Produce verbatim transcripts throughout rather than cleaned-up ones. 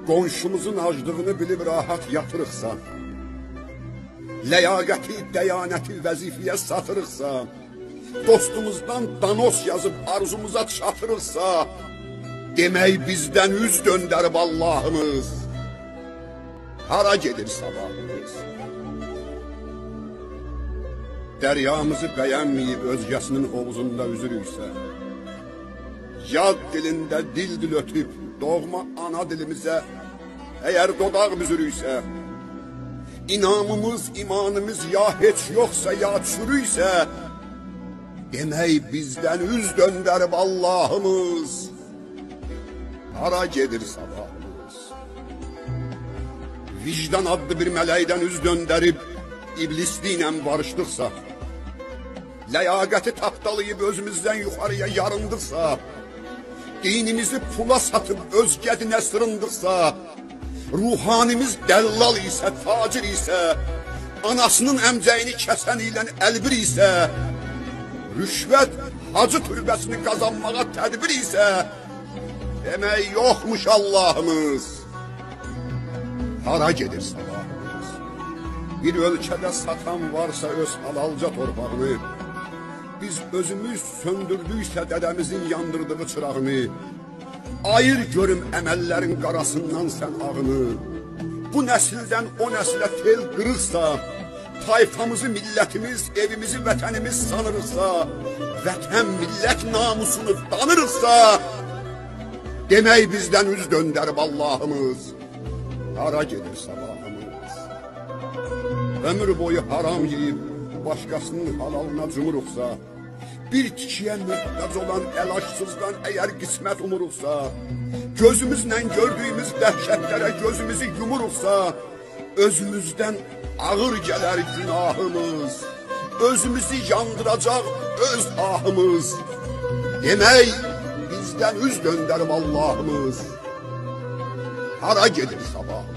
qonşumuzun aclığını bilib rahat yatırıqsa, ləyaqəti, dəyanəti vəzifəyə satırıqsa, dostumuzdan danos yazıb arzumuza çatırıqsa, demək bizdən üz döndərib Allahımız, hara gedir sabahımız? Dəryamızı bəyənməyib özgəsinin hovuzunda üzürüksə, yad dilində dil dil ötüb doğma ana dilimizə əgər dodaq büzürüksə, İnamımız, imanımız ya heç yoxsa ya çürüksə, demək bizdən üz döndərib Allahımız, hara gedir sabahımız? Vicdan adlı bir mələkdən üz döndərib iblisliklə barışdıqsa, ləyaqəti tapdalayıb özümüzdən yuxarıya yarındıqsa, dinimizi pula satıb özgədinə sırındıqsa, ruhanimiz dəllal isə, tacir isə, anasının əmcəyini kəsən ilə əlbir isə, rüşvət hacı türbəsini qazanmağa tədbir isə, demək yoxmuş Allahımız, hara gedir sabahımız? Bir ölkədə satan varsa öz halalca torpağını, biz özümüz söndürdüksə dədəmizin yandırdığı çırağını, ayır görüm əməllərin qarasından sən ağını, bu nəsildən o nəsilə tel qırıqsa, tayfamızı, millətimiz, evimizi, vətənimiz sanırıqsa, vətən, millət namusunu danırıqsa, demək bizdən üz döndərib Allahımız, hara gedir sabahımız? Ömür boyu haram yiyib, başqasının halalına cumuruqsa, bir kişiyə möhtac olan əlaşsızdan əgər qismət umuruqsa, gözümüzlə gördüyümüz dəhşətlərə gözümüzü yumuruqsa, özümüzdən ağır gələr günahımız, özümüzü yandıracaq öz ahımız, demək bizdən üz döndərib Allahımız, hara gedir sabahımız?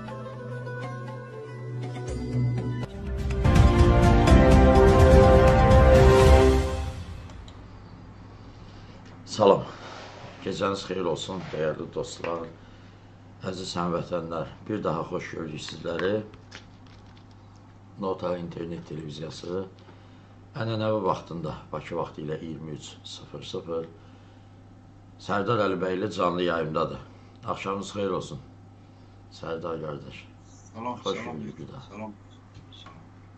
Salam, gecəniz xeyir olsun, dəyərli dostlar, əziz həmvətənlər. Bir daha xoş gördük sizləri. Nota internet televiziyası ənənəvi vaxtında, Bakı vaxtı ilə iyirmi üç sıfır sıfır Sərdar Əlibəyli canlı yayımdadır. Axşamınız xeyir olsun, Sərdar qardaş. Salam, xoş salam, gördük bir daha. salam, salam.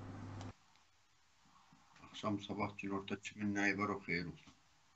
Axşam, sabah, gün orta kimin nəyi var o xeyir olsun.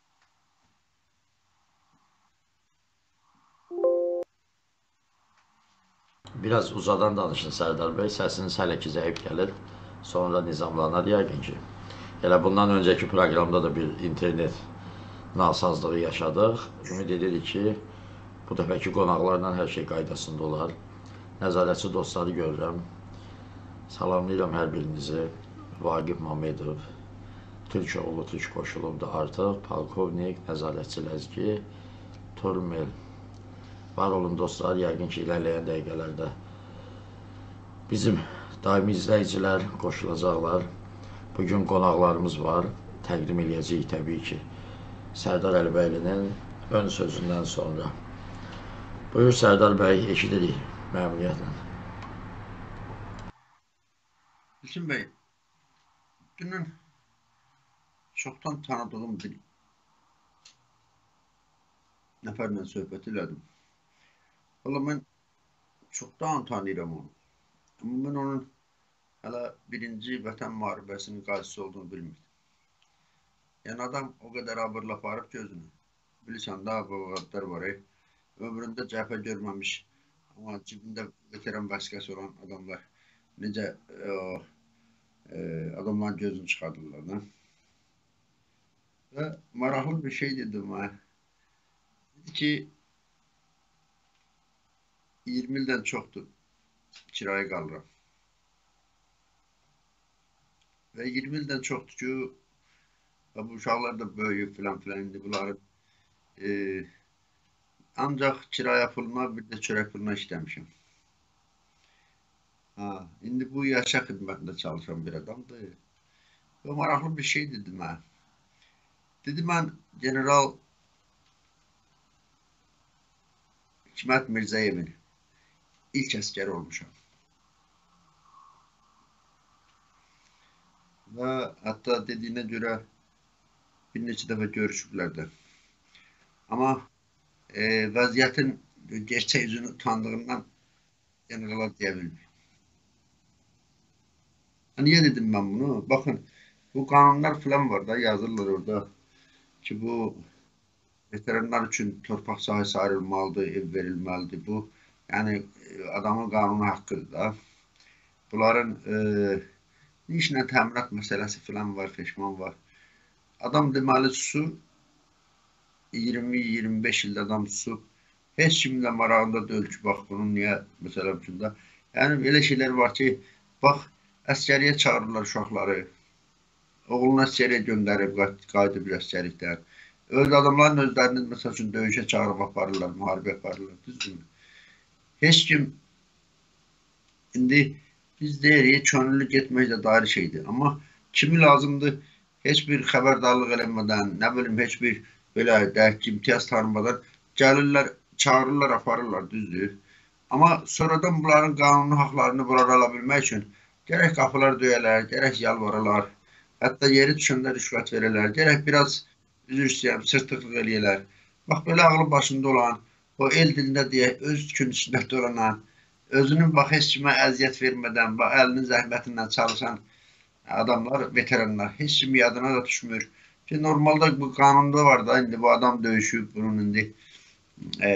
Biraz uzadan danışın Sərdar bəy, səsiniz hələ ki zəif gəlir, sonra nizamlanar yəqin ki. Elə bundan öncəki proqramda da bir internet nasazlığı yaşadıq. Ümid edirik ki, bu dəfəki qonaqlarla hər şey qaydasında olar. Nəzarətçi dostları görürəm. Salamlayıram hər birinizi. Vaqif Mamedov, Türk oğlu, Türk qoşulubdur artıq. Polkovnik, nəzarətçi Ləzgi, Turmel. Var olun dostlar, yəqin ki, ilərləyən dəqiqələrdə bizim daimi izləyicilər qoşulacaqlar. Bugün qonaqlarımız var, təqdim eləyəcəyik təbii ki, Sərdar Əlibəylinin ön sözündən sonra. Buyur Sərdar bəy, eşidirik məmnuniyyətlə. Bilsin bəy, dünün çoxdan tanıdığım bir nəfərlə söhbət elədim. Valla mən çoxdan tanıyıram onu. Amma mən onun hələ birinci vətən müharibəsinin qazisi olduğunu bilmirdim. Yəni adam o qədər abırla aparıb gözünü. Bilirsən, daha bu vaxtlar var, ey. Ömründə cəbhə görməmiş, amma cibində veteran vəsiqəsi olan adamlar necə o, e, adamların gözünü çıxardırlar. Ne? Və maraqlı bir şey dedim ha. Dedi ki, iyirmi ildən çoxdur kiraya qalıram. Və iyirmi ildən çoxdur ki, bu uşaqlar da böyüyüb filan filan indi bunları e, ancaq kiraya puluna bir də çörək puluna işləmişim. Ha, indi bu yaşa xidmətində çalışan bir adamdır. Və maraqlı bir şey dedim ha. Dedi mən General Hikmət Mirzəyevin ilk asker olmuşam. Ve hatta dediğine göre bir neçə dəfə görüşüblər də. Ama e, vəziyyətin gerçək yüzünü utandığından generala deyə bilmir. Niye dedim ben bunu? Bakın bu kanunlar falan var da yazırlar orada ki bu veteranlar için torpaq sahəsi ayrılmalıdır, ev verilməlidir. Bu yani adamın kanunu hakkıdır da. Bunların e, işlə təminat məsələsi falan var, feşman var. Adam deməli su iyirmi iyirmi beş ildə adam su heç kimin də marağında deyil ki, bax bunun niyə məsələ üçündə. Yəni elə şeylər var ki, bax əskəriyə çağırırlar uşaqları. Oğlunu əskəriyə göndərib qayıdıb bir əskərlikdən. Öz adamların özlərini məsəl üçün döyüşə çağırıb aparırlar, müharibə aparırlar. Düzdürmü? Heç kim indi biz deyirik, könüllü getmək də dair şeydir. Amma kimi lazımdır heç bir xəbərdarlıq eləmədən, nə bilim heç bir belə dəhk imtiyaz tanımadan gəlirlər, çağırırlar, aparırlar, düzdür. Amma sonradan bunların qanuni haqlarını bunlara ala bilmək üçün gərək qapılar döyələr, gərək yalvaralar, hətta yeri düşəndə rüşvət verələr, gərək biraz üzr istəyəm, sırtıqlıq eləyələr. Bax, belə ağlı başında olan, o el dilində deyək, öz kündüsündə dolanan, özünün bax, heç kimə əziyyət vermədən, bax, əlinin zəhmətindən çalışan adamlar, veteranlar, heç kimi yadına da düşmür. Ki, normalda bu qanunda var da, indi bu adam döyüşüb, bunun indi e,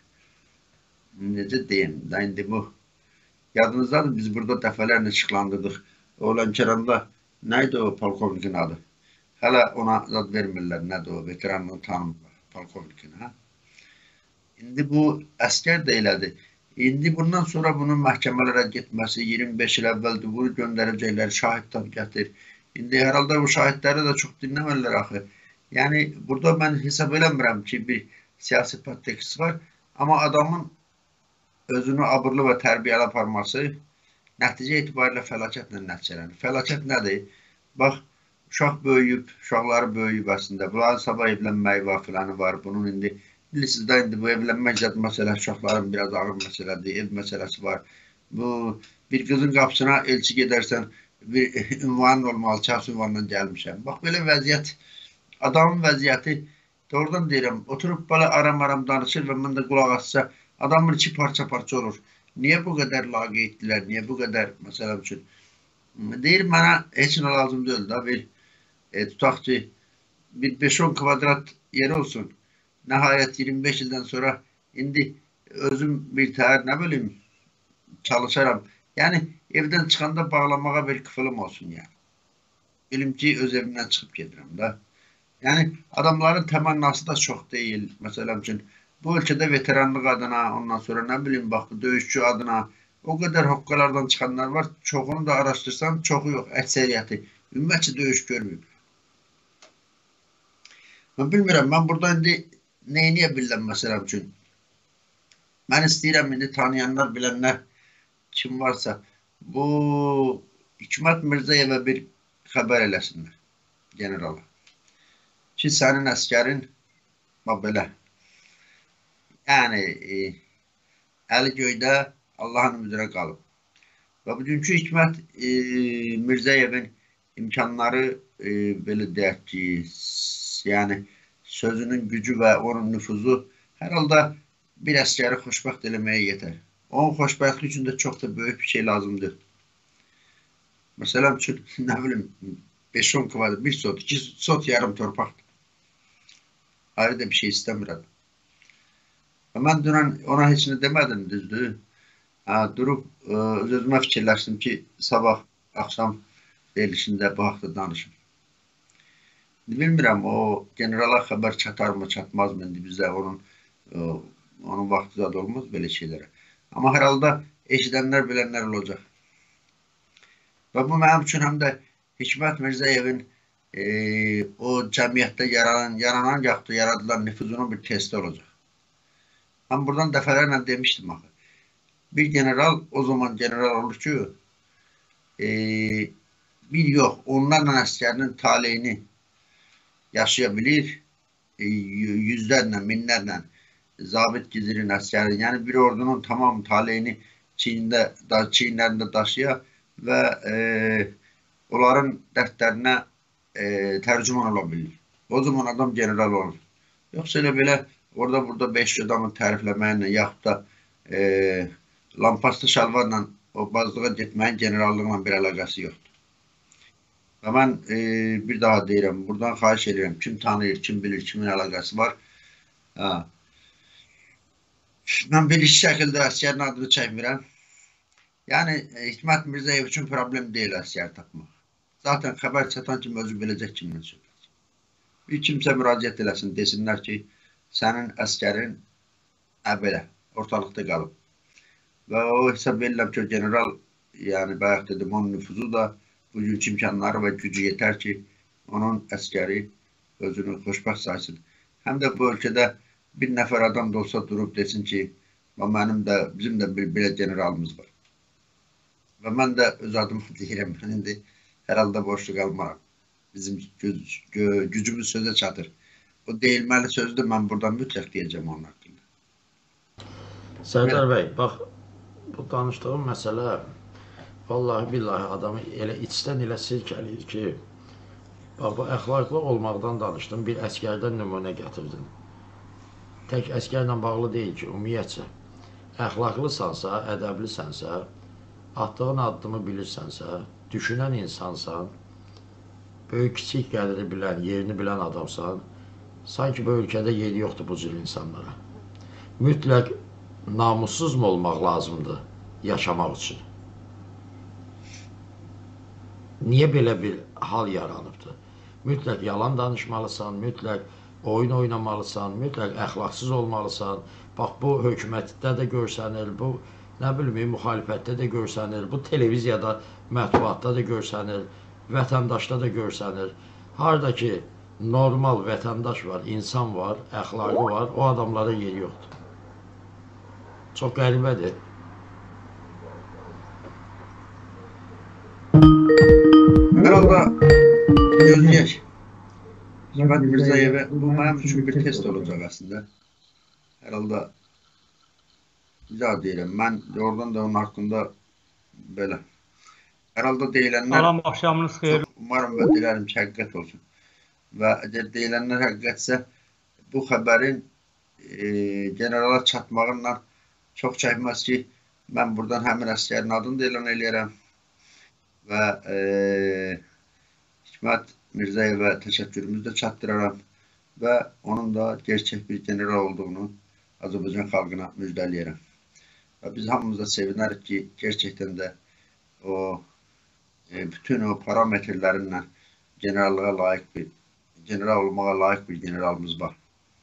necə deyim da, indi bu yadınızdadır, biz burada dəfələrlə çıxlandırdıq. O Lənkəranda neydi o polkovnikin adı? Hələ ona zad vermirlər, nədir o, veteranlığı tanımırlar, polkovnikin, hə? İndi bu əskər də elədi. İndi bundan sonra bunun məhkəmələrə getməsi, iyirmi beş il əvvəldir, bunu göndərəcəklər, şahiddən gətir. İndi hər halda bu şahidləri də çox dinləməllər axı. Yəni, burada mən hesab eləmirəm ki, bir siyasi podtekst var, amma adamın özünü abırlı və tərbiyəli aparması nəticə etibarilə fəlakətlə nəticələnir. Fəlakət nədir? Bax, uşaq böyüyüb, uşaqları böyüyüb əslində. Bunların sabah evlənməyi var, filanı var. Bunun indi, bilirsiniz də indi bu evlənmək zət məsələsi, uşaqların biraz ağır məsələdir, ev məsələsi var. Bu, bir qızın qapısına elçi gedərsən, bir ünvanın olmalı, şəxs ünvanından gəlmişəm. Bax, belə vəziyyət, adamın vəziyyəti, doğrudan deyirəm, oturub belə aram-aram danışır və mən də qulaq atsa, adamın içi parça-parça olur. Niyə bu qədər laqı etdilər, niyə bu qədər, məsələn üçün? Deyir, mənə heç nə lazım deyil da, bir e, tutaq ki, bir beş on kvadrat yer olsun. Nəhayət iyirmi beş ildən sonra indi özüm bir təhər, nə bölüm, çalışaram. Yəni, evdən çıxanda bağlamağa bir kıfılım olsun yəni. Bilim ki, öz evimdən çıxıb gedirəm da. Yəni, adamların təmannası da çox deyil, məsələn üçün. Bu ölkədə veteranlıq adına, ondan sonra nə bilim, bax, döyüşçü adına o qədər hoqqalardan çıxanlar var. Çoxunu da araşdırsan, çoxu yox, əksəriyyəti. Ümumiyyətcə döyüş görməyib. Mən bilmirəm, mən burada indi neyniyə biləm məsələm üçün. Mən istəyirəm, indi tanıyanlar, bilənlər kim varsa, bu Hikmət Mirzəyevə bir xəbər eləsinlər, generala. Ki, sənin əskərin, bax, belə. Yəni, e, əli göydə Allahın ümidinə qalıb. Və bugünkü Hikmət e, Mirzəyevin imkanları, e, belə deyək ki, yəni sözünün gücü və onun nüfuzu hər halda bir əskəri xoşbəxt eləməyə yetər. Onun xoşbəxtlik üçün də çox da böyük bir şey lazımdır. Məsələn üçün, nə bilim, beş on kvadrat, bir sot, iki sot yarım torpaqdır. Ayrı da bir şey istəmirəm. Mən dünən ona heç nə demədim, düzdür. Hə, durub öz-özümə fikirləşdim ki, sabah axşam verilişində bu haqda danışım. Bilmirəm, o generala xəbər çatar mı, çatmaz mı, indi bizdə onun, onun vaxtı zad olmaz belə şeylərə. Amma hər halda eşidənlər, bilənlər olacaq. Və bu mənim üçün həm də Hikmət Mirzəyevin e, o cəmiyyətdə yaranan, yaranan yaxud yaradılan nüfuzunun bir testi olacaq. Mən buradan dəfələrlə demişdim axı. Bir general, o zaman general olur ki, e, bir yox, onlarla əskərinin taleyini yaşaya bilir, e, yüzlərlə, minlərlə zabit gizirin əskərin, yəni bir ordunun tamam taleyini çiynində, da, çiynlərində daşıya və e, onların dərdlərinə e, tərcüman ola bilir. O zaman adam general olur. Yoxsa elə belə orada burada beş adamı tərifləməklə yaxud da e, lampaslı şalvarla o bazlığa getməyin generallığına bir əlaqəsi yoxdur. Və mən e, bir daha deyirəm, buradan xahiş edirəm, kim tanıyır, kim bilir, kimin əlaqəsi var. Ha. Mən bilinçli şəkildə əsgərin adını çəkmirəm. Yəni, Hikmət Mirzəyev üçün problem deyil əsgər tapmaq. Zaten xəbər çatan kimi özü biləcək kimdən söhbət. Bir kimsə müraciət eləsin, desinlər ki, sənin əsgərin əbələ, ortalıqda qalıb. Və o hesab edirəm ki, general, yəni bayaq dedim, onun nüfuzu da bugünkü imkanları və gücü yetər ki, onun əskəri özünü xoşbəxt saysın. Həm də bu ölkədə bir nəfər adam da olsa durub desin ki, mənim də, bizim də bir belə generalımız var. Və mən də öz adımı deyirəm, mən indi hər halda boşlu qalmaram. Bizim güc, gücümüz sözə çatır. O deyilməli sözdür, mən buradan mütləq deyəcəm onun haqqında. Sərdar bəy, bax, bu danışdığım məsələ vallahi billahi adamı elə içdən elə sirkəliyir ki, bax, bu əxlaqlı olmaqdan danışdım, bir əskərdən nümunə gətirdim. Tək əskərlə bağlı deyil ki, ümumiyyətcə, əxlaqlısansa, ədəblisənsə, atdığın addımı bilirsənsə, düşünən insansan, böyük-kiçik qədri bilən, yerini bilən adamsan, sanki bu ölkədə yeri yoxdur bu cür insanlara. Mütləq namussuz mu olmaq lazımdır yaşamaq üçün? Niyə belə bir hal yaranıbdır? Mütləq yalan danışmalısan, mütləq oyun oynamalısan, mütləq əxlaqsız olmalısan. Bax, bu hökumətdə də görsənir, bu, nə bilməyim, müxalifətdə də görsənir, bu televiziyada, mətbuatda da görsənir, vətəndaşda da görsənir. Harada ki, normal vətəndaş var, insan var, əxlaqı var, o adamlara yeri yoxdur. Çox qəribədir. Hər halda gözləyək. Hikmət Mirzəyevə, bu mənim üçün bir test olacaq əslində. Hər halda izah deyirəm, mən oradan da onun haqqında belə. Hər halda deyilənlər, Salam, axşamınız xeyir. Umarım və dilərim ki, həqiqət olsun. Və əgər deyilənlər həqiqətsə, bu xəbərin e, generala çatmağınla çox çəkməz ki, mən buradan həmin əsgərin adını da elan eləyərəm. Və e, Hikmət Mirzəyevə təşəkkürümüzü də çatdıraram və onun da gerçək bir general olduğunu Azərbaycan xalqına müjdələyərəm. Və biz hamımız da sevinərik ki, gerçəkdən də o e, bütün o parametrlərinlə generallığa layiq bir, general olmağa layiq bir generalımız var.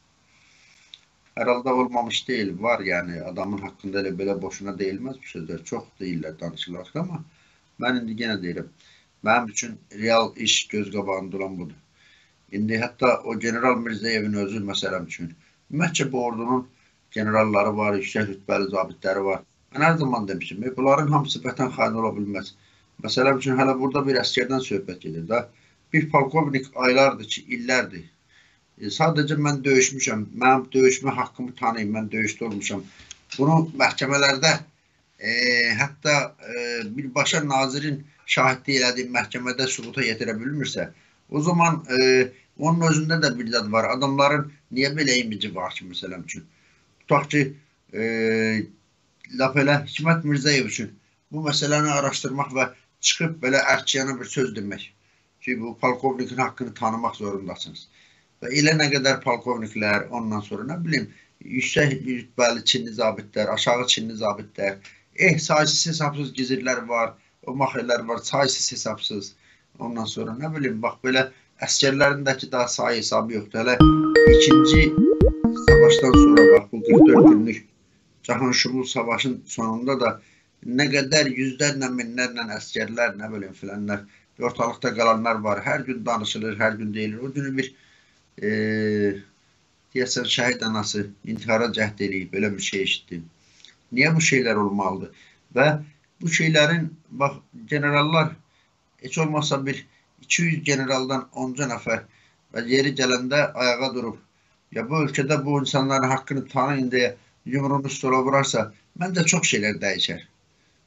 Hər halda olmamış deyil, var yəni adamın haqqında elə belə boşuna deyilməz bu sözlər, çox deyirlər danışırlar, amma mən indi yenə deyirəm, mənim üçün real iş göz qabağında olan budur. İndi hətta o general Mirzəyevin özü məsələm üçün, ümumiyyətcə bu ordunun generalları var, yüksək rütbəli zabitləri var. Mən hər zaman demişim, bunların hamısı vətən xaini ola bilməz. Məsələm üçün hələ burada bir əskərdən söhbət gedir də. Bir polkovnik aylardır ki, illərdir. E, sadəcə mən döyüşmüşəm, mənim döyüşmə haqqımı tanıyım, mən döyüşdə olmuşam. Bunu məhkəmələrdə e, hətta e, birbaşa nazirin şahidliyi elədiyi məhkəmədə sübuta yetirə bilmirsə, o zaman e, onun özündə də bir zad var. Adamların niyə belə imici var ki, məsələm üçün? Tutaq ki, e, laf elə Hikmət Mirzəyev üçün bu məsələni araşdırmaq və çıxıb belə ərkiyana bir söz demək ki, bu polkovnikin haqqını tanımaq zorundasınız. Və elə nə qədər polkovniklər, ondan sonra nə bilim, yüksək rütbəli Çinli zabitlər, aşağı Çinli zabitlər, eh, saysız hesabsız gizirlər var, o maxellər var, saysız hesabsız. Ondan sonra nə bilim, bax belə əskərlərindəki daha sayı hesabı yoxdur. Hələ ikinci savaşdan sonra bax, bu qırx dörd günlük Cahan Şumul savaşın sonunda da nə qədər yüzlərlə, minlərlə əskərlər, nə bilim filənlər, ortalıqda qalanlar var. Hər gün danışılır, hər gün deyilir. O günü bir e, deyəsən şəhid anası intihara cəhd eləyib, belə bir şey eşitdim. Niyə bu şeylər olmalıdır? Və bu şeylərin, bax, generallar heç olmazsa bir iki yüz generaldan onca nəfər və yeri gələndə ayağa durub, ya bu ölkədə bu insanların haqqını tanıyın deyə yumruğunu stola vurarsa, məncə çox şeylər dəyişər.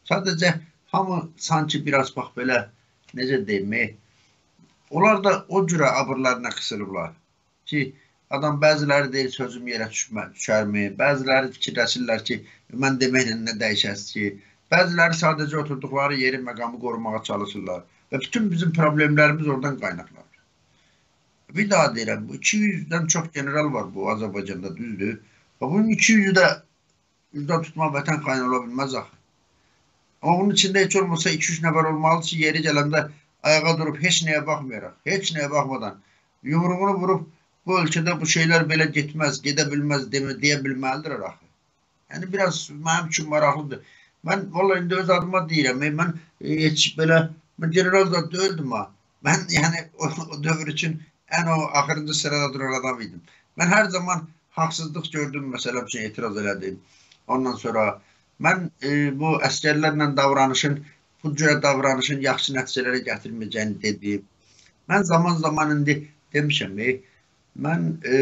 Sadəcə hamı sanki biraz bax belə, necə deyim, onlar da o cürə abırlarına qısılıblar ki, adam bəziləri deyir sözüm yerə düşərmi, bəziləri fikirləşirlər ki, mən deməklə nə dəyişəsi ki, bəziləri sadəcə oturduqları yeri, məqamı qorumağa çalışırlar və bütün bizim problemlərimiz oradan qaynaqlanır. Bir daha deyirəm, bu iki yüzdən çox general var bu Azərbaycanda, düzdür. Bunun iki yüzü də yüzdə tutma vətən xaini ola bilməz axı. Amma bunun içində heç olmasa iki üç nəfər olmalıdır ki, yeri gələndə ayağa durub, heç nəyə baxmayaraq, heç nəyə baxmadan, yumruğunu vurub, bu ölkədə bu şeylər belə getməz, gedə bilməz deyə bilməlidir axı. Yəni, biraz mənim üçün maraqlıdır. Mən, valla, indi öz adıma deyirəm, mən heç belə, mən general zat deyildim ha. Mən, yəni, o, o dövr üçün ən o axırıncı sırada duran adam idim. Mən hər zaman haqsızlıq gördüm, məsələn üçün etiraz elədim. Ondan sonra mən e, bu əskərlərlə davranışın, bu cürə davranışın yaxşı nəticələrə gətirməyəcəyini dedim. Mən zaman zaman indi demişəm, e, mən e,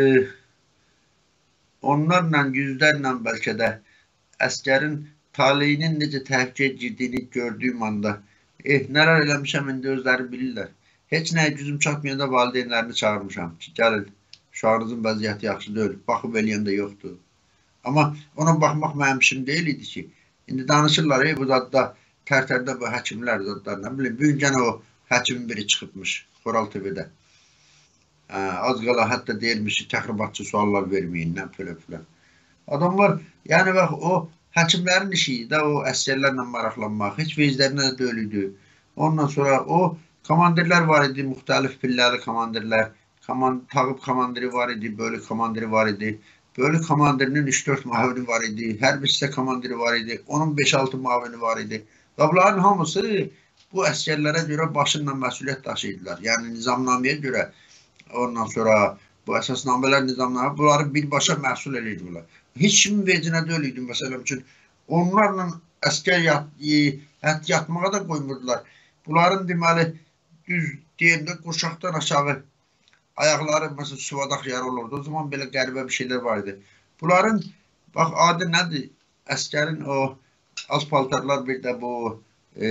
onlarla, yüzlərlə bəlkə də əskərin taleyinin necə təhlükəyə girdiyini gördüyüm anda, eh, nələr eləmişəm indi özləri bilirlər. Heç nəyə gücüm çatmayanda valideynlərini çağırmışam ki, gəlin, uşağınızın vəziyyəti yaxşı deyil, baxıb eləyən də yoxdur. Amma ona baxmaq mənim işim deyil idi ki, indi danışırlar, ey, bu zadda, tərtərdə bu həkimlər zadlar, nə bileyim, bugün gənə o həkimin biri çıxıbmış, Xoral T V-də. Az qala hətta deyilmiş ki, təxribatçı suallar verməyin, nə filə-filə. Adamlar, yəni bax, o həkimlərin işi idi, o əsgərlərlə maraqlanmaq, heç veclərinə də deyil idi. Ondan sonra o komandirlər var idi, müxtəlif pilləli komandirlər, komand tağıb komandiri var idi, bölük komandiri var idi, bölük komandirinin üç dörd mavini var idi, hərbi hissə komandiri var idi, onun beş altı mavini var idi. Və bunların hamısı bu əsgərlərə görə başınla məsuliyyət daşıyırdılar. Yəni nizamnaməyə görə, ondan sonra bu əsasnamələr nizamnamələr, bunları birbaşa məsul edirdilər. Heç kimin vecinə deyil idi, məsələn üçün, onlarla əskər yat, hət yatmağa da qoymurdular. Bunların deməli, düz deyəndə qurşaqdan aşağı ayaqları, məsələn, suvadaq yer olurdu. O zaman belə qəribə bir şeylər var idi. Bunların, bax, adı nədir? Əskərin o az paltarlar, bir də bu e,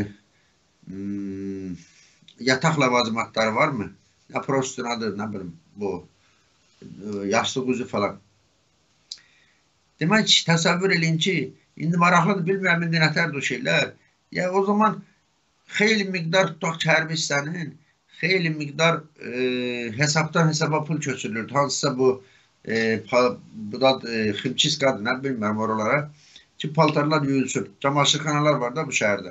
hmm, yataq ləvazimatları varmı? Nə prostun adı, nə bilim, bu e, yastıq üzü falan. Demək, təsəvvür eləyin ki, indi maraqlıdır, bilmirəm, indi nətərdir o şeylər. Ya, o zaman xeyli miqdar tutaq ki, hərbi hissənin, xeyli miqdar e, hesabdan hesaba pul köçürülürdü. Hansısa bu, e, bu da e, ximçiskadır, nə bilmirəm oralara, ki, paltarlar yuyulsun. Camaşırxanalar var da bu şəhərdə.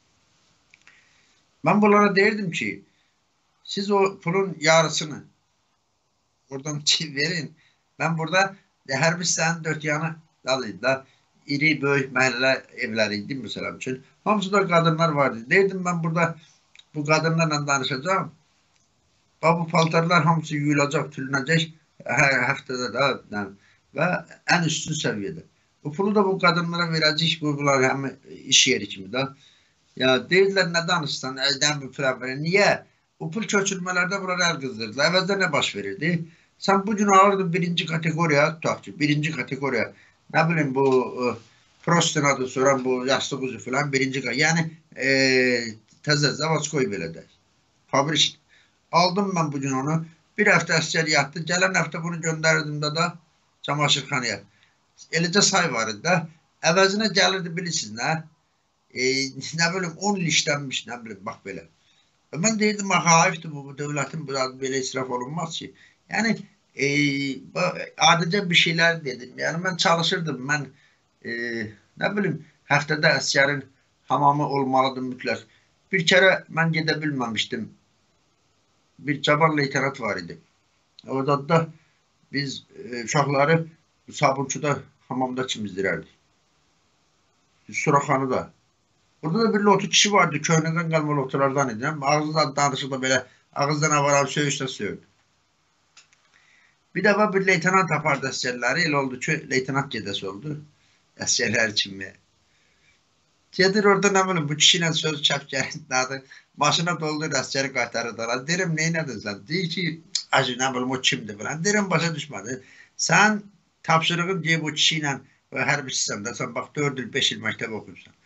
Mən bunlara deyirdim ki, siz o pulun yarısını oradan verin. Mən burada hərbi hissənin dörd yanı dalıydı da, iri, böyük məhəllə evləri idi, məsələn üçün. Hamısı da qadınlar vardı. Deyirdim, mən burada bu qadınlarla danışacağım. Bu paltarlar hamısı yuyulacaq, tülünəcək hər həftədə də və ən üstün səviyyədə. Bu pulu da bu qadınlara verəcək, bu bunlar həm iş yeri kimi də. Ya deyirlər, nə danışsan, əldən bu pul verir. Niyə? Bu pul köçürmələrdə bunlar əl qızdırdılar. Əvvəldə nə baş verirdi? Sən bugün alırdın birinci kategoriya, tutaq ki, birinci kategoriya, nə bilim bu prostin adı soran bu yastıq üzü filan, birinci kategoriya. Yəni, e, təzə zavadskoy belə də. Fabrik. Aldım mən bugün onu. Bir həftə əskər yatdı. Gələn həftə bunu göndərdim də da çamaşırxanaya. Eləcə say var idi də. Əvəzinə gəlirdi, bilirsiniz, nə? E, nə bilim, on il işlənmiş, nə bilim, bax belə. Və mən deyirdim, hayıfdır bu, bu dövlətin belə israf olunmaz ki. Yəni, e, adicə bir şeylər dedim. Yəni, mən çalışırdım, mən, e, nə bilim, həftədə əskərin hamamı olmalıdır mütləq. Bir kərə mən gedə bilməmişdim. Bir cavan leytenant var idi. Orada da biz e, uşaqları sabunçuda, hamamda çimizdirərdik. Suraxanıda. Orada da bir lotu kişi vardı, köhnədən qalma lotulardan idi. Ağızdan danışıb da belə, ağızdan avaran söyüşdə söyürdü. Bir dəfə bir leytenant apardı əskərləri, elə oldu ki, leytenant gedəsi oldu, əskərləri çinməyə. Gedir orada, nə bilim, bu kişi ilə söz çəp gəlindi, maşına doldur, əskəri qaytarırdılar. Deyirəm, neynədin sən? Deyir ki, acı, nə bilim, o kimdir falan. Deyirəm, başa düşmədi. Sən tapşırığın deyib o kişi ilə hərbi sistemdə, sən bax, dörd il, beş il məktəb oxuyursan.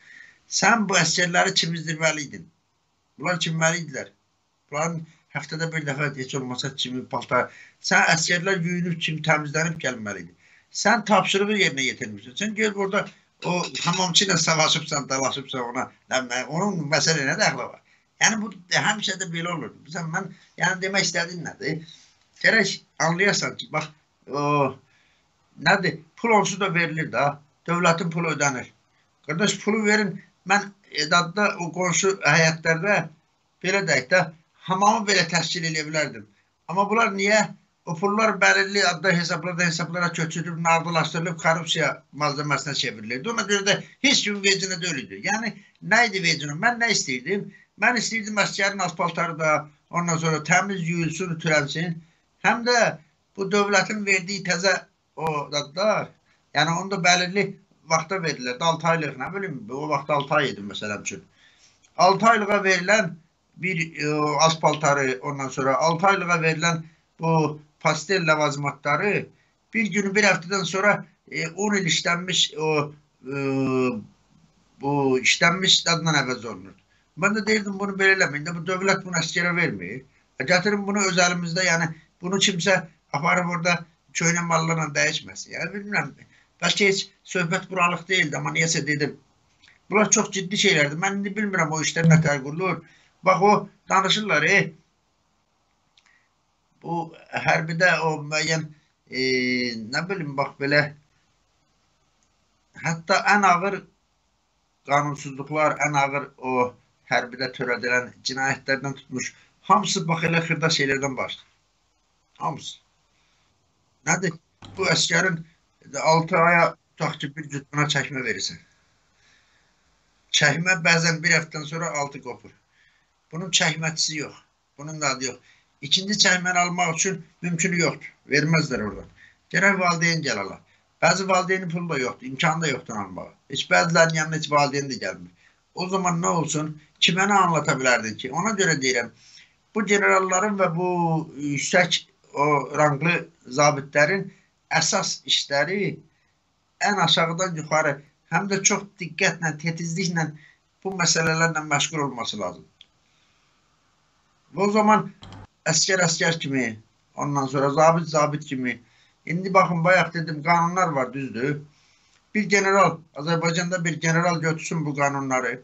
Sən bu əsgərləri çimizdirməliydin. Bunlar çimməliydilər. Bunların həftədə bir dəfə heç olmasa çimi, paltar. Sən əsgərlər yuyunub, çim təmizlənib gəlməliydin. Sən tapşırığı yerinə yetirmişsin. Sən gel burada o hamamçı ilə savaşıbsan, dalaşıbsan ona. Onun məsələ nə dəxli var? Yəni bu həmişə də belə olur. Sən mən yəni demək istədiyim nədir? Gərək anlayasan ki, bax o nədir? Pul onsuz da verilir də. Dövlətin pulu ödənir. Qardaş pulu verin. Mən Edadda o qonşu həyətlərdə belə deyək də hamamı belə təşkil edə bilərdim. Amma bunlar niyə? O pullar bəlirli adda hesablarda hesablara köçürülüb, nardılaşdırılıb, korrupsiya malzəməsinə çevrilirdi. Ona görə də heç kimin vecinə deyildi. Yəni nə idi vecinə? Mən nə istəyirdim? Mən istəyirdim əsgərin asfaltları da ondan sonra təmiz yuyulsun, ütülənsin. Həm də bu dövlətin verdiyi təzə o adlar, yəni onu da bəlirli vaxta verirlər. altı aylıq, nə bilim, o vaxt altı ay idi məsələn üçün. altı aylığa verilən bir o, asfaltları, ondan sonra altı aylığa verilən bu pastel ləvazimatları bir günü bir həftədən sonra e, on il işlənmiş o e, bu işlənmiş adından əvəz olunur. Ben de deyirdim bunu belə eləməyin də, bu dövlət bunu əskərə vermir. Gətirin bunu öz əlimizdə, yəni bunu kimsə aparıb orada köynə mallarla dəyişməsin. Yəni bilmirəm. Bəlkə heç söhbət buralıq deyildi, amma niyəsə dedim. Bunlar çox ciddi şeylərdir. Mən indi bilmirəm o işlər nə tər qurulur. Bax o danışırlar, e, bu hərbidə o müəyyən, e, nə bilim, bax belə, hətta ən ağır qanunsuzluqlar, ən ağır o hərbidə törədilən cinayətlərdən tutmuş, hamısı bax elə xırda şeylərdən başlayır. Hamısı. Nədir? Bu əskərin altı aya tutaq ki, bir cütbuna çəkmə verirsən. Çəkmə bəzən bir həftədən sonra altı qopur. Bunun çəkmətisi yox. Bunun da adı yox. İkinci çəkməni almaq üçün mümkünü yoxdur. Verməzlər oradan. Gərək valideyn gəl ala. Bəzi valideynin pulu da yoxdur. İmkanı da yoxdur almağa. Heç bəzilərinin yanına heç valideyn də gəlmir. O zaman nə olsun? Kimə nə anlata bilərdin ki? Ona görə deyirəm. Bu generalların və bu yüksək o ranglı zabitlərin əsas işləri ən aşağıdan yuxarı həm də çox diqqətlə, tetizliklə bu məsələlərlə məşğul olması lazım. O zaman əskər əskər kimi, ondan sonra zabit zabit kimi. İndi baxın, bayaq dedim, qanunlar var, düzdür. Bir general, Azərbaycanda bir general götürsün bu qanunları.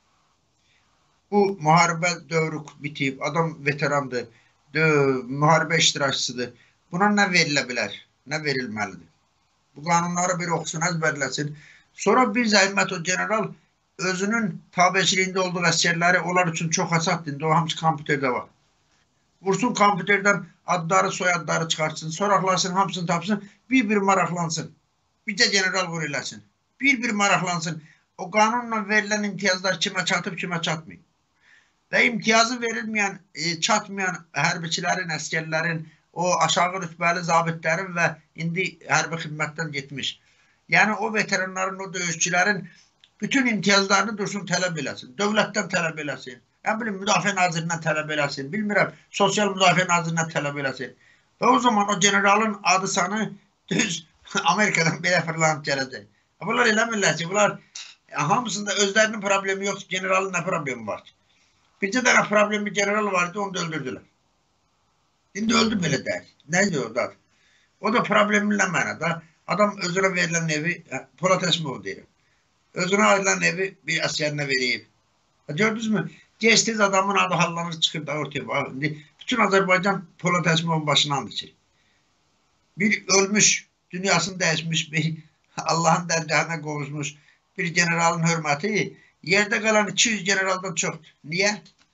Bu müharibə dövrü bitib, adam veterandır, müharibə iştirakçısıdır. Buna nə verilə bilər, nə verilməlidir? Bu qanunları bir oxusun, əzbərləsin. Sonra bir zəhmət o general özünün tabiçiliyində olduğu əskərləri onlar üçün çox asaddır. O hamısı kompüterdə var. Vursun kompüterdən adları, soyadları çıxartsın, soraqlasın, hamısını tapsın, bir-bir maraqlansın. Bircə general vur eləsin. Bir-bir maraqlansın. O qanunla verilən imtiyazlar kimə çatıb, kimə çatmayıb. Və imtiyazı verilməyən, e, çatmayan hərbiçilərin, əskərlərin, o aşağı rütbəli zabitlərin və indi hərbi xidmətdən getmiş. Yəni o veteranların, o döyüşçülərin bütün imtiyazlarını dursun tələb eləsin. Dövlətdən tələb eləsin. Nə bilim, Müdafiə Nazirindən tələb eləsin. Bilmirəm, Sosial Müdafiə Nazirindən tələb eləsin. Və o zaman o generalın adı sanı düz Amerikadan belə fırlanıb gələcək. Bunlar eləmirlər ki, bunlar hamısında özlərinin problemi yoxdur. Generalın nə problemi var ki? Bircə dənə problemi general vardı, onu da öldürdülər. İndi öldü belə deyək. Neydi o da? O da problemli mənada. Adam özünə verilən evi, Polat Əsmov deyir. Özünə ayrılan evi bir əsgərinə vereyim. Gördünüz mü? Gez-tez adamın adı hallanır, çıxır da ortaya. Bütün Azərbaycan Polat Əsmovun başınandır ki. Bir ölmüş, dünyasını dəyişmiş, bir Allahın dərgahına qovuşmuş bir generalın hörməti yerdə qalan iki yüz generaldan çoxdur. Niyə?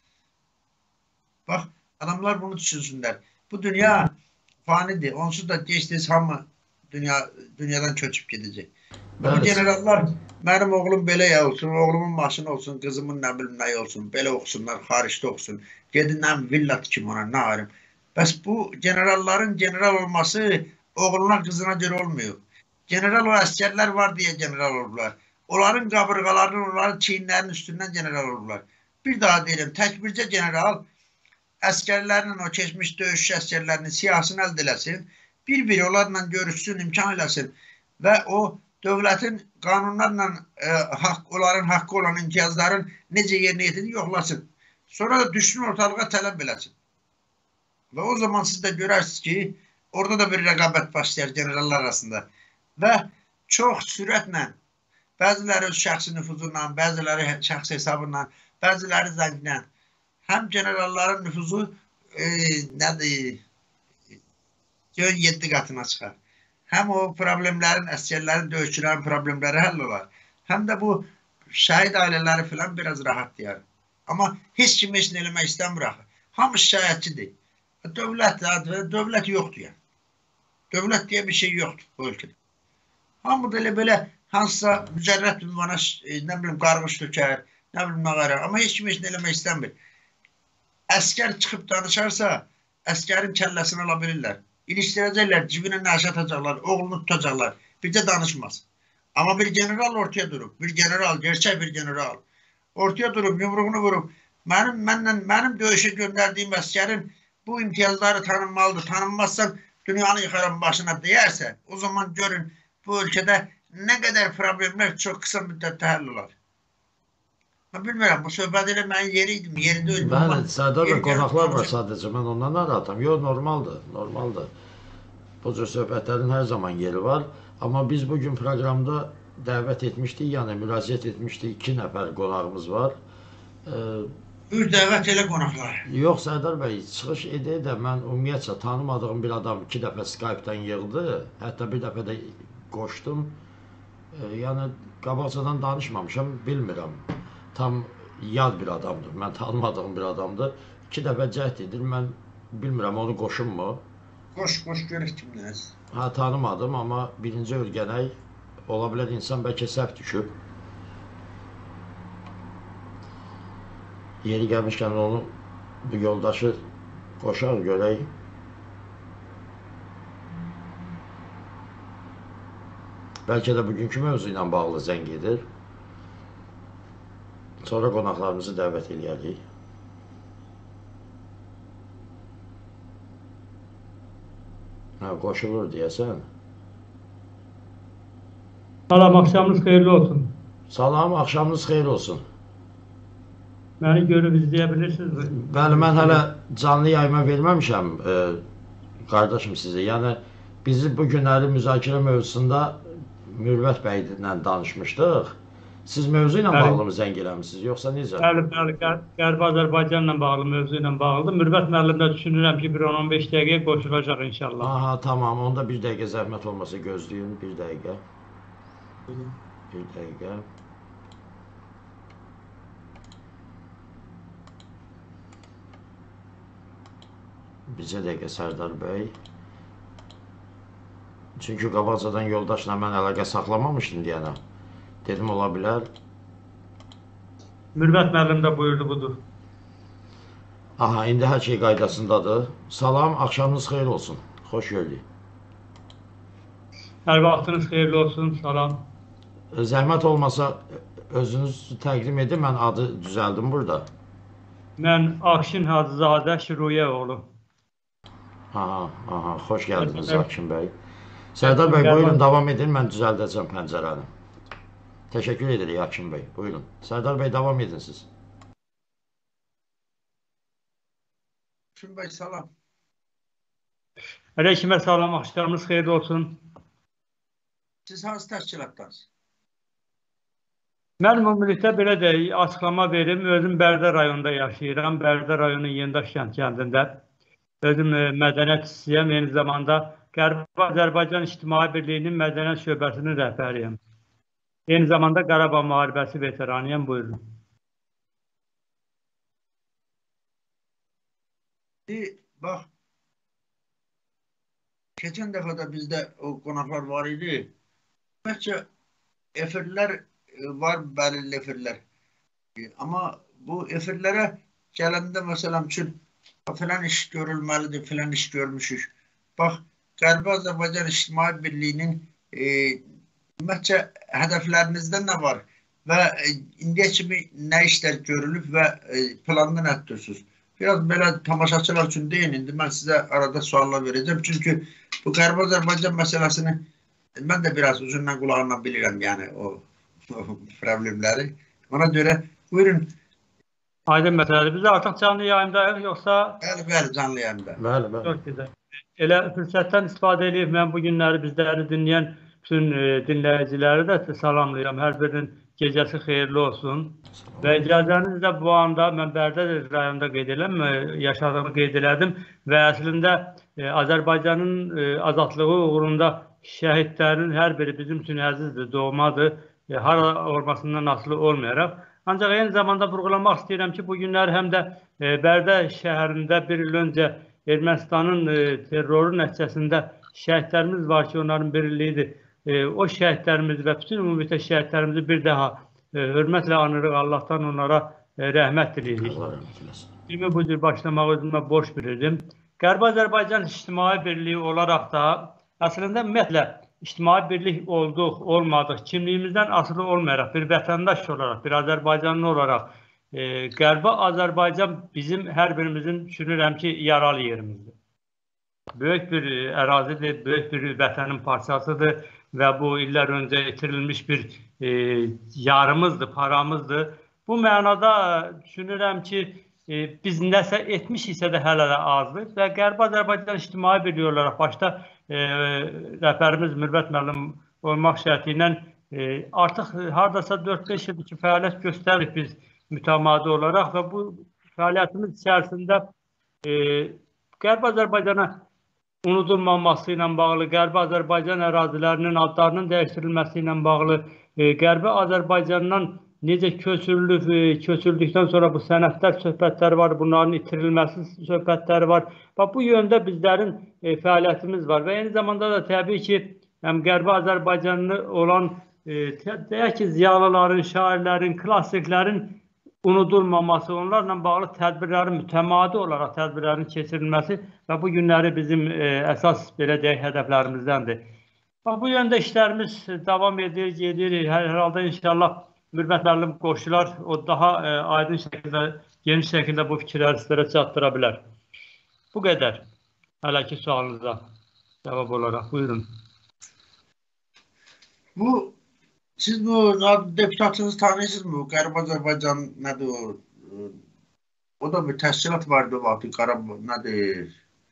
Bax, adamlar bunu düşünsünlər. Bu dünya fanidir. Onsuz da gez-tez hamı dünya, dünyadan köçüb gedəcək. Bu generallar, mənim oğlum belə ya olsun, oğlumun maşını olsun, qızımın nə bilim nə olsun, belə oxusunlar, xaricdə oxusun, gedin nə villa tikim ona, nə ayrım. Bəs bu generalların general olması oğluna, qızına görə olmuyor. General o əskərlər var deyə general olurlar. Onların qabırğalarının, onların çiyinlərinin üstündən general olurlar. Bir daha deyirəm, tək bircə general əskərlərinin, o keçmiş döyüş əskərlərinin siyasını əldə eləsin, bir-bir onlarla görüşsün, imkan eləsin və o dövlətin qanunlarla e, haqq, onların haqqı olan imtiyazların necə yerinə yetirir yoxlasın. Sonra da düşsün ortalığa tələb eləsin. Və o zaman siz də görərsiniz ki, orada da bir rəqabət başlayır generallar arasında. Və çox sürətlə, bəziləri öz şəxsi nüfuzunla, bəziləri şəxsi hesabından, bəziləri zənglə, həm generalların nüfuzu e, nədir, gör yeddi qatına çıxar. Həm o problemlərin, əsgərlərin, döyüşçülərin problemləri həll olar. Həm də bu şəhid ailələri filan biraz rahat deyər. Amma heç kim heç nə eləmək istəmir axı. Hamı şikayətçidir. Dövlət, dövlət yoxdur yəni. Dövlət deyə bir şey yoxdur bu ölkədə. Hamı da elə belə hansısa mücərrət ünvana, nə bilim, qarğış tökər, nə bilim, nəqərər. Amma heç kim heç nə eləmək istəmir. Əskər çıxıb danışarsa, əskərin kəlləsini ala bilirlər. İlişdirəcəklər, cibinə nəşə atacaqlar, oğlunu tutacaqlar. Bircə danışmaz. Amma bir general ortaya durub, bir general, gerçək bir general. Ortaya durub, yumruğunu vurub, mənim, mənlə, mənim döyüşə göndərdiyim əskərin bu imtiyazları tanınmalıdır. Tanınmazsan, dünyanı yıxarım başına deyərsə, o zaman görün, bu ölkədə nə qədər problemlər çox qısa müddətdə həll olar. Mən bilmirəm, bu söhbət elə mənim yeri idim, yeri deyil. Bəli, Sərdar bəy, qonaqlar var sadəcə, mən ondan narahatam. Yox, normaldır, normaldır. Bu cür söhbətlərin hər zaman yeri var. Amma biz bugün proqramda dəvət etmişdik, yəni müraciət etmişdik, iki nəfər qonağımız var. Buyur, dəvət elə qonaqlar. Yox, Sərdar bəy, çıxış edək də mən ümumiyyətcə tanımadığım bir adam iki dəfə Skype-dan yığdı, hətta bir dəfə də qoşdum. Yəni, qabaqcadan danışmamışam, bilmirəm. Tam yad bir adamdır, mən tanımadığım bir adamdır. İki dəfə cəhd edir, mən bilmirəm, onu qoşum mu? Qoş, qoş, görək kimləriz. Hə, tanımadım, amma birinci ölgənək, ola bilər insan bəlkə səhv düşüb. Yeri gəlmişkən onu, bu yoldaşı qoşar, görək. Bəlkə də bugünkü mövzu ilə bağlı zəng edir. Sonra qonaqlarımızı dəvət edərik. Hə, qoşulur deyəsən. Salam, axşamınız xeyirli olsun. Salam, axşamınız xeyir olsun. Məni görüb izləyə bilirsiniz. Bəli, mən hələ canlı yayıma verməmişəm, e, qardaşım sizə. Yəni, bizi bu günləri müzakirə mövzusunda Mürvət bəy ilə danışmışdıq. Siz mövzu ilə bağlı mı zəng eləmişsiniz, yoxsa necə? Bəli, bəli, Qərbi Azərbaycanla bağlı mövzu ilə bağlıdır. Mürvət müəllimdə düşünürəm ki, bir on on beş dəqiqəyə qoşulacaq inşallah. Aha, tamam, onda bir dəqiqə zəhmət olmasa gözləyin, bir dəqiqə. Bir dəqiqə. Bizə dəqiqə Sərdar bəy. Çünki qabaqcadan yoldaşla mən əlaqə saxlamamışdım deyənə. Dedim, ola bilər. Mürvət müəllim də buyurdu, budur. Aha, indi hər şey qaydasındadır. Salam, axşamınız xeyir olsun. Xoş gördük. Hər vaxtınız xeyirli olsun, salam. Zəhmət olmasa özünüz təqdim edin, mən adı düzəldim burada. Mən Akşin Hacızadə Şiruyə oğlu. Aha, aha, xoş gəldiniz Akşin bəy. Sərdar bəy, buyurun, davam edin, mən düzəldəcəm pəncərəni. Təşəkkür edirik Akşin bəy, buyurun. Sərdar bəy, davam edin siz. Akşin bəy, salam. Əleykümə salam, axşamınız xeyirli olsun. Siz hansı təşkilatdansınız? Mən ümumilikdə belə də açıqlama verim. Özüm Bərdə rayonunda yaşayıram. Bərdə rayonunun Yendaş kəndində. Özüm mədəniyyət işçisiyəm. Eyni zamanda Qərbi Azərbaycan İctimai Birliyinin mədəniyyət şöbəsinin rəhbəriyəm. Eyni zamanda Qarabağ müharibəsi veteranıyam. Buyurun. Bax, keçən dəfə də bizdə o qonaqlar var idi. Bəlkə efirlər var, bəlirli efirlər. Amma bu efirlərə gələndə məsələn üçün filan iş görülməlidir, filan iş görmüşük. Bax, Qərbi Azərbaycan İctimai Birliyinin ümumiyyətcə hədəflərinizdə nə var və indiyə kimi nə işlər görülüb və planda nə tutursuz? Biraz belə tamaşaçılar üçün deyin, indi mən sizə arada suallar verəcəm. Çünki bu Qərbi Azərbaycan məsələsini Ben de biraz uzundan kulağından bilirim yani o, o problemleri. Ona göre buyurun. Aydın məsələdir. Biz artıq canlı yayındayıq, yoxsa? Bəli, bəli, canlı yayında. Bəli, bəli. Çox gözəl. Elə fürsətdən istifadə edib mən bu günləri bizləri dinləyən bütün e, dinləyiciləri də salamlayıram. Hər birinin gecəsi xeyirli olsun. Və icazənizlə bu anda mən Bərdə rayonunda qeyd edirəm, yaşadığımı qeyd elədim və əslində e, Azərbaycanın e, azadlığı uğrunda şəhidlərin hər biri bizim üçün əzizdir, doğmadır, e, hara olmasından asılı olmayaraq. Ancaq eyni zamanda vurğulamaq istəyirəm ki, bu günlər həm də e, Bərdə şəhərində bir il öncə Ermənistanın e, terroru nəticəsində şəhidlərimiz var ki, onların birliyidir. E, o şəhidlərimizi və bütün ümumiyyətlə şəhidlərimizi bir daha e, hörmətlə anırıq, Allahdan onlara e, rəhmət diliyirik. Allah rəhmət eləsin. Kimi bu cür başlamağı özümə borc bilirdim. Qərbi Azərbaycan İctimai Birliyi olaraq da əslində ümumiyyətlə İctimai birlik olduq, olmadıq, kimliyimizdən asılı olmayaraq, bir vətəndaş olaraq, bir Azərbaycanlı olaraq, e, Qərbi Azərbaycan bizim hər birimizin düşünürəm ki, yaralı yerimizdir. Böyük bir ərazidir, böyük bir vətənin parçasıdır və bu illər öncə itirilmiş bir e, yarımızdır, paramızdır. Bu mənada düşünürəm ki, e, biz nəsə etmiş isə də hələ də azdır və Qərbi Azərbaycan İctimai Birliyi olaraq başda E, rəhbərimiz Mürvət müəllim olmaq şərti ilə e, artıq hardasa dörd beş ildir ki, fəaliyyət göstəririk biz mütəmadi olaraq və bu fəaliyyətimiz içərisində e, Qərbi Azərbaycana unudulmaması ilə bağlı, Qərbi Azərbaycan ərazilərinin adlarının dəyişdirilməsi ilə bağlı, e, Qərbi Azərbaycandan necə köçürülüb, köçürüldükdən sonra bu sənədlər söhbətləri var, bunların itirilməsi söhbətləri var. Və bu yöndə bizlərin e, fəaliyyətimiz var və eyni zamanda da təbii ki, həm Qərbi Azərbaycanlı olan e, deyək ki, ziyalıların, şairlərin, klassiklərin unudulmaması, onlarla bağlı tədbirlərin, mütəmadi olaraq tədbirlərin keçirilməsi və bu günləri bizim e, əsas belə deyək hədəflərimizdəndir. Və bu yöndə işlərimiz davam edir, gedir, hər, hər halda inşallah Mürvət müəllim qoşular, o daha e, aydın şəkildə, geniş şəkildə bu fikirləri sizlərə çatdıra bilər. Bu qədər. Hələ ki sualınıza cavab olaraq. Buyurun. Bu, siz bu deputatınızı tanıyırsınız mı? Qərbi Azərbaycan nədir o? O da bir təşkilat vardı o vaxtı. Qarab, nədir?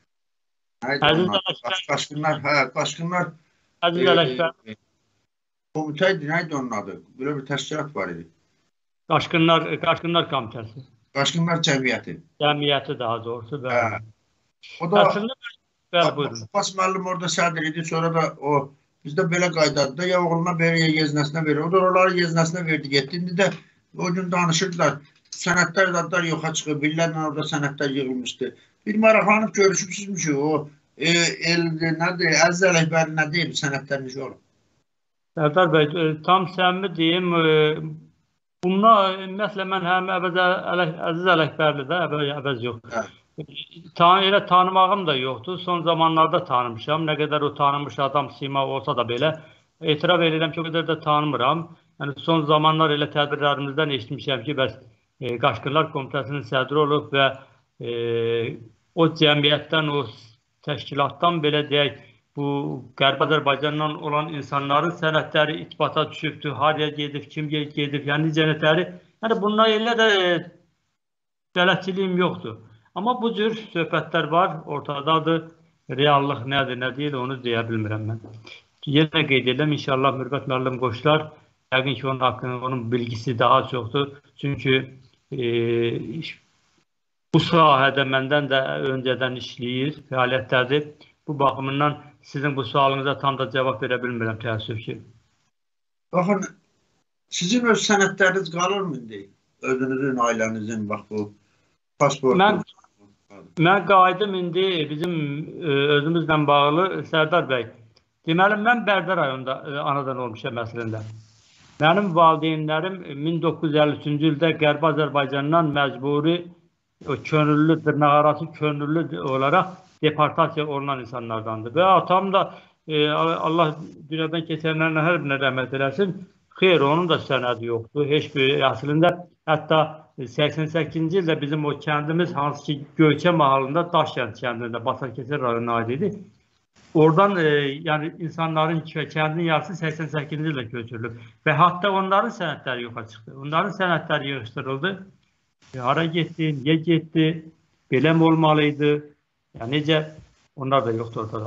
Əziz Ələkbər. Qaşqınlar, hə, Qaşqınlar. Əziz Ələkbər. Komiteydi, neydi onun adı? Böyle bir təşkilat var idi. Qaşqınlar, Qaşqınlar Komitəsi. Qaşqınlar Cəmiyyəti. Cəmiyyəti daha doğrusu. Hə. O da Əslində, bəli, buyurun. Abbas müəllim orada sədr idi. Sonra da o, bizdə belə qaydadır da, ya oğluna verir, ya yeznəsinə verir. O da oraları yeznəsinə verdi, getdi. İndi də o gün danışırdılar. Sənətlər adlar yoxa çıxıb, illərlə orada sənətlər yığılmışdı. Bir maraqlanıb görüşübsünüzmü ki, o e, el, nədir, Əziz Ələkbər nə deyib sənətlər necə olur? Sərdar bəy, tam səmimi deyim, bununla ümumiyyətlə mən həm əvəz, Əziz Ələkbərli də, əvəz yox. Tan elə tanımağım da yoxdur. Son zamanlarda tanımışam. Nə qədər o tanınmış adam sima olsa da belə, etiraf edirəm ki, o qədər də tanımıram. Yəni, son zamanlar elə tədbirlərimizdən eşitmişəm ki, bəs e, Qaşqınlar Komitəsinin sədri olub və e, o cəmiyyətdən, o təşkilatdan belə deyək, bu Qərbi Azərbaycandan olan insanların sənətləri itibata düşübdür, haraya gedib, kim gedib, yəni cənətləri. Yəni bununla elə də bələdçiliyim yoxdur. Amma bu cür söhbətlər var, ortadadır. Reallıq nədir, nə deyil, onu deyə bilmirəm mən. Yenə qeyd edirəm, inşallah Mürvət müəllim qoşular, yəqin ki, onun haqqında, onun bilgisi daha çoxdur. Çünki e, bu sahədə məndən də öncədən işləyir, fəaliyyətdədir. Bu baxımından sizin bu sualınıza tam da cavab verə bilmirəm, təəssüf ki. Baxın, sizin öz sənətləriniz qalır mı indi? Özünüzün, ailənizin, bax bu pasport. Mən, mən qayıdım indi bizim özümüzlə bağlı Sərdar bəy. Deməli, mən Bərdə rayonunda anadan olmuşam əslində. Mənim valideynlərim min doqquz yüz əlli üçüncü ildə Qərbi Azərbaycandan məcburi, könüllü, dırnaqarası könüllü olaraq deportasiya olunan insanlardandır. Və atam da e, Allah dünyadan keçənlərlə hər birinə rəhmət eləsin. Xeyr, onun da sənədi yoxdur. Heç bir əslində, hətta səksən səkkizinci ildə bizim o kəndimiz, hansı ki Göyçə mahallında Daşkənd kəndində, Basarkəsər rayonuna aid idi. Oradan e, yani insanların kendinin yarısı seksen sekizinci yılda götürülüp ve hatta onların senetleri yoxa çıktı. Onların senetleri yığışdırıldı. E, hara gitti, niye gitti, belə mi olmalıydı? Yani necə? Onlar da yoktu ortada.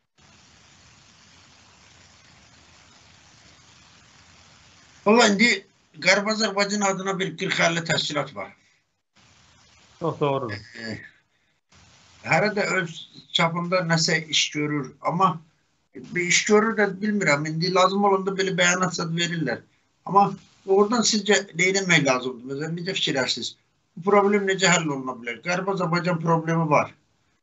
Valla indi Qərb Azərbaycan adına bir qırx əlli təşkilat var. Çok doğrudur. E, Hər də öz çapında nəsə iş görür. Amma bir iş görür də bilmirəm. İndi lazım olanda belə bəyanat zad verirlər. Amma oradan sizcə nə etmək lazımdır? Məsələn, necə fikirləşirsiniz? Bu problem necə həll oluna bilər? Qərb Azərbaycan problemi var.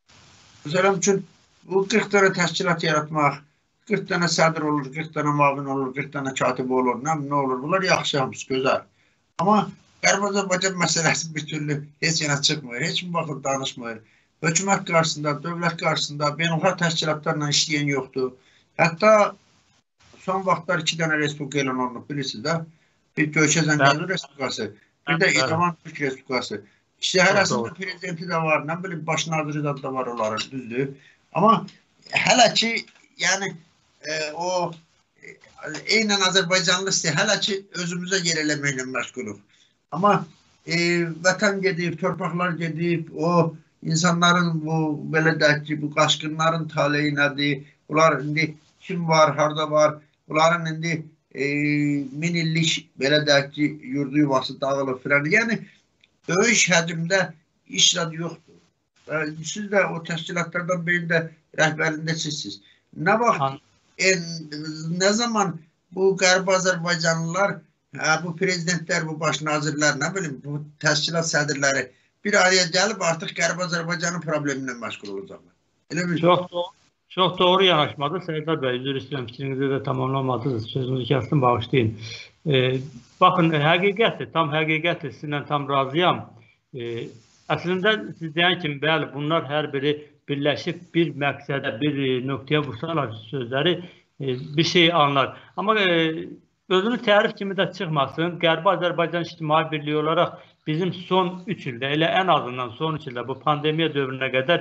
Məsələn üçün bu qırx dənə təşkilat yaratmaq, qırx dənə sədr olur, qırx dənə mavin olur, qırx dənə katib olur, nə, nə olur? Bunlar yaxşı, hamısı gözəl. Amma Qərb Azərbaycan məsələsi bir türlü heç yana çıxmır, heç mi baxıb danışmır. Hökumət qarşısında, dövlət qarşısında beynəlxalq təşkilatlarla işləyən yoxdur. Hətta son vaxtlar iki dənə respublika elan olunub, bilirsiniz də. Bir Göyçə Zəngəzur Respublikası, bir də İrəvan Türk Respublikası. İşte hərəsində prezidenti də var, nə bilim, baş naziri da var onların, düzdür. Amma hələ ki, yəni e, o e, eynən Azərbaycanlı istəyir, hələ ki özümüzə yer eləməklə məşğuluq. Amma e, vətən gedib, torpaqlar gedib, o İnsanların bu belə deyək ki, bu qaçqınların taleyi nədir? Bunlar indi kim var, harda var? Bunların indi e, min illik belə deyək ki, yurdu yuvası dağılıb filan. Yəni böyük həcmdə işlər yoxdur. E, siz də o təşkilatlardan birində rəhbərində sizsiniz. Nə vaxt, e, nə zaman bu Qərb Azərbaycanlılar, hə, bu prezidentlər, bu baş nazirlər, nə bilim, bu təşkilat sədrləri bir araya gəlib artıq Qərb Azərbaycanın problemindən məşğul olacaqlar. Elə bir Çox doğru, çox doğru yanaşmadı. Serdar bəy, üzr istəyirəm, fikrinizi də tamamlamadınız. Sözünüzü kəsdim, bağışlayın. E, baxın, həqiqətdir, tam həqiqətdir. Sizinlə tam razıyam. E, əslində siz deyən kimi, bəli, bunlar hər biri birləşib bir məqsədə, bir nöqtəyə vursalar sözləri e, bir şey anlar. Amma e, özünü tərif kimi də çıxmasın. Qərbi Azərbaycan İctimai Birliyi olaraq bizim son üç ildə, elə ən azından son üç ildə bu pandemiya dövrünə qədər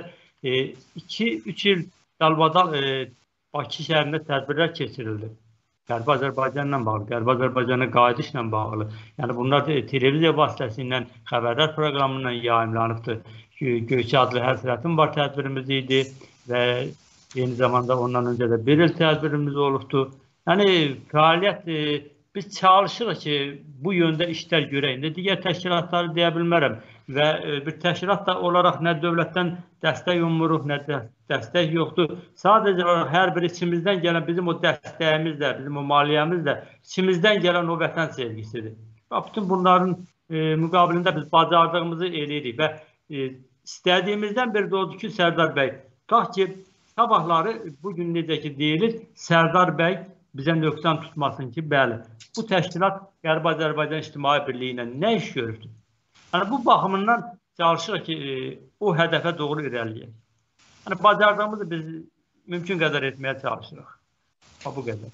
iki üç il dalbadal e, Bakı şəhərində tədbirlər keçirildi. Qərbi Azərbaycanla bağlı, Qərbi Azərbaycana qayıdışla bağlı. Yəni bunlar da televiziya vasitəsilə, xəbərlər proqramından yayımlanıbdır. Göyçə adlı həsrətim var tədbirimiz idi və eyni zamanda ondan öncə də bir il tədbirimiz olubdur. Yəni fəaliyyət e, biz çalışırıq ki, bu yöndə işlər görək. Digər təşkilatları deyə bilmərəm və bir təşkilat da olaraq nə dövlətdən dəstək umuruq, nə də dəstək yoxdur. Sadəcə olaraq hər bir içimizdən gələn bizim o dəstəyimiz də, bizim o maliyyəmiz də içimizdən gələn o vətən sevgisidir. Və bütün bunların e, müqabilində biz bacardığımızı eləyirik və e, istədiyimizdən biri də odur ki, Sərdar bəy, bax ki, sabahları bugün necə ki deyilir, Sərdar bəy bizə nöqsan tutmasın ki, bəli, bu təşkilat Qərbi Azərbaycan İctimai Birliyi ilə nə iş görübdür? Yəni, bu baxımından çalışırıq ki, e, o hədəfə doğru irəliyək. Yəni, bacardığımızı biz mümkün qədər etməyə çalışırıq. Ha, bu qədər.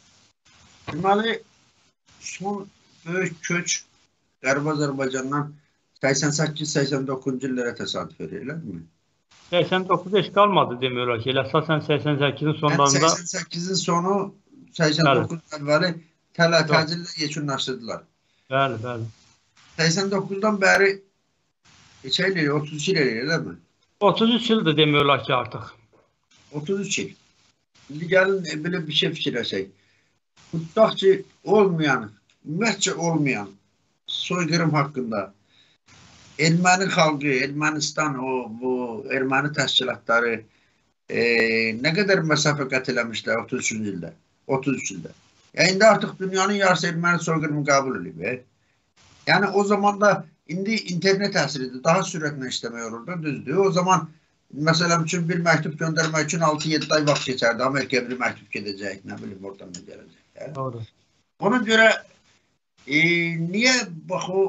Deməli, son böyük köç Qərbi Azərbaycandan səksən səkkiz səksən doqquzuncu illərə təsadüf edir, elədir mi? səksən doqquz heç qalmadı demiyorlar ki, elə əsasən səksən səkkizin sonlarında... səksən səkkizin sonu səksən doqquz əvvəli tələ təcillə yekunlaşdırdılar. Bəli, bəli. səksən doqquzdan bəri neçə il, otuz üç il eləyir, elə mi? otuz üç ildir demiyorlar ki artıq. otuz üç il. İndi gəlin belə bir şey fikirləşək. Tutaq ki, olmayan, ümumiyyətcə olmayan soyqırım haqqında Erməni xalqı, Ermənistan, o, bu erməni təşkilatları e, nə qədər məsafə qət eləmişlər otuz üçüncü ildə, otuz üç ildə. Yəni, indi artıq dünyanın yarısı erməni soyqırımı qəbul edib. E? Yəni, o zaman da indi internet əsridir, daha sürətlə işləmək olur da, düzdür. O zaman, məsələn üçün bir məktub göndərmək üçün altı yeddi ay vaxt keçərdi. Amerikaya bir məktub gedəcək, nə bilim, oradan da gələcək. E? Doğru. Ona görə, e, niyə, bax, o,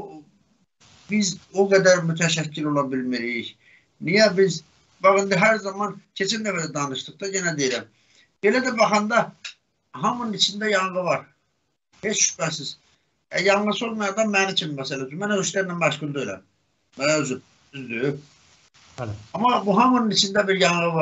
biz o qədər mütəşəkkil ola bilmirik? Niyə biz, bax, indi hər zaman, keçən dəfə də danışdıqda, yenə deyirəm, belə də baxanda hamının içində yanğı var. Heç şübhəsiz. E, yanğısı olmayan məni kimi məsələ. Mən o işlərlə məşğul deyiləm. Mən özüm, düzdür. Amma bu hamının içində bir yanğı var.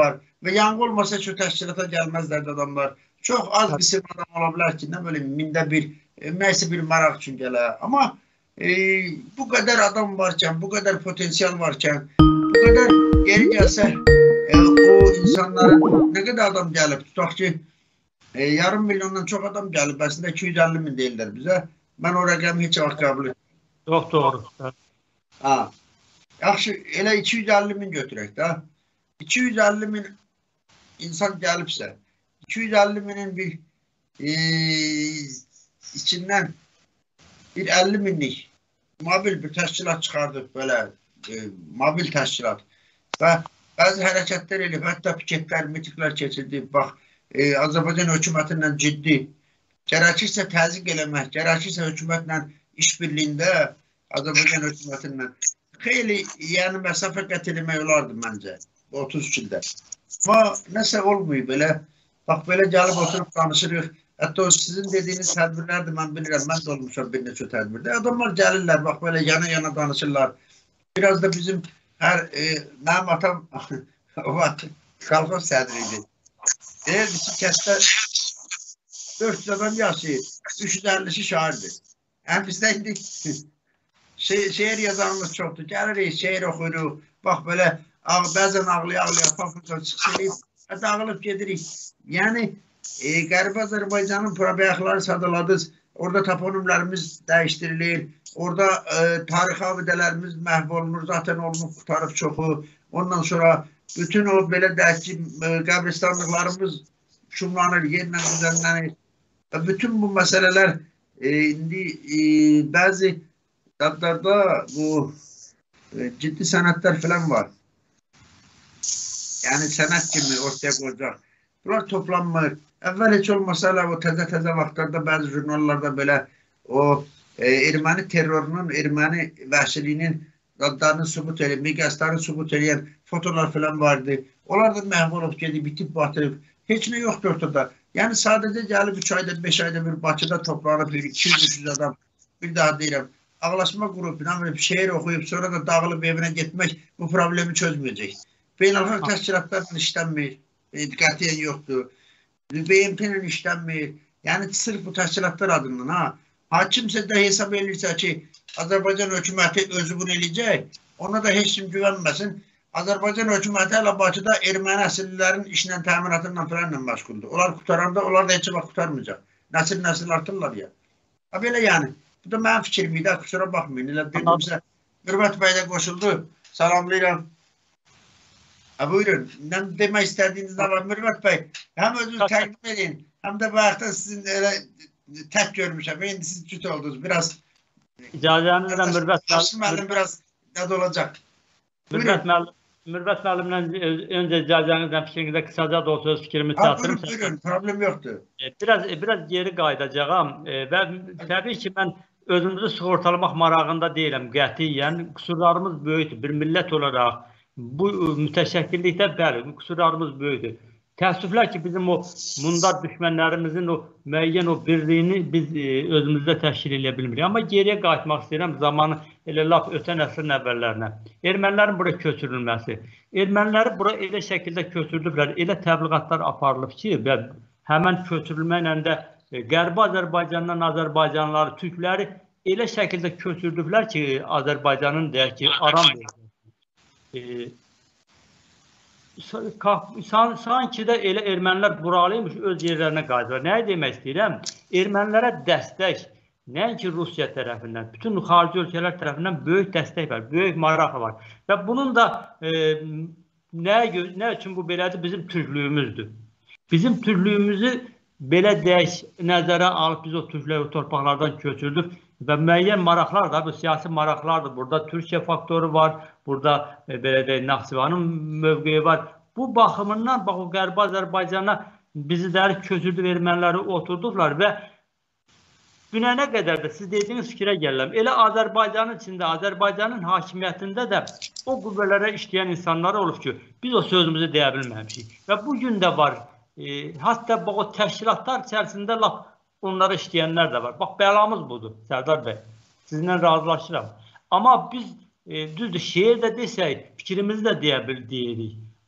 ve yanğı olmasa şu təşkilata gəlməzlərdi adamlar. Çox az bir sırf adam ola bilər ki, nə böyle mində bir, e, nəysə bir maraq üçün gələ. Amma e, bu kadar adam varken, bu kadar potansiyel varken, bu kadar geri gəlsə, e, o insanların ne kadar adam gəlib, tutaq ki, e, yarım milyondan çok adam gəlib, əslində iki yüz əlli min deyirlər bizə. Mən o rəqəmi heç vaxt qəbul etmirəm. Çox doğru. Ha. Yaxşı, elə iki yüz əlli min götürək də. iki yüz əlli min insan gəlibsə, iki yüz əlli minin bir e, içindən bir əlli minlik mobil bir təşkilat çıxardıq, böyle e, mobil təşkilat və bəzi hərəkətlər eləyib, hətta piketlər, mitiklər keçirdi. Bax, e, Azərbaycan hökumətindən ciddi, gərəkirsə təzyiq eləmək, gərəkirsə hökumətlə işbirliyində Azərbaycan hökumətindən xeyli, yəni məsafə qət eləmək olardı məncə otuz üç ildə. Amma nəsə olmuyor belə. Bax, belə gəlib oturup danışırıq. Hətta o sizin dediğiniz tədbirlər də mən bilirəm, mən də olmuşam bir neçə tədbirdə. Adamlar gəlirlər, bax belə yana-yana danışırlar. Biraz da bizim hər, e, mənim atam o vaxt kolxoz sədri idi. Deyirdi ki, kəsdə dörd yüz adam yaşayır, üç yüz əllisi şairdir. Yəni bizdə indi şe şeir yazanımız çoxdur. Gəlirik, şeir oxuyuruq. Bax belə ağ, bəzən ağlaya-ağlaya pafuca çıxırıq, dağılıb gedirik. Yəni e, Qərbi Azərbaycanın probiyakları sadaladız. Orada toponimlərimiz dəyişdirilir. Orada e, tarixi abidələrimiz məhv olunur. Zaten olunub qutarıb çoxu. Ondan sonra bütün o belə deyək ki, e, qəbristanlıqlarımız şumlanır, yerlə düzənlənir. Bütün bu məsələlər e, indi e, bəzi dadlarda bu e, ciddi sənətlər falan var. Yani sənət kimi ortaya koyacaq. Bunlar toplanmır. Əvvəl heç olmasa hələ o təzə-təzə vaxtlarda bəzi jurnallarda belə o e, erməni terrorunun, erməni vəhşiliyinin adlarını sübut edən, miqyaslarını sübut edən fotolar falan vardı. Onlar da məhv olub gedib, bitib, batırıb. Heç nə yoxdur ortada. Yəni sadəcə gəlib üç ayda, beş ayda bir Bakıda toplanıb iki yüz üç yüz adam. Bir daha deyirəm, ağlaşma qrupu, şeir oxuyub, sonra da dağılıb evinə getmək bu problemi çözməyəcək. Beynəlxalq təşkilatlarla işlənmir, qətiyyən yoxdur. B M T ilə işlənmir. Yəni sırf bu təşkilatlar adından ha. Hakimsə də hesab edirsə ki, Azərbaycan hökuməti özü bunu eləyəcək, ona da heç kim güvənməsin. Azərbaycan hökuməti hələ Bakıda erməni əsillilərin işlə təminatından filanla məşğuldur. Onlar qutaranda, onlar da heç vaxt qutarmayacaq. Nəsil-nəsil artırlar ya. Ha belə yəni. Bu da mənim fikrim idi, kusura baxmayın. Elə dedimsə, Mürvət bəy də qoşuldu. Salamlayıram. Ha, buyurun. Ne demək istədiyiniz nə var Mürvət bəy? Həm özünüzü təqdim edin, həm də bu hafta sizin elə tək görmüşəm. İndi siz cüt oldunuz. Biraz İcazənizlə Mürvət müəllim biraz nə olacaq? Mürvət müəllim Mürvət müəllimlə öncə icazənizlə fikrinizdə kısaca da olsa öz fikrimi çatdırım. Buyurun, buyurun. Problem yoxdur. Biraz, biraz geri qayıdacağam və təbii ki, mən özümüzü sığortalamaq marağında deyiləm qətiyyən. Kusurlarımız böyükdür. Bir millət olaraq bu mütəşəkkillikdə bəli, kusurlarımız böyükdür. Təəssüflər ki, bizim o mundar düşmənlərimizin o müəyyən o birliyini biz özümüzdə təşkil edə bilmirik. Amma geriyə qayıtmaq istəyirəm zamanı elə laf ötən əsrin əvvəllərinə. Ermənilərin bura köçürülməsi. Erməniləri bura elə şəkildə köçürdüblər, elə təbliğatlar aparılıb ki, və həmən köçürülməklə də Qərbi Azərbaycandan Azərbaycanlıları, Türkləri elə şəkildə köçürdüblər ki, Azərbaycanın deyək ki, aram verir. Ee, sanki də elə ermənilər buralıymış, öz yerlərinə qayıdır. Nəyə demək istəyirəm? Ermənilərə dəstək, nəinki Rusiya tərəfindən, bütün xarici ölkələr tərəfindən böyük dəstək var, böyük maraq var. Və bunun da e, nə, nə üçün bu belədir? Bizim türklüyümüzdür. Bizim türklüyümüzü belə deyək, nəzərə alıb biz o türkləri o torpaqlardan köçürdük. Və müəyyən maraqlar da, bu siyasi maraqlardır. Burada Türkiyə faktoru var, burada e, belə deyək, Naxçıvanın mövqeyi var. Bu baxımından, bax o Qərbi Azərbaycana bizi dəri köçürdü, erməniləri oturduqlar və dünənə qədər də siz dediyiniz fikrə gəlirəm. Elə Azərbaycanın içində, Azərbaycanın hakimiyyətində də o qüvvələrə işləyən insanlar olub ki, biz o sözümüzü deyə bilməmişik. Və bugün də var, e, hətta bax o təşkilatlar içərisində laf onlara işləyənlər də var. Bax, bəlamız budur, Sərdar bəy. Sizinlə razılaşıram. Amma biz, e, düzdür, şeir də desək, fikrimizi də deyə deyirik.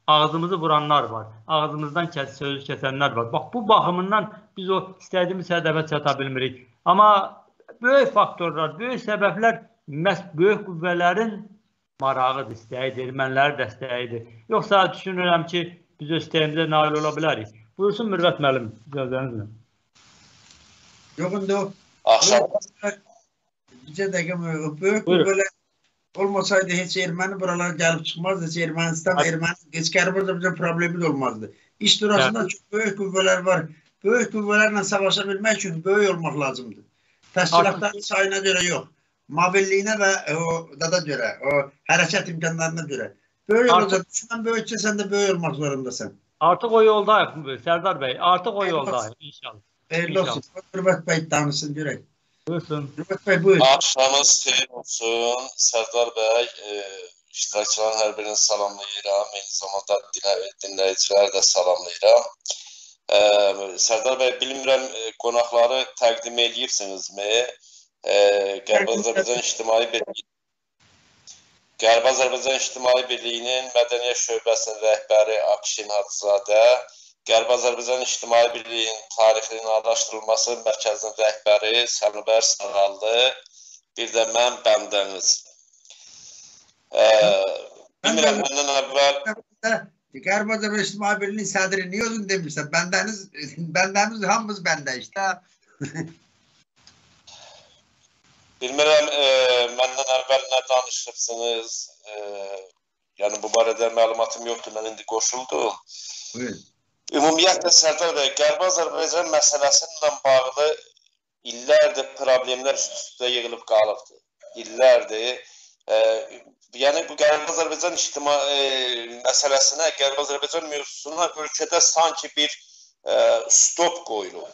ağzımızı vuranlar var. Ağzımızdan kes, söz kesenler var. Bak bu baxımından biz o istədiyimiz hədəfə çata bilmirik. Amma böyük faktorlar, böyük səbəblər məhz böyük qüvvələrin marağıdır, istəyidir, ermənilərin dəstəyidir. Yoxsa düşünürəm ki, biz öz istəyimizə nail ola bilərik. Buyursun Mürvət müəllim, gözlərinizlə. Yox, indi o Axşam. Bizə dəqiqə böyük qüvvələr olmasaydı heç erməni buralara gəlib çıxmazdı. Heç Ermənistan, Erməni, heç Qərbi problemi də olmazdı. İş durasında çox böyük qüvvələr var. Böyük qüvvələrlə savaşa bilmək üçün böyük olmaq lazımdır. Təşkilatların sayına görə yox. Mavilliyinə və o dada görə, o hərəkət imkanlarına görə. Böyük olacaq. Düşmən böyükçə sən də böyük olmaq zorundasın. Artıq o yoldayıq Sərdar bəy. Artıq o yoldayıq inşallah. Xeyirli olsun. Mürvət bəy danışsın görək. Buyursun. Mürvət bəy buyur. Axşamınız xeyir olsun. Sərdar bəy, e, iştirakçıların hər birini salamlayıram. Eyni zamanda dinləyiciləri də salamlayıram. E, Sərdar bəy, bilmirəm qonaqları təqdim edəyirsinizmi? E, Qərbi Azərbaycan İctimai Birliyi Qərbi Azərbaycan İctimai Birliyinin Mədəniyyət Şöbəsinin rəhbəri Akşin Hacızadə, Qərbi Azərbaycan İctimai Birliyinin tarixinin araşdırılması mərkəzinin rəhbəri Səlmibər Sağallı, bir də mən bəndəniz. E, bilmirəm, məndən əvvəl Qərbi Azərbaycan İctimai Birliyinin sədri niyə özün demirsən? Bəndəniz, bəndəmiz hamımız bəndə işte. Bilmirəm, e, məndən əvvəl nə danışırsınız, e, yəni bu barədə məlumatım yoxdur, mən indi qoşuldum. Buyurun. Ümumiyyətlə, Sərdar bəy, Qərbi Azərbaycan məsələsinlə bağlı illərdir problemlər üst-üstə yığılıb qalıbdır. İllərdir. E, yəni bu Qərbi Azərbaycan ictimai e, məsələsinə, Qərbi Azərbaycan mövzusuna ölkədə sanki bir e, stop qoyulur.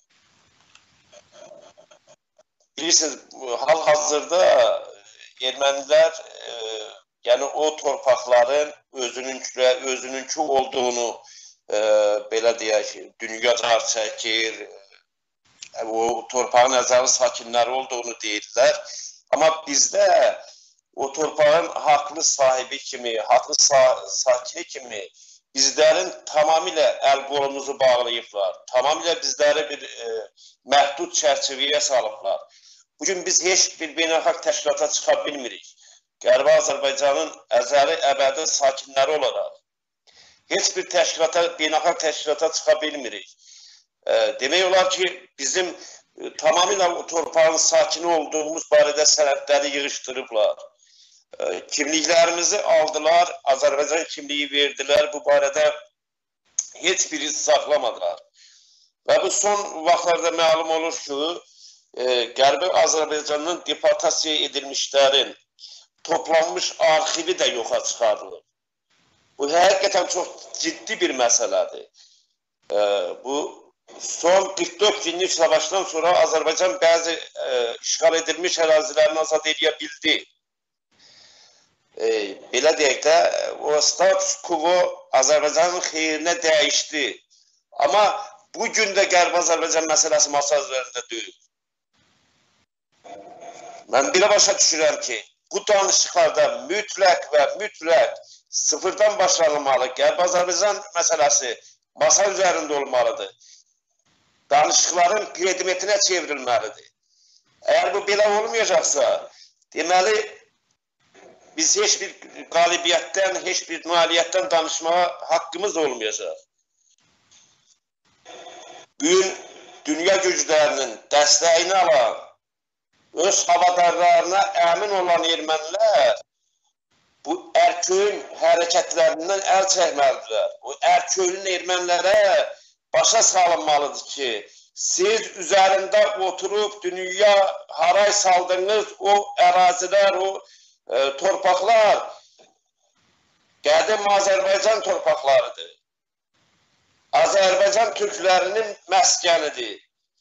Bilirsiniz, hal-hazırda ermənilər e, yəni o torpaqların özününkü, özününkü olduğunu e, belə deyək, dünyacar çəkir, e, o torpağın əzəli sakinləri olduğunu deyirlər. Amma bizdə o torpağın haqlı sahibi kimi, haqlı sa sakini kimi bizlərin tamamilə əl-qolumuzu bağlayıblar. Tamamilə bizləri bir e, məhdud çərçivəyə salıblar. Bugün biz heç bir beynəlxalq təşkilata çıxa bilmirik. Qərbi Azərbaycanın əzəli əbədi sakinləri olaraq. Heç bir təşkilata, beynəlxalq təşkilata çıxa bilmirik. E, demək olar ki, bizim e, tamamilə o torpağın sakini olduğumuz barədə sənədləri yığışdırıblar. E, kimliklərimizi aldılar, Azərbaycan kimliyi verdilər, bu barədə heç bir iz saxlamadılar. Və bu son vaxtlarda məlum olur ki, e, Qərbi Azərbaycanın deportasiya edilmişlərin toplanmış arxivi də yoxa çıxarılır. Bu həqiqətən çox ciddi bir məsələdir. E, bu son qırx dörd günlük savaşdan sonra Azərbaycan bəzi e, işğal edilmiş ərazilərini azad edə bildi. E, belə deyək də, o status quo Azərbaycanın xeyrinə dəyişdi. Amma bugün də Qərbi Azərbaycan məsələsi masa üzərində deyil. Mən belə başa düşürəm ki, bu danışıqlarda mütləq və mütləq sıfırdan başlanmalı. Qərbi Azərbaycan məsələsi masa üzərində olmalıdır. Danışıqların predmetinə çevrilməlidir. Əgər bu belə olmayacaqsa, deməli, biz heç bir qalibiyyətdən, heç bir nailiyyətdən danışmağa haqqımız olmayacaq. Bugün dünya güclərinin dəstəyini alan, öz havadarlarına əmin olan ermənilər bu ərköyün hərəkətlərindən əl çəkməlidirlər. O ərköyün ermənilərə başa salınmalıdır ki, siz üzərində oturub dünya haray saldığınız o ərazilər, o e, torpaqlar qədim Azərbaycan torpaqlarıdır. Azərbaycan türklərinin məskənidir.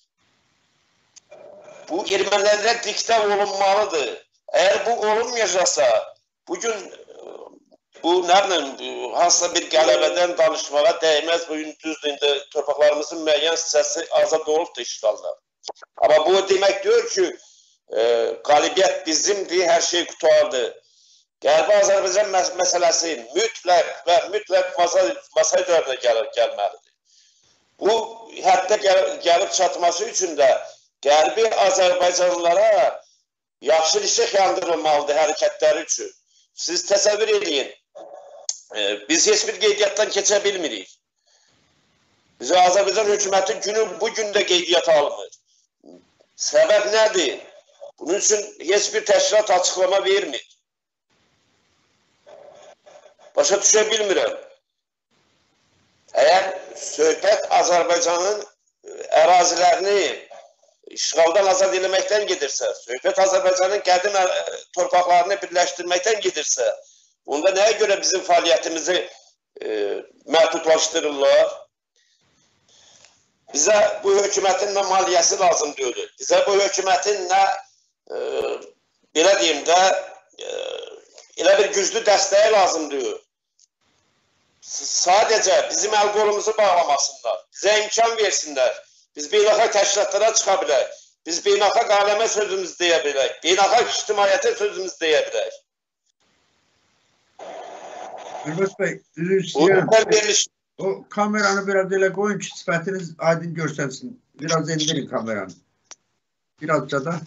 Bu ermənilərə diktə olunmalıdır. Əgər bu olunmayacaqsa, bugün bu nə bilim, hansısa bir qələbədən danışmağa dəyməz. Bugün düzdür, torpaqlarımızın müəyyən hissəsi azad olubdur işğaldan. Amma bu demək deyil ki, e, qalibiyyət bizimdir, hər şey qutardı. Qərbi Azərbaycan məs məsələsi mütləq və mütləq masa, masa üzərinə gəlir, gəlməlidir. Bu həddə gəl gəlib çatması üçün də Qərbi Azərbaycanlılara yaxşı işıq yandırılmalıdır hərəkətləri üçün. Siz təsəvvür edin, e, biz heç bir qeydiyyatdan keçə bilmirik. Bizim Azərbaycan hökuməti günü bu gün də qeydiyyata alınır. Səbəb nədir? Bunun üçün heç bir təşkilat açıqlama vermir. Başa düşə bilmirəm. Əgər söhbət Azərbaycanın ərazilərini işğaldan azad etməkdən gedirsə, söhbət Azərbaycanın qədim torpaqlarını birləşdirməkdən gedirsə, onda nəyə görə bizim fəaliyyətimizi e, məhdudlaşdırırlar? Bizə bu hökumətin nə maliyyəsi lazım deyil. Bizə bu hökumətin nə e, belə deyim də e, elə bir güclü dəstəyi lazım deyil. Sadəcə bizim əl qolumuzu bağlamasınlar, bizə imkan versinlər. Biz beynəlxalq təşkilatlara çıxa bilək, biz beynəlxalq aləmə sözümüzü deyə bilək, beynəlxalq ictimaiyyətə sözümüzü deyə bilək. Ülbət bəy, üzr istəyirəm. O kameranı biraz elə qoyun ki, sifətiniz aydın görsənsin. Biraz indirin kameranı. Birazca da.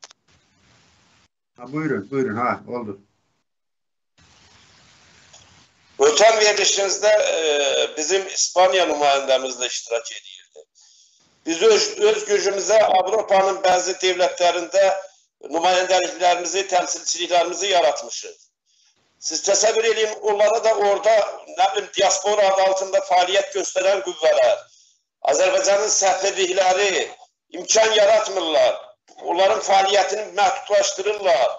Ha, buyurun, buyurun. Ha, oldu. Ötən verilişinizdə e, bizim İspanya nümayəndəmiz də iştirak edirdi. Biz öz, öz gücümüzə Avropanın bəzi devlətlərində nümayəndəliklərimizi, təmsilçiliklərimizi yaratmışıq. Siz təsəvvür edin, onlara da orada nə bilim diaspora adı altında fəaliyyət göstərən qüvvələr, Azərbaycanın səfirlikləri imkan yaratmırlar. Onların fəaliyyətini məhdudlaşdırırlar.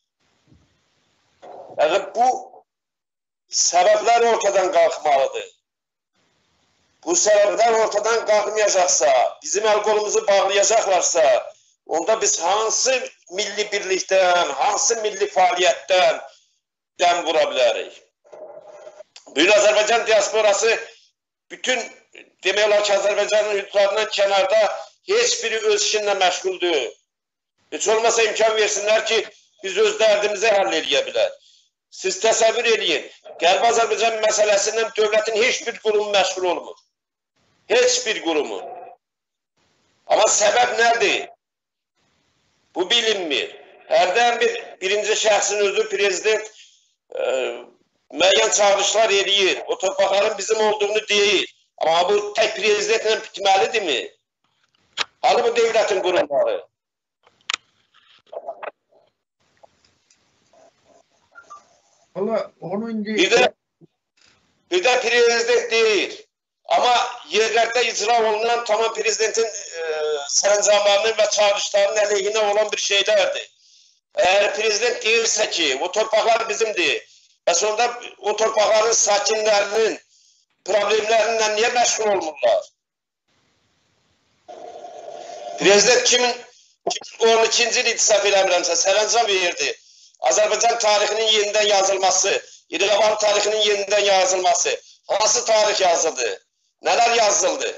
Yəni bu səbəblər ortadan qalxmalıdır. Bu səbəblər ortadan qalxmayacaqsa, bizim əl qolumuzu bağlayacaqlarsa, onda biz hansı milli birlikdən, hansı milli fəaliyyətdən dem vura bilərik? Bugün Azərbaycan diasporası bütün demək olar ki, Azərbaycanın hüdudlarından kənarda heç biri öz işinlə məşğuldur. Heç olmasa imkan versinlər ki, biz öz dərdimizi həll edə bilək. Siz təsəvvür edin, Qərbi Azərbaycan məsələsindən dövlətin heç bir qurumu məşğul olmur. Heç bir qurumu. Amma səbəb nədir? Bu bilinmir. Hərdən bir birinci şəxsin özü prezident e, müəyyən çağırışlar eləyir. O torpaqların bizim olduğunu deyir. Amma bu tək prezidentlə bitməlidirmi? Hani bu devlətin qurumları? Allah onu indi... Bir də, bir də prezident deyir. Amma yerlərdə icra olunan tamam prezidentin e, sərəncamlarının və çağırışlarının əleyhinə olan bir şeylərdir. Eğer prezident deyirsə ki, o torpaqlar bizimdir və sonunda o torpaqların sakinlərinin problemlərindən niyə məşğul olmurlar? Prezident kimin on ikinci il itisaf eləmirəmsə sərəncam verdi. Azərbaycan tarixinin yenidən yazılması, İrəvan tarixinin yenidən yazılması. Hansı tarix yazıldı? Nələr yazıldı?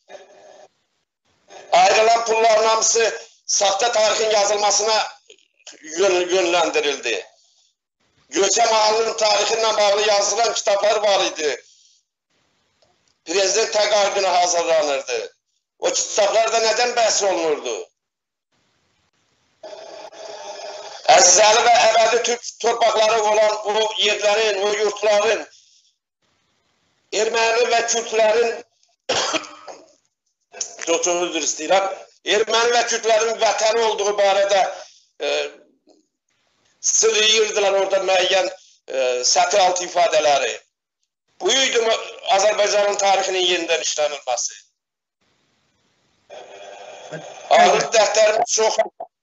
Ayrılan pulların hamısı saxta tarixin yazılmasına yön, yönləndirildi. Göçəm ağalının tarixindən bağlı yazılan kitablar var idi. Prezident təqaüdünə hazırlanırdı. O kitablarda nədən bəhs olunurdu? Əzəli və əbədi Türk torpaqları olan o yerlərin, o yurtların, erməni və Kürtlərin çox çox üzr istəyirəm, erməni və Kürtlərin vətəni olduğu barədə e, sırıyırdılar orada müəyyən e, səthi altı ifadələri. Bu idi Azərbaycanın tarixinin yenidən işlənilməsi. Ağır dəftərimiz çox.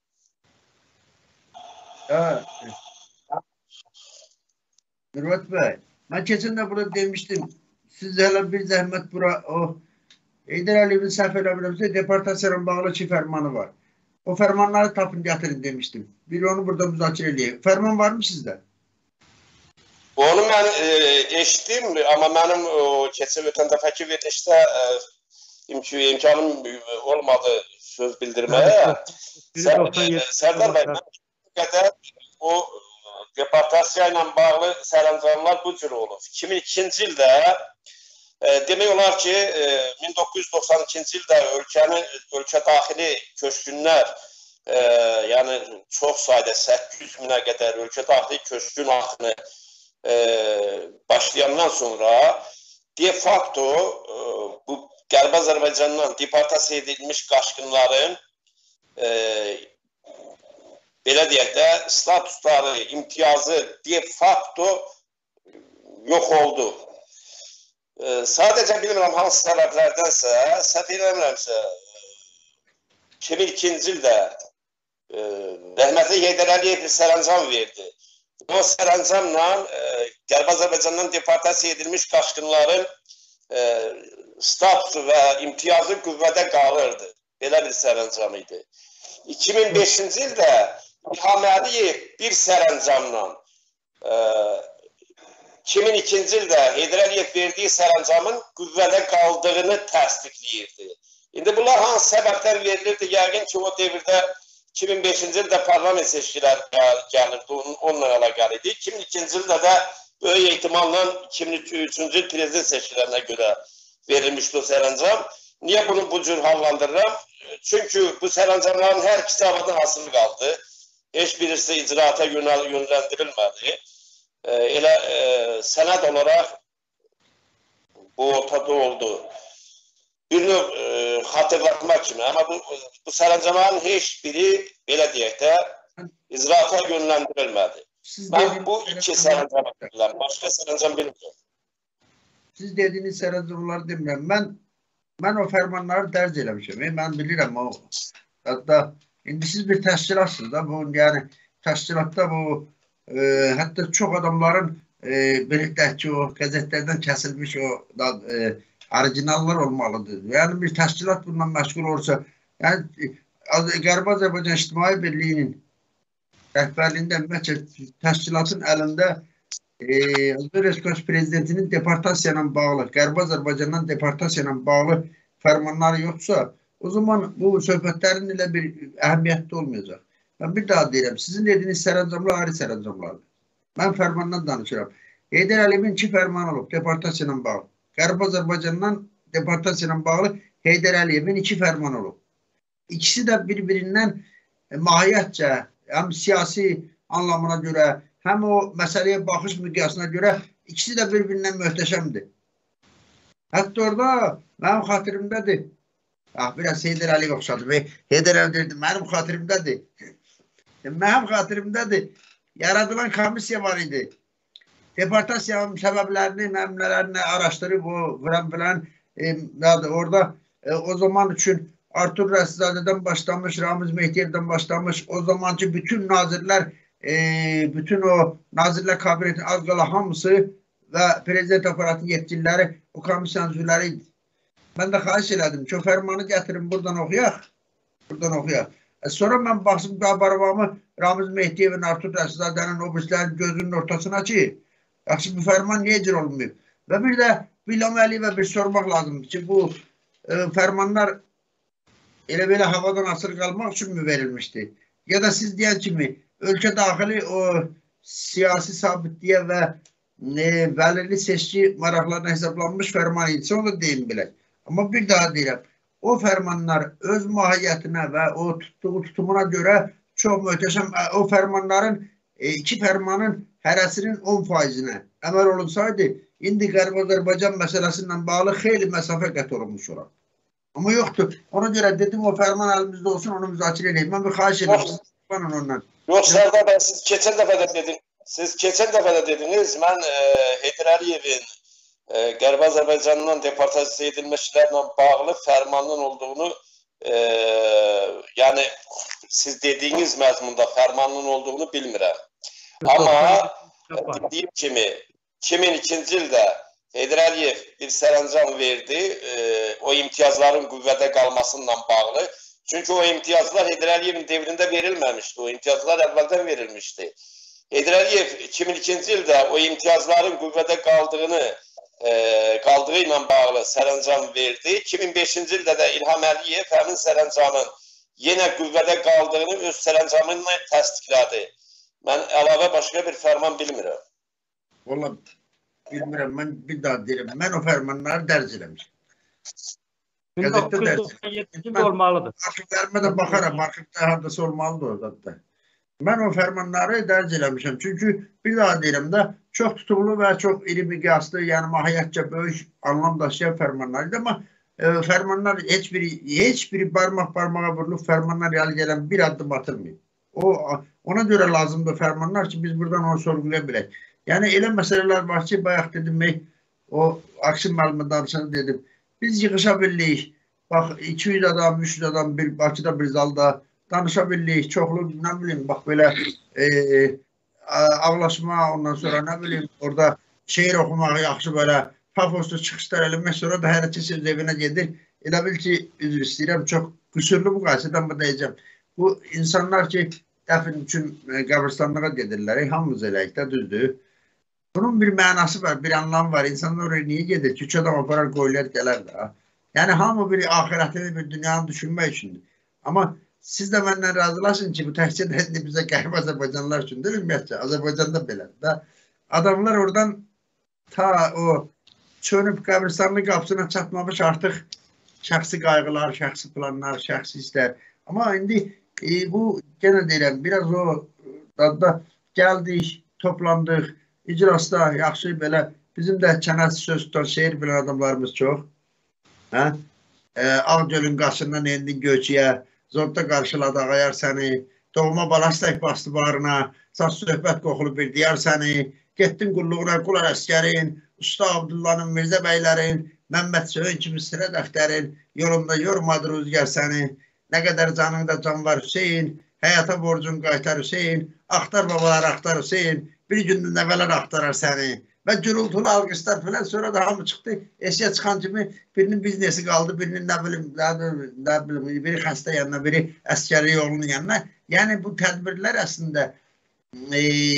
Mürvet Bey, ben kesin de burada demiştim. Siz hele bir zahmet bura o Heydər Əliyevin səhv eləmirəmsə deportasiyanın bağlı iki fermanı var. O fermanları tapın getirin demiştim. Bir onu burada müzakirə edeyim. Ferman var mı sizde? Onu mən e, eşitdim, amma mənim o keçib ötən dəfəki verilişdə e, imk imkanım olmadı söz bildirməyə. Sərdar bəy, mən qədər o deportasiya ilə bağlı sərəncamlar bu cür olub. iki min ikinci ildə e, demək olar ki, e, min doqquz yüz doxsan ikinci ildə ölkənin ölkə daxili köçkünlər, e, yəni çox sayda səkkiz yüz minə qədər ölkə daxili köçkün axını e, başlayandan sonra de facto e, bu Qərbi Azərbaycandan deportasiya edilmiş qaçqınların e, belə deyək də statusları, imtiyazı de facto yox oldu. E, sadəcə bilmirəm hansı səbəblərdənsə, səhv eləmirəmsə iki min ikinci ildə e, rəhmətli Heydər Əliyev bir sərəncam verdi. O sərəncamla e, Qərbi Azərbaycandan deportasiya edilmiş qaçqınların e, statusu və imtiyazı qüvvədə qalırdı. Belə bir sərəncam idi. iki min beşinci ildə İlham Əliyev bir sərəncamla e, iki min ikinci ildə Heydər Əliyev verdiyi sərəncamın qüvvədə qaldığını təsdiqləyirdi. İndi bunlar hansı səbəbdən verilirdi? Yəqin ki, o devirdə iki min beşinci ildə parlament seçkiləri gəlirdi, onunla əlaqəli idi. iki min ikinci ildə də böyük ehtimalla iki min üçüncü il prezident seçkilərinə görə verilmişdi o sərəncam. Niyə bunu bu cür hallandırıram? Çünki bu sərəncamların hər ikisi havada asılı qaldı. Heç birisi icraata yönləndirilmədi. E, elə e, sənəd olaraq bu ortada oldu. Bir növ e, xatırlatmaq kimi. Amma bu, bu sərəncamların heç biri, belə deyək də, icraata yönləndirilmədi. Mən bu iki sərəncam bilirəm. Başqa sərəncam bilmirəm. Siz dediyiniz sərəncamları demirəm. Mən mən o fərmanları dərc eləmişəm. E, mən bilirəm o. Hətta indi siz bir təşkilatsınız da. Bu, yəni təşkilatda bu e, hətta çox adamların e, bilirlər ki, o qəzetlərdən kəsilmiş o da, e, orijinallar olmalıdır. Yəni bir təşkilat bundan məşğul olursa, yəni Qərbi Azərbaycan İctimai Birliyinin rəhbərliyində ümumiyyətcə təşkilatın əlində Azərbaycan Respublikası Prezidentinin deportasiya ilə bağlı, Qərbi Azərbaycandan deportasiya ilə bağlı fərmanları yoxsa, o zaman bu söhbətlərin ilə bir əhəmiyyətli olmayacaq. Mən bir daha deyirəm, sizin dediyiniz sərəncamlar ayrı sərəncamlardır. Mən fərmandan danışıram. Heydər Əliyevin iki fərmanı olub deportasiya ilə bağlı. Qərbi Azərbaycandan deportasiya ilə bağlı Heydər Əliyevin iki fərmanı olub. İkisi də bir-birindən mahiyyətcə, həm siyasi anlamına görə, həm o məsələyə baxış miqyasına görə ikisi də bir-birindən möhtəşəmdir. Hətta orada mənim xatirimdədir. Ah, biraz Heydər Əliyev oxşadı. Heydər Əliyev deyirdi, mənim xatirimdədir. Mənim xatirimdədir. Yaradılan komissiya var idi. Deportasiyanın səbəblərini, nəmlələrini araşdırıb o vıran bilən e, orada e, o zaman üçün Artur Rəsulzadədən başlamış, Ramiz Mehdiyevdən başlamış, o zamanki bütün nazirlər, e, bütün o nazirlər kabinetinin az qala hamısı və prezident aparatı yetkililəri o komissiyanın üzvləri idi. Mən də xahiş elədim ki, o fərmanı gətirin, buradan oxuyaq. Buradan oxuyaq. E, sonra mən baxsım qabarvamı Ramiz Mehdiyevin, Artur Rəsulzadənin o birislərin gözünün ortasına ki, yaxşı, bu fərman niyə icra olunmuyor? Və bir də İlham Əliyevə bir sormaq lazımdır ki, bu e, fərmanlar elə belə havadan asılı qalmaq üçün mü verilmişdi? Ya da siz deyən kimi, ölkə daxili o siyasi sabitliyə və e, bəlirli seçki maraqlarına hesablanmış fərman idisə, onu da deyim bilək. Amma bir daha deyirəm, o fərmanlar öz mahiyyətinə və o tutduğu tutumuna görə çox möhtəşəm, o fərmanların, e, iki fərmanın hərəsinin on faizinə əməl olunsaydı, indi Qərbi Azərbaycan məsələsindən bağlı xeyli məsafə qət olunmuş olar. Amma yoxdur. Ona görə dedim, o fərman əlimizdə olsun, onu müzakirə edeyim. Mən bir xahiş edirəm. Ondan. Yox, Sərdar bəy, siz keçən dəfə də dediniz, siz keçən dəfə də dediniz, mən e, Heydər Əliyevin e, Qərbi Azərbaycandan deportasiya edilmişlərlə bağlı fərmanın olduğunu, e, yəni siz dediyiniz məzmunda fərmanın olduğunu bilmirəm. Amma dediyim kimi iki min ikinci ildə Heydər Əliyev bir sərəncam verdi, e, o imtiyazların qüvvədə qalmasından bağlı. Çünki o imtiyazlar Heydər Əliyevin devrində verilməmişdi, o imtiyazlar əvvəldən verilmişdi. Heydər Əliyev iki min ikinci ildə o imtiyazların qüvvədə qaldığını, e, qaldığı ilə bağlı sərəncam verdi. iki min beşinci ildə də İlham Əliyev həmin sərəncamın yenə qüvvədə qaldığını öz sərəncamını təsdiqlədi. Mən əlavə başqa bir fərman bilmirəm. Valla bilmirəm, mən bir daha deyirəm. Mən o fərmanları dərc eləmişəm. min doqquz yüz doxsan yeddinci olmalıdır. Arxivlərimə də baxaram, arxivdə hardasa olmalıdır orada da. Mən o fərmanları dərc eləmişəm. Çünki bir daha deyirəm də, çox tutumlu və çox iri miqyaslı, yəni mahiyyətcə böyük anlam daşıyan fərmanlar idi. Amma e, fərmanlar heç biri, heç biri barmaq barmağa vurulub fərmanlar irəli gələn bir addım atılmıyor. O, ona görə lazımdır fərmanlar ki, biz buradan onu sorğulaya bilək. Yəni elə məsələlər var ki, bayaq dedim, o akşam müəllimə danışanı dedim. Biz yığışa bildik. Bax, iki yüz adam, üç yüz adam bir Bakıda bir zalda danışa bildik. Çoxlu, nə bilim, bax belə e, ağlaşma, ondan sonra nə bilim, orada şeir oxumaq yaxşı belə pafoslu çıxışlar eləmək, sonra da hərəçə söz evinə gedir. Elə bil ki, üzr istəyirəm, çox qüsurlu müqayisədən bu deyəcəm. Bu insanlar ki, dəfn üçün qəbristanlığa gedirlər, e, hamımız eləyik də, düzdür. Bunun bir mənası var, bir anlamı var. İnsanlar oraya niye gedir ki? Üç adam aparar, qoyular gələr də. Yəni, hamı bir ahirətini, bir dünyanı düşünmək üçündür. Amma siz də məndən razılaşın ki, bu təhsil edildi bizə qərib Azərbaycanlılar üçün deyil, ümumiyyətcə, Azərbaycanda belədir. Adamlar oradan ta o çönüb qəbristanlı qapısına çatmamış artıq şəxsi qayğılar, şəxsi planlar, şəxsi istər. Amma indi e, bu, genə deyirəm, biraz o dadda gəldik, toplandıq, icrasda yaxşı belə, bizim də kənəsi söz tutan, şeir bilən adamlarımız çox. Hə? E, Ağgölün qaşından endin göçüyə, Zodda qarşıladı ağayar səni, doğma balastək bastı bağrına, saç söhbət qoxulu bir diyar səni, getdin qulluğuna qular əskərin, Usta Abdullah'ın Mirzə bəylərin, Məmməd Söyün kimi sirə dəftərin, yolunda yormadı rüzgar səni, nə qədər canında can var Hüseyin, həyata borcun qaytar Hüseyin, axtar babalar axtar Hüseyin, bir gündə nəvələr axtarar səni. Və gürültülü alqışlar falan, sonra da hamı çıxdı. Eşiyə çıxan kimi birinin biznesi qaldı, birinin nə bilim, nə bilim, biri xəstə yanına, biri əskəri yolunun yanına. Yəni bu tədbirlər əslində e,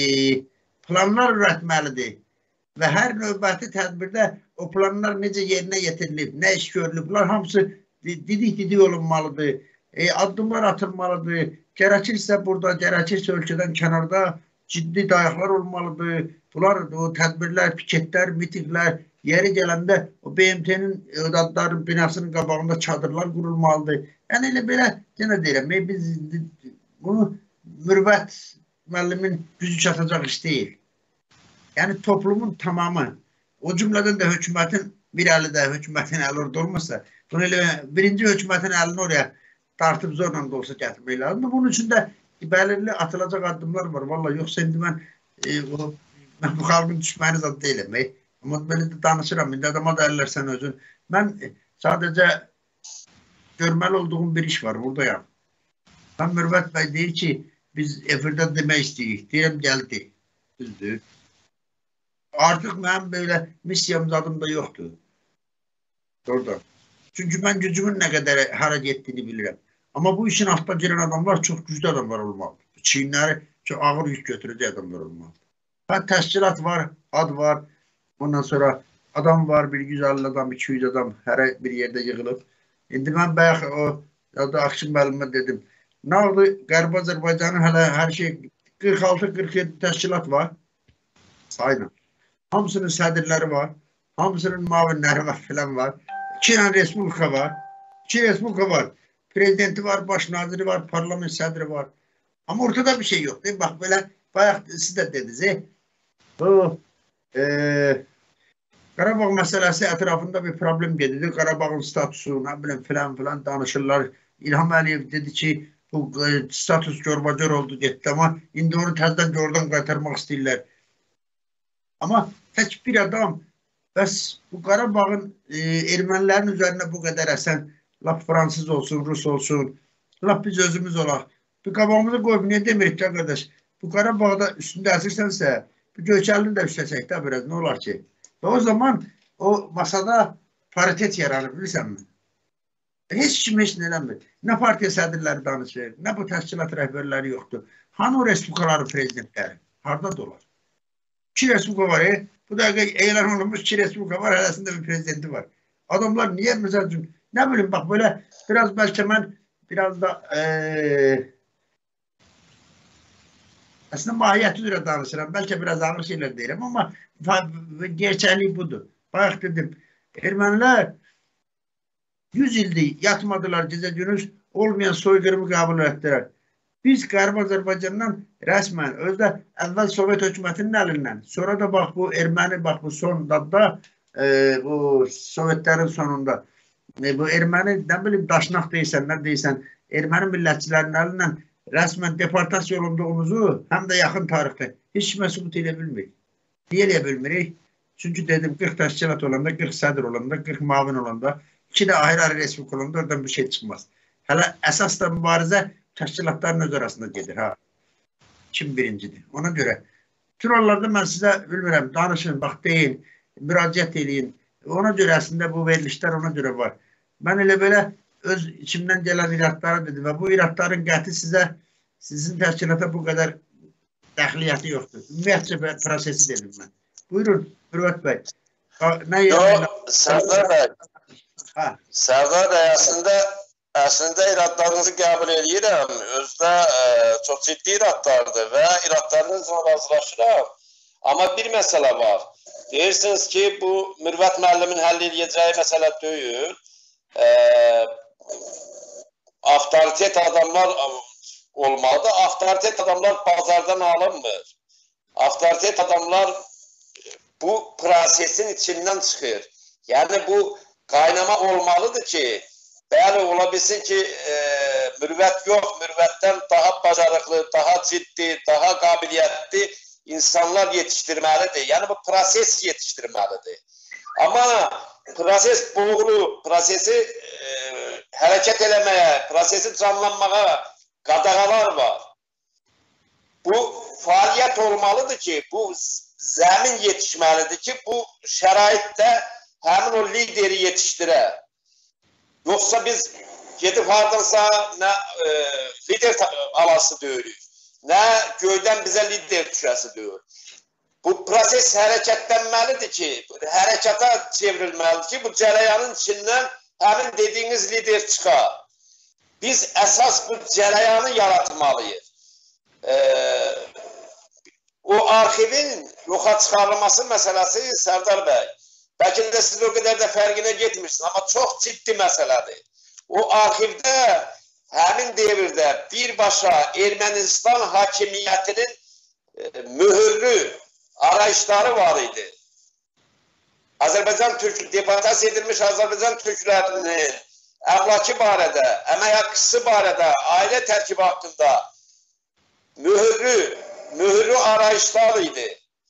planlar ürətməlidir. Və hər növbəti tədbirdə o planlar necə yerinə yetirilib, nə iş görülüb, bunlar hamısı didik-didik olunmalıdır. E, addımlar atılmalıdır. Gərəkirsə burada, gərəkirsə ölkədən kənarda ciddi dayaqlar olmalıdır. Bunlar o tədbirlər, piketlər, mitinglər, yeri gələndə o B M T'nin adların binasının qabağında çadırlar qurulmalıdır. Yəni elə belə, yenə deyirəm, biz bunu Mürvət müəllimin gücü çatacaq iş deyil. Yəni toplumun tamamı, o cümlədən də hökumətin bir əli də, hökumətin əli orada olmasa, bunu elə birinci hökumətin əlini oraya tartıb zorla da olsa gətirmək lazımdır. Bunun üçün də bəlirli atılacaq addımlar var. Vallahi yoxsa indi mən e, o, mən bu xalqın düşməni zad deyiləm. E. Amma belə də danışıram. İndi adama da əllərsən özün. Mən sadəcə görməli olduğum bir iş var. Buradayam. Ben Mürvət bəy deyir ki, biz efirdə demək istəyirik. Deyirəm, gəldi. Düzdür. Artıq mənim belə missiyam zadımda yoxdur. Orada. Çünki mən gücümün nə qədər hara getdiyini bilirəm. Amma bu işin altına girən adamlar çox güclü adamlar olmalıdır. Çiğinləri çox ağır yük götürəcək adamlar olmalıdır. Hə, təşkilat var, ad var. Ondan sonra adam var, bir yüz əlli adam, iki yüz adam hər bir yerdə yığılıb. İndi mən bayaq o, ya da Akşin müəllimə dedim. Nə oldu? Qərb Azərbaycanın hələ hər şey qırx altı qırx yeddi təşkilat var. Sayla. Hamısının sədrləri var. Hamısının mavinləri var filan var. İki tane respublika var. İki respublika var. Prezidenti var, baş naziri var, parlament sədri var. Ama ortada bir şey yok. Değil mi? Bak böyle bayaq siz de dediniz. E, bu e, Qarabağ məsələsi ətrafında bir problem gedirdi. Qarabağın statusu, nə bileyim filan filan danışırlar. İlham Əliyev dedi ki, bu e, status görbacör oldu getdi ama indi onu təzdən oradan qaytarmaq istəyirlər. Ama tək bir adam, bəs bu Qarabağın e, ermənilərin üzərində bu qədər əsən, laf Fransız olsun, Rus olsun, laf biz özümüz olaq. Bu qabağımızı qoyub, niyə demirik ki, qardaş? Bu Qarabağda üstündəəsirsənsə, bu Göçəlini də üstəsək də biraz, nə olar ki? Və o zaman o masada paritet yaranır, bilirsən mi? Heç kim heç nə eləmir. Nə partiya sədrləri danışır, nə bu təşkilat rəhbərləri yoxdur. Hanı o respublikaların prezidentləri? Harada dolar? İki respublika var, e? Bu dəqiqə elan olunmuş iki respublika var, arasında bir prezidenti var. Adamlar niyə məsəl üçün, nə bileyim, bax belə, biraz bəlkə mən biraz da ee, Aslında mahiyyəti üzrə danışıram. Bəlkə biraz ağır şeyler deyirəm, amma gerçəklik budur. Bayaq dedim, ermənilər yüz ildir yatmadılar gecə gündüz, olmayan soyqırımı qəbul etdilər. Biz Qərbi Azərbaycandan rəsmən, özdə əvvəl Sovet hökumətinin əlindən, sonra da bax bu erməni, bax bu son dadda, e, bu Sovetlərin sonunda, e, bu erməni, nə bilim, daşnaq deysən, nə deysən, erməni millətçilərinin əlindən rəsmən deportasiya olunduğumuzu həm də yaxın tarixdə heç kimə sübut edə bilmirik. Niyə eləyə bilmirik? Çünki dedim, qırx təşkilat olanda, qırx sədr olanda, qırx mavin olanda, iki də ayrı-ayrı respublik olanda oradan bir şey çıxmaz. Hələ əsas da mübarizə təşkilatların öz arasında gedir. Ha. Kim birincidir? Ona görə. Turallarda mən sizə bilmirəm, danışın, bax deyin, müraciət edin. Ona görə əslində bu verilişlər ona görə var. Mən elə belə öz içimdən gələn iradları dedim və bu iradların qəti sizə, sizin təşkilata bu qədər dəxliyyəti yoxdur. Ümumiyyətcə prosesi dedim mən. Buyurun, Mürvət bəy. Nə Yox, Sərdar bəy. Sərdar bəy, əslində, əslində iradlarınızı qəbul edirəm. Özdə e, çox ciddi iradlardır və iradlarınızla razılaşıram. Amma bir məsələ var. Deyirsiniz ki, bu Mürvət müəllimin həll edəcəyi məsələ deyil. E, avtoritet adamlar olmalıdır. Avtoritet adamlar bazardan alınmır. Avtoritet adamlar bu prosesin içindən çıxır. Yəni bu qaynama olmalıdır ki, bəli, ola bilsin ki, e, mürvət yox, mürvətdən daha bacarıqlı, daha ciddi, daha qabiliyyətli insanlar yetişdirməlidir. Yəni bu proses yetişdirməlidir. Amma proses boğulu, prosesi e, hərəkət eləməyə, prosesi canlanmağa qadağalar var. Bu fəaliyyət olmalıdır ki, bu zəmin yetişməlidir ki, bu şəraitdə həmin o lideri yetişdirə. Yoxsa biz gedib hardansa nə e, lider alası deyirik, nə göydən bizə lider düşəsi deyir. Bu proses hərəkətlənməlidir ki, hərəkata çevrilməlidir ki, bu cərəyanın içindən həmin dediyiniz lider çıxar. Biz əsas bu cərəyanı yaratmalıyıq. Ee, o arxivin yoxa çıxarılması məsələsi Sərdar bəy, bəlkə də siz o qədər də fərqinə getmirsiniz, amma çox ciddi məsələdir. O arxivdə həmin devirdə birbaşa Ermənistan hakimiyyətinin e, mühürlü arayışları var idi. Azərbaycan Türk, deportasiya edilmiş Azərbaycan Türklərinin əmlakı barədə, əmək haqqısı barədə, ailə tərkibi haqqında mühürlü, mühürlü arayışlar idi.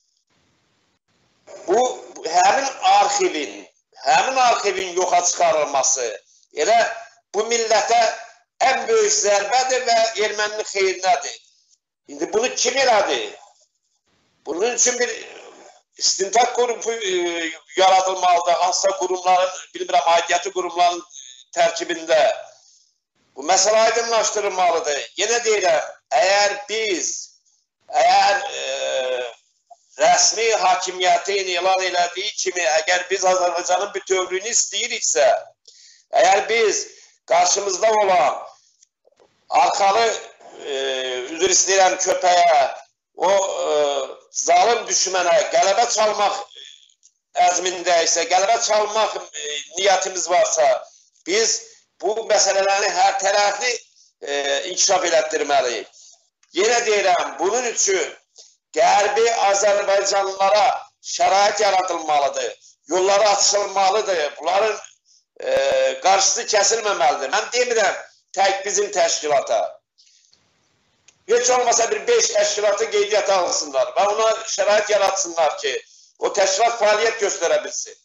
Bu, həmin arxivin, həmin arxivin yoxa çıxarılması elə bu millətə ən böyük zərbədir və erməninin xeyrinədir. İndi bunu kim elədi? Bunun üçün bir istintaq qrupu e, yaradılmalıdır, hansısa qurumların, bilmirəm, aidiyyəti qurumların tərkibində. Bu məsələ aydınlaşdırılmalıdır. Yenə deyirəm, əgər biz, əgər e, rəsmi hakimiyyətin elan elədiyi kimi, əgər biz Azərbaycanın bütövlüyünü istəyiriksə, əgər biz qarşımızda olan arxalı, e, üzr istəyirəm köpəyə, o e, zalim düşmənə qələbə çalmaq əzmində isə, qələbə çalmaq e, niyyətimiz varsa, biz bu məsələlərini hər tərəfli e, inkişaf elətdirməliyik. Yenə deyirəm, bunun üçün Qərbi Azərbaycanlılara şərait yaradılmalıdır, yolları açılmalıdır, bunların e, qarşısı kəsilməməlidir. Mən demirəm tək bizim təşkilata. Heç olmasa bir beş təşkilatı qeydiyyata alsınlar və ona şərait yaratsınlar ki, o təşkilat fəaliyyət göstərə bilsin.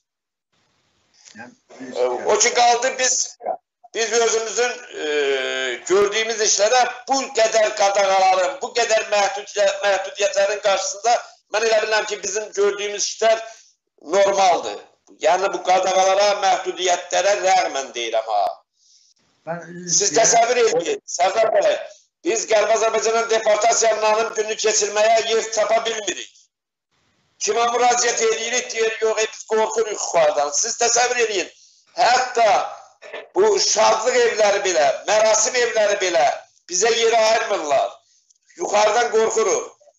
E, o ki qaldı biz... Biz özümüzün e, gördüyümüz işlərə bu qədər qadağaların, bu qədər məhdudiyyətlərin qarşısında mən elə bilirəm ki, bizim gördüyümüz işlər normaldır. Yəni bu qadağalara, məhdudiyyətlərə rəğmən deyirəm ha. Siz təsəvvür edin, Sərdar bəy, biz Qərbi Azərbaycanın deportasiyanlarının gününü keçirməyə yer tapa bilmirik. Kimə müraciət edirik, deyir, yox, biz qorxuruq yuxarıdan. Siz təsəvvür edin, hətta bu şadlıq evləri belə, mərasim evləri belə bizə yeri ayırmırlar. Yuxarıdan qorxuruq.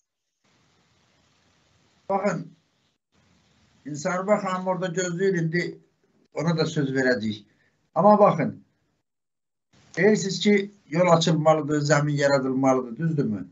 Bakın, İnsanbay xanım orada gözləyir, indi ona da söz verəcəyik. Amma baxın, deyirsiniz ki, yol açılmalıdır, zəmin yaradılmalıdır, düzdürmü?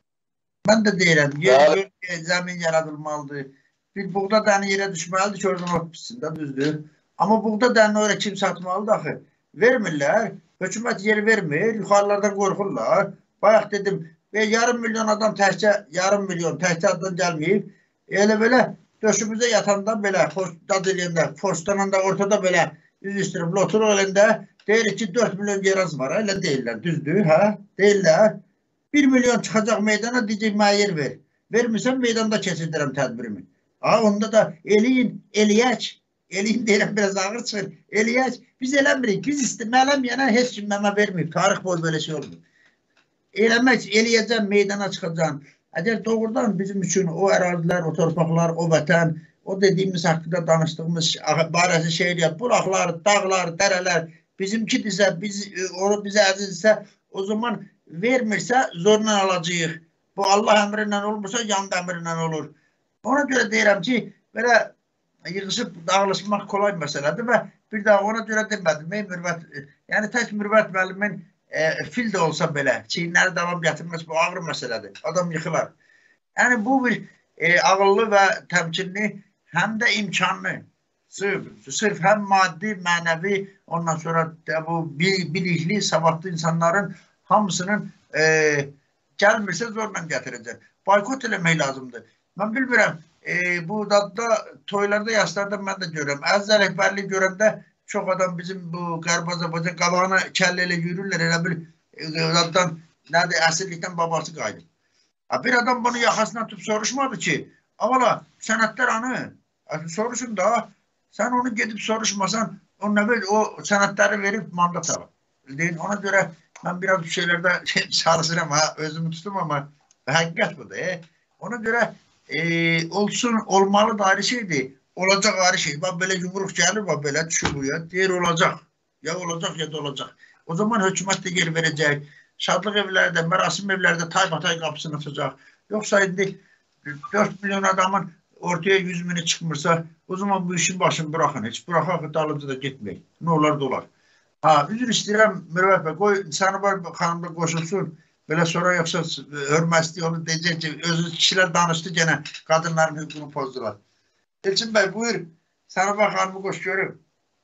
Mən də deyirəm, yer, yer, zəmin yaradılmalıdır. Bir buğda dəni yerə düşməlidir ki, oradan ot bitsin də, düzdür. Amma buğda dəni oraya kim satmalıdır axı? Vermirlər, hökumət yer vermir, yuxarılardan qorxurlar. Bayaq dedim, ve yarım milyon adam təkcə, yarım milyon təkcə addan gəlməyib. Elə belə, döşümüzə yatanda belə, dad eləyəndə, forstananda, ortada belə üz üstürüb, lotur elində deyir ki, dörd milyon yeraz var, elə deyirlər, düzdür, hə? Deyirlər. bir milyon çıxacaq meydana, deyəcək, mənə yer ver. Vermirsən, meydanda keçirdirəm tədbirimi. Ha, onda da eləyin, eləyək. Eləyin deyirəm, biraz ağır çıxır. Eləyək. Biz eləmirik. Biz istəmələm, yəni heç kim mənə verməyib. Tarix boyu belə şey olmuyor. Eləmək, eləyəcəm, meydana çıxacaq. Əgər doğrudan bizim üçün o ərazilər, o torpaqlar, o vətən, o dediyimiz haqqında danışdığımız barəsi şeylər, bulaqlar, dağlar, dərələr bizimkidirsə, biz, onu bizə əzizsə, o zaman vermirsə zorla alacağıq. Bu Allah əmri ilə olmursa yan əmri ilə olur. Ona görə deyirəm ki, belə yığışıb dağılışmaq kolay məsələdir və bir daha ona görə demədim. Mürvət, yəni tək Mürvət müəllimin e, fil də olsa belə, çiyinləri davam gətirməsi bu ağır məsələdir. Adam yıxılar. Yəni bu bir e, ağıllı və təmkinli, həm də imkanlı. Sırf, sırf həm maddi, mənəvi, ondan sonra bu bilikli, savadlı insanların hamısının e, gəlmirsə zorla gətirəcək. Boykot eləmək lazımdır. Mən bilmirəm, e, bu dadda, toylarda, yaşlarda mən də görürəm. Əziz rəhbərlik görəndə çox adam bizim bu Qərb Azərbaycan qabağına kəllə ilə yürürlər, elə bir e, daddan, nədir, əsirlikdən babası qaydır. Bir adam bunu yaxasından tutub soruşmadı ki, avala, sənətlər anı, soruşun da, sən onu gedib soruşmasan, o, o sənətləri verib mandat alır. Ona görə mən biraz bir şeylərdə çalışıram, ha, özümü tutum ama həqiqət budur. E. Ona görə e, olsun, olmalı da ayrı şeydir, olacaq ayrı şey. Bak belə yumruq gəlir, bak belə düşür bu ya, deyir olacaq. Ya olacaq ya da olacaq. O zaman hökumət də yer verəcək. Şadlıq evlərdə, mərasim evlərdə taybatay qapısını açacaq. Yoxsa indi dörd milyon adamın ortaya yüz mini çıxmırsa, o zaman bu işin başını bırakın. Heç bıraxaq, dalınca da getmək. Ne olar da olar. Ha, üzr istəyirəm, Mürvət bəy, qoy, Sənubar xanım da qoşulsun. Belə sonra yoxsa hörmətli onu deyəcək ki, özü kişilər danışdı gene qadınların hüququnu pozdular. Elçin bəy, buyur, Sənubar xanımı qoş görüm.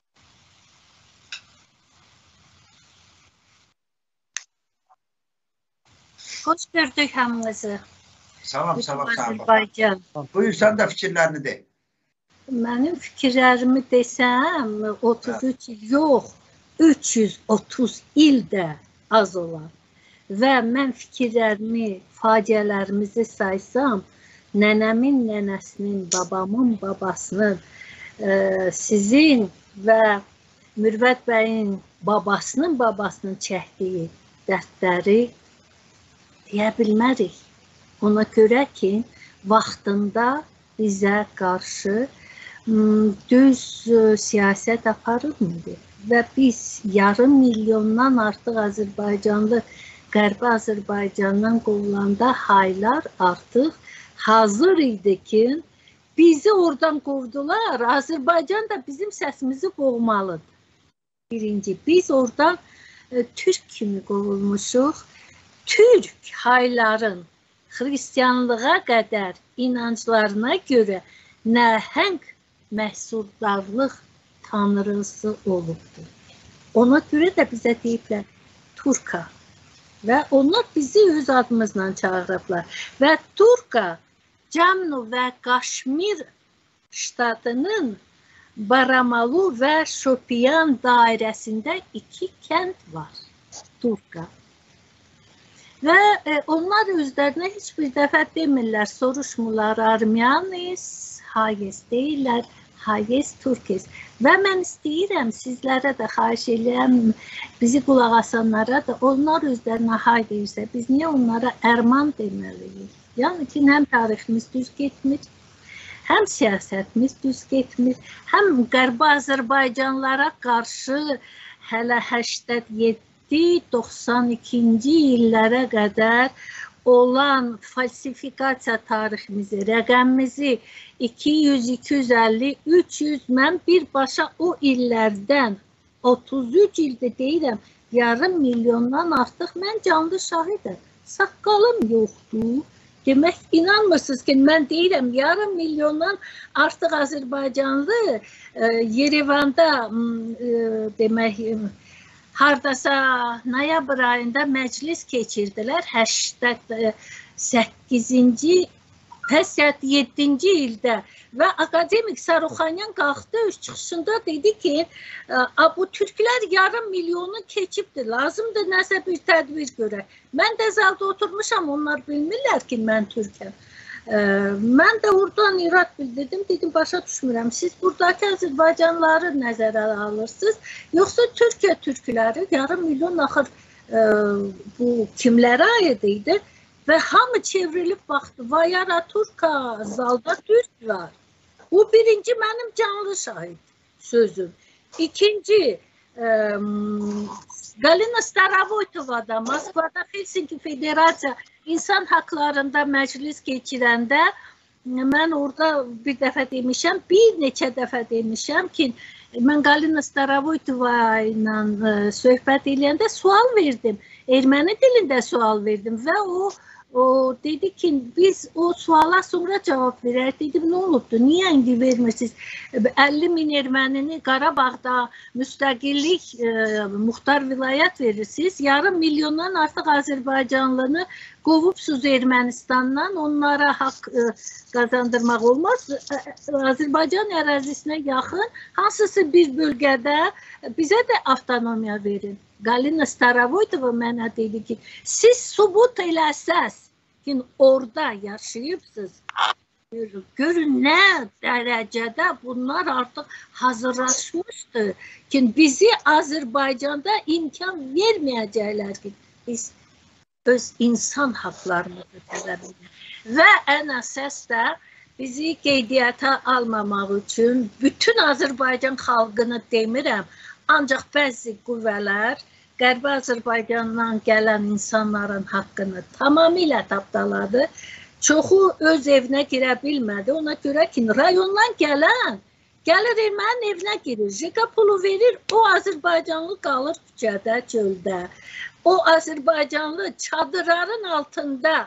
Xoş gördük hamınızı. Salam, salam, Sənubar. Buyur, sən də fikirlərini de. Mənim fikirlərimi desəm, otuz üç il yox, üç yüz otuz il də az olar. Və mən fikirlərimi, faciələrimizi saysam, nənəmin nənəsinin, babamın babasının, e, sizin və Mürvət bəyin babasının babasının çəkdiyi dərdləri deyə bilmərik. Ona görə ki, vaxtında bizə qarşı düz siyasət aparılmır. Və biz yarım milyondan artıq Azərbaycanlı Qərbi Azərbaycandan qovulanda haylar artıq hazır idi ki, bizi oradan qovdular. Azərbaycan da bizim səsimizi boğmalıdır. Birinci, biz oradan e, Türk kimi qovulmuşuq. Türk hayların xristianlığa qədər inanclarına görə nəhəng məhsuldarlıq tanrısı olubdur. Ona görə də bizə deyiblər Turka. Və onlar bizi öz adımızla çağırıblar. Və Turka, Camnu və Kaşmir ştatının Baramalu və Şopiyan dairəsində iki kənd var. Turka. Və e, onlar özlərinə heç bir dəfə demirlər, soruşmurlar, Armiyanis, Hayes deyirlər, Hayes Turkes. Və mən istəyirəm, sizlərə də xahiş edirəm, bizi qulaq asanlara da, onlar özlərinə hay deyirsə, biz niyə onlara Ərman deməliyik? Yəni ki, həm tariximiz düz getmir, həm siyasətimiz düz getmir, həm Qərbi Azərbaycanlara qarşı hələ səksən yeddi doxsan ikinci illərə qədər olan falsifikasiya tariximizi, rəqəmimizi iki yüz, iki yüz əlli, üç yüz, mən birbaşa o illərdən otuz üç ildə deyirəm, yarım milyondan artıq mən canlı şahidəm. Saqqalım yoxdur. Demək, inanmırsınız ki, mən deyirəm, yarım milyondan artıq Azərbaycanlı e, Yerevanda e, demək, hardasa noyabr ayında məclis keçirdilər. səksən səkkizinci, səksən yeddinci ildə və akademik Saruxanyan qalxdı, öz çıxışında dedi ki, bu türklər yarım milyonu keçibdir, lazımdır nəsə bir tədbir görək. Mən də zalda oturmuşam, onlar bilmirlər ki, mən türkəm. Mən də oradan irad bildirdim, dedim, başa düşmürəm, siz buradakı Azərbaycanlıları nəzərə alırsınız, yoxsa Türkiyə türkləri, yarım milyon axır bu kimlərə aid idi və hamı çevrilib baxdı, Vayara Turka, zalda türk var. Bu birinci mənim canlı şahid sözüm. İkinci, Galina Starovoytova'da, Moskvada Helsinki Federasiya İnsan Haklarında məclis keçirəndə mən orada bir dəfə demişəm, bir neçə dəfə demişəm ki, mən Galina Starovoytova ilə söhbət edəndə sual verdim. Erməni dilində sual verdim və o O dedi ki, biz o suala sonra cavab verək. Dedim, nə olubdu? Niyə indi vermirsiniz? əlli min ermənini Qarabağda müstəqillik, e, muxtar vilayət verirsiniz. Yarım milyondan artıq Azərbaycanlını qovubsuz Ermənistandan, onlara haqq e, qazandırmaq olmaz. Azərbaycan ərazisinə yaxın hansısı bir bölgədə bizə də avtonomiya verin. Galina Starovoytova mənə dedi ki, siz subut eləsəz ki, orada yaşayıbsınız, görün nə dərəcədə bunlar artıq hazırlaşmışdır ki, bizi Azərbaycanda imkan verməyəcəklər ki, biz öz insan haqlarımızı tələb edirik. Və ən əsas da bizi qeydiyyata almamaq üçün bütün Azərbaycan xalqını demirəm, ancaq bəzi qüvvələr Qərbi Azərbaycandan gələn insanların haqqını tamamilə tapdaladı. Çoxu öz evinə girə bilmədi. Ona görə ki, rayondan gələn, gəlir ermənin evinə girir, jeka pulu verir, o Azərbaycanlı qalır küçədə, çöldə. O Azərbaycanlı çadırların altında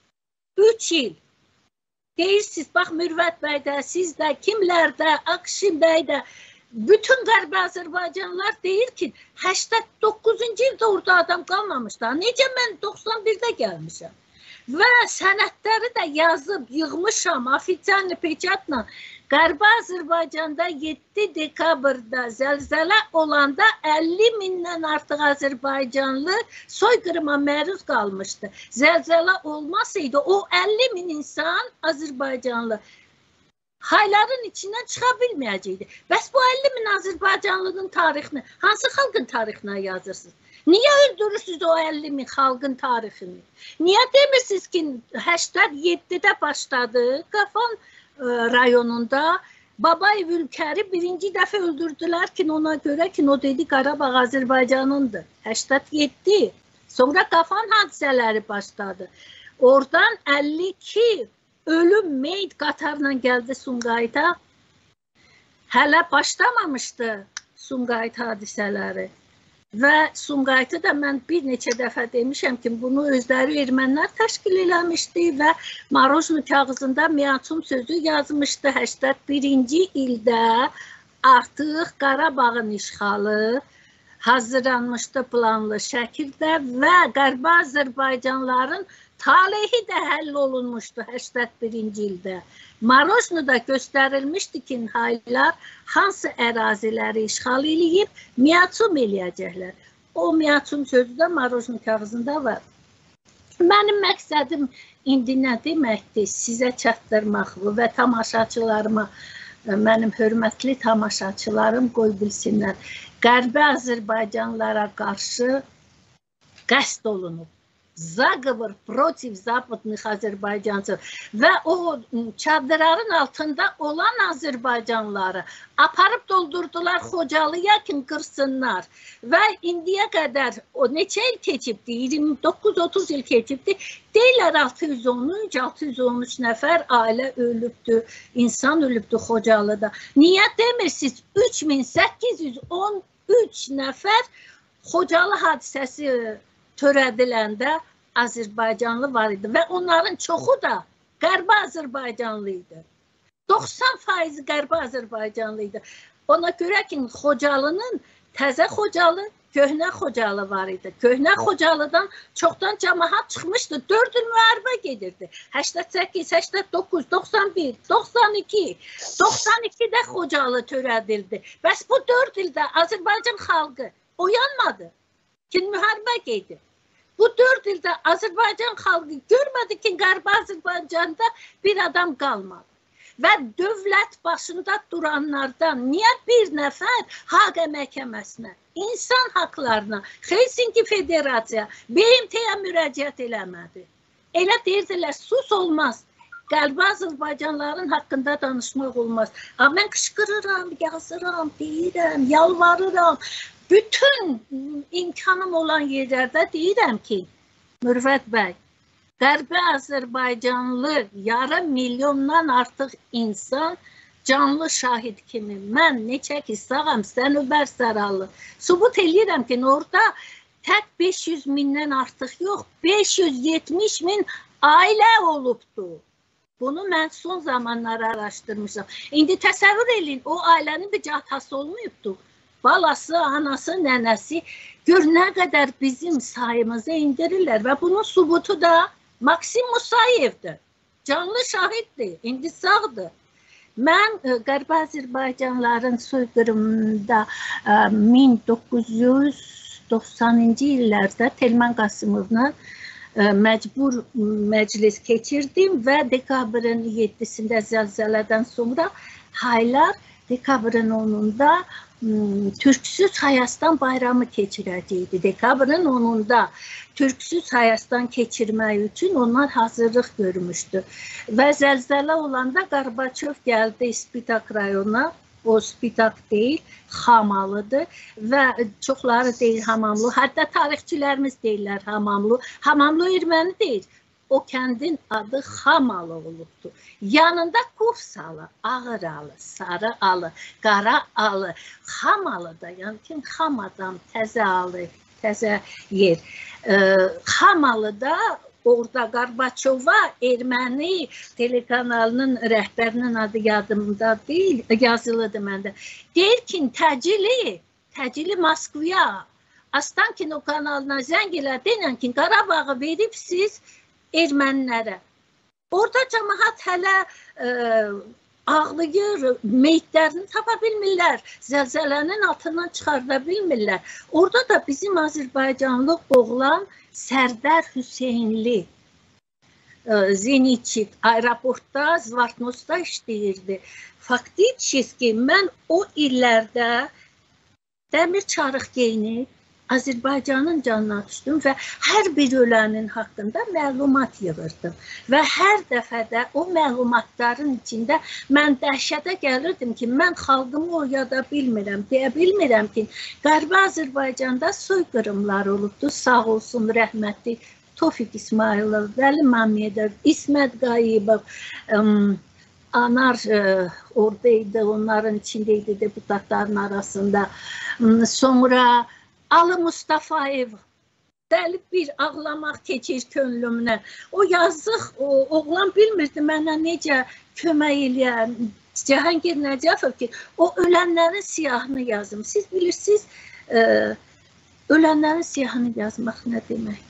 üç il deyirsiniz, bax Mürvət bəy də, siz də, kimlər də, Akşin bəy də, bütün Qərbi Azərbaycanlılar deyir ki, səksən doqquzuncu ildə orada adam qalmamışlar. Necə mən doxsan birdə gəlmişəm. Və sənədləri də yazıb, yığmışam, ofitsialni peçatla. Qərbi Azərbaycanda yeddi dekabrda zəlzələ olanda əlli mindən artıq Azərbaycanlı soyqırıma məruz qalmışdı. Zəlzələ olmasaydı, o əlli min insan Azərbaycanlı hayların içindən çıxa bilməyəcəkdi. Bəs bu əlli min Azərbaycanlının tarixini, hansı xalqın tarixinə yazırsınız? Niyə öldürürsünüz o əlli min xalqın tarixini? Niyə demirsiniz ki, səksən yeddidə başladı, Qafan e, rayonunda Babayev Ülkəri birinci dəfə öldürdülər ki, ona görə ki, o dedi Qarabağ Azərbaycanındır. səksən yeddi. Sonra Qafan hadisələri başladı. Oradan əlli iki ölüm meyd qatarla gəldi Sumqayıta. Hələ başlamamışdı Sumqayıt hadisələri. Və Sumqayıtı da mən bir neçə dəfə demişəm ki, bunu özləri ermənilər təşkil eləmişdi və Marojnu kağızında Miyaçum sözü yazmışdı. səksən birinci ildə artıq Qarabağın işğalı hazırlanmışdı planlı şəkildə və Qərbi Azərbaycanlıların talehi də həll olunmuşdu səksən birinci ildə. Marojnuda göstərilmişdi ki, haylar hansı əraziləri işğal eləyib, Miyaçum eləyəcəklər. O Miyaçum sözü də Marojnu kağızında var. Mənim məqsədim indi nə deməkdir? Sizə çatdırmaq və tamaşaçılarıma, mənim hörmətli tamaşaçılarım qoy bilsinlər. Qərbi Azərbaycanlılara qarşı qəsd olunub. Zagovor protiv zapadных Azerbaycanцев və o çadırların altında olan Azərbaycanlıları aparıb doldurdular Xocalıya ki qırsınlar və indiyə qədər o neçə il keçibdi, iyirmi doqquz otuz il keçibdi, deyirlər altı yüz on üç altı yüz on üç nəfər ailə ölübdü, insan ölübdü Xocalıda. Niyə demirsiniz üç min səkkiz yüz on üç nəfər Xocalı hadisəsi törədiləndə Azərbaycanlı var idi və onların çoxu da Qərbi Azərbaycanlı idi. doxsan faizi Qərbi Azərbaycanlı idi. Ona görə ki, Xocalının təzə Xocalı, köhnə Xocalı var idi. Köhnə Xocalıdan çoxdan cəmaət çıxmışdı. dörd il müharibə gedirdi. səksən səkkiz, səksən doqquz, doxsan bir, doxsan iki, doxsan ikidə Xocalı törədildi. Bəs bu dörd ildə Azərbaycan xalqı oyanmadı ki, müharibə gedir. Bu dörd ildə Azərbaycan xalqı görmədi ki, Qərbi Azərbaycanda bir adam qalmadı. Və dövlət başında duranlardan niyə bir nəfər Haqa məhkəməsinə, insan haqlarına, Helsinki Federasiya, B M T-yə müraciət eləmədi? Elə deyirdilər, sus olmaz. Qərbi Azərbaycanların haqqında danışmaq olmaz. Amma mən qışqırıram, yazıram, deyirəm, yalvarıram. Bütün imkanım olan yerlərdə deyirəm ki, Mürvət bəy, Qərbi Azərbaycanlı yarım milyondan artıq insan canlı şahid kimi, mən neçə ki sağam, Sənubər Saralı, subut eləyirəm ki, orada tək beş yüz mindən artıq yox, beş yüz yetmiş min ailə olubdu. Bunu mən son zamanları araşdırmışam. İndi təsəvvür edin, o ailənin bir atası olmayıbdı. Balası, anası, nənəsi gör nə qədər bizim sayımızı indirirlər və bunun subutu da Maksim Musayevdir. Canlı şahiddir, indi sağdır. Mən Qərbi Azərbaycanlıların soyqırımında min doqquz yüz doxsanıncı illərdə Telman Qasımovla məcbur məclis keçirdim və dekabrın yeddisində zəlzələdən sonra haylar dekabrın onunda Türksüz Hayastan bayramı keçirəcəkdi. Dekabrın onunda Türksüz Hayastan keçirmək üçün onlar hazırlıq görmüşdü. Və zəlzələ olanda Qarbaçov gəldi Spitak rayona. O Spitak deyil, Hamalıdır və çoxları deyil Hamamlı. Hətta tarixçilərimiz deyirlər Hamamlı. Hamamlı erməni deyil. O kəndin adı Hamalı olubdu. Yanında Qufsalı, Ağıralı, Sarı Alı, Qara Alı, Hamalıda, yəni ki, Ham adam, təzə alı, təzə yer. E, Hamalıda orada Qarbaçova erməni telekanalının rəhbərinin adı yadımda deyil, yazılıdır məndə. Deyir ki, təcili, təcili Moskvaya, Astankino kanalına zəng elə, denən ki, Qarabağı verib siz ermənilərə. Orada cəmaət hələ e, ağlayır, meyitlərini tapa bilmirlər, zəlzələnin altından çıxarda bilmirlər. Orada da bizim Azərbaycanlı oğlan Sərdar Hüseynli e, Zenitçik aeroportda, Zvartnosda işləyirdi. Faktiçiz ki, mən o illərdə dəmir çarıq geyinib, Azərbaycanın canına düşdüm və hər bir ölənin haqqında məlumat yığırdım. Və hər dəfədə o məlumatların içində mən dəhşətə gəlirdim ki, mən xalqımı oyada bilmirəm, deyə bilmirəm ki, Qərbi Azərbaycanda soyqırımlar olubdu, sağ olsun, rəhmətli Tofiq İsmailov, Vəli Məmmədov, İsmət Qayıbov, Anar oradaydı, onların içindeydi deputatların arasında. Sonra Alı Mustafayev, dəlib bir ağlamaq keçir könlümdən. O yazıq, o oğlan bilmirdi mənə necə kömək eləyən. Cahangir Nəcəfov ki, o ölənlərin siyahını yazım. Siz bilirsiniz, e, ölənlərin siyahını yazmaq nə demək?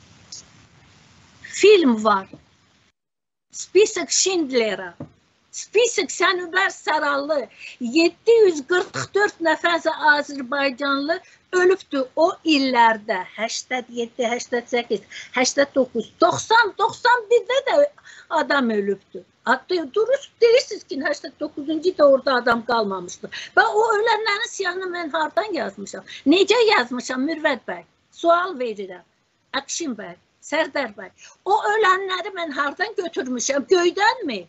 Film var. Spisak Schindler'a. Spisak Sənubər Saralı. yeddi yüz qırx dörd nəfər Azərbaycanlı ölübdü o illərdə. səksən yeddi, səksən səkkiz, səksən doqquz, doxsan, doxsan birdə də adam ölübdü. Hatta duruş deyirsiniz ki, səksən doqquzuncu da orada adam qalmamışdı. Və o ölənlərin siyahını mən hardan yazmışam? Necə yazmışam Mürvət bəy? Sual verirəm. Akşin bəy. Sərdar bəy, o ölənləri mən hardan götürmüşəm? Göydənmi?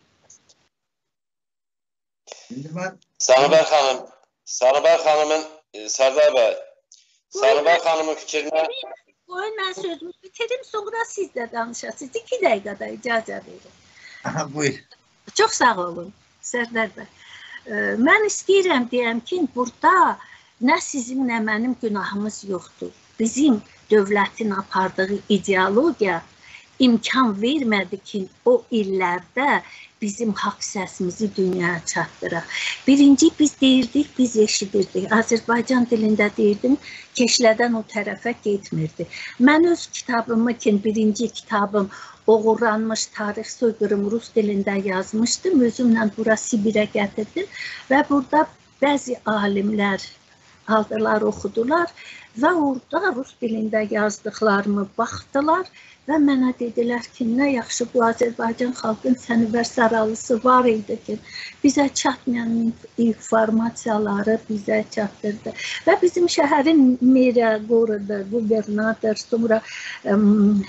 Şimdi ben Sarıbay xanım, Sarıbay xanımın, e, Sərdar bəy, Sarıbay xanımın fikrinə Qoyun mən sözümü bitirim, sonra siz də danışasınız. İki dəqiqədə icazə verin. Aha, buyur. Çox sağ olun, Sərdar bəy. E, mən istəyirəm deyəm ki, burada nə sizin, nə mənim günahımız yoxdur. Bizim dövlətin apardığı ideologiya imkan vermədi ki, o illərdə bizim haqq səsimizi dünyaya çatdıraq. Birinci biz deyirdik, biz eşidirdik. Azərbaycan dilində deyirdim, keşlədən o tərəfə getmirdi. Mən öz kitabımı ki, birinci kitabım Oğurlanmış Tarix Soyqırım Rus dilində yazmışdım. Özümlə bura Sibirə gətirdim və burada bəzi alimlər aldılar, oxudular və orada Rus dilində yazdıqlarımı baxdılar və mənə dedilər ki, nə yaxşı bu Azərbaycan xalqın sənivər saralısı var idi ki, bizə çatmayan informasiyaları bizə çatdırdı. Və bizim şəhərin merə, qorudu, gubernator, sonra um,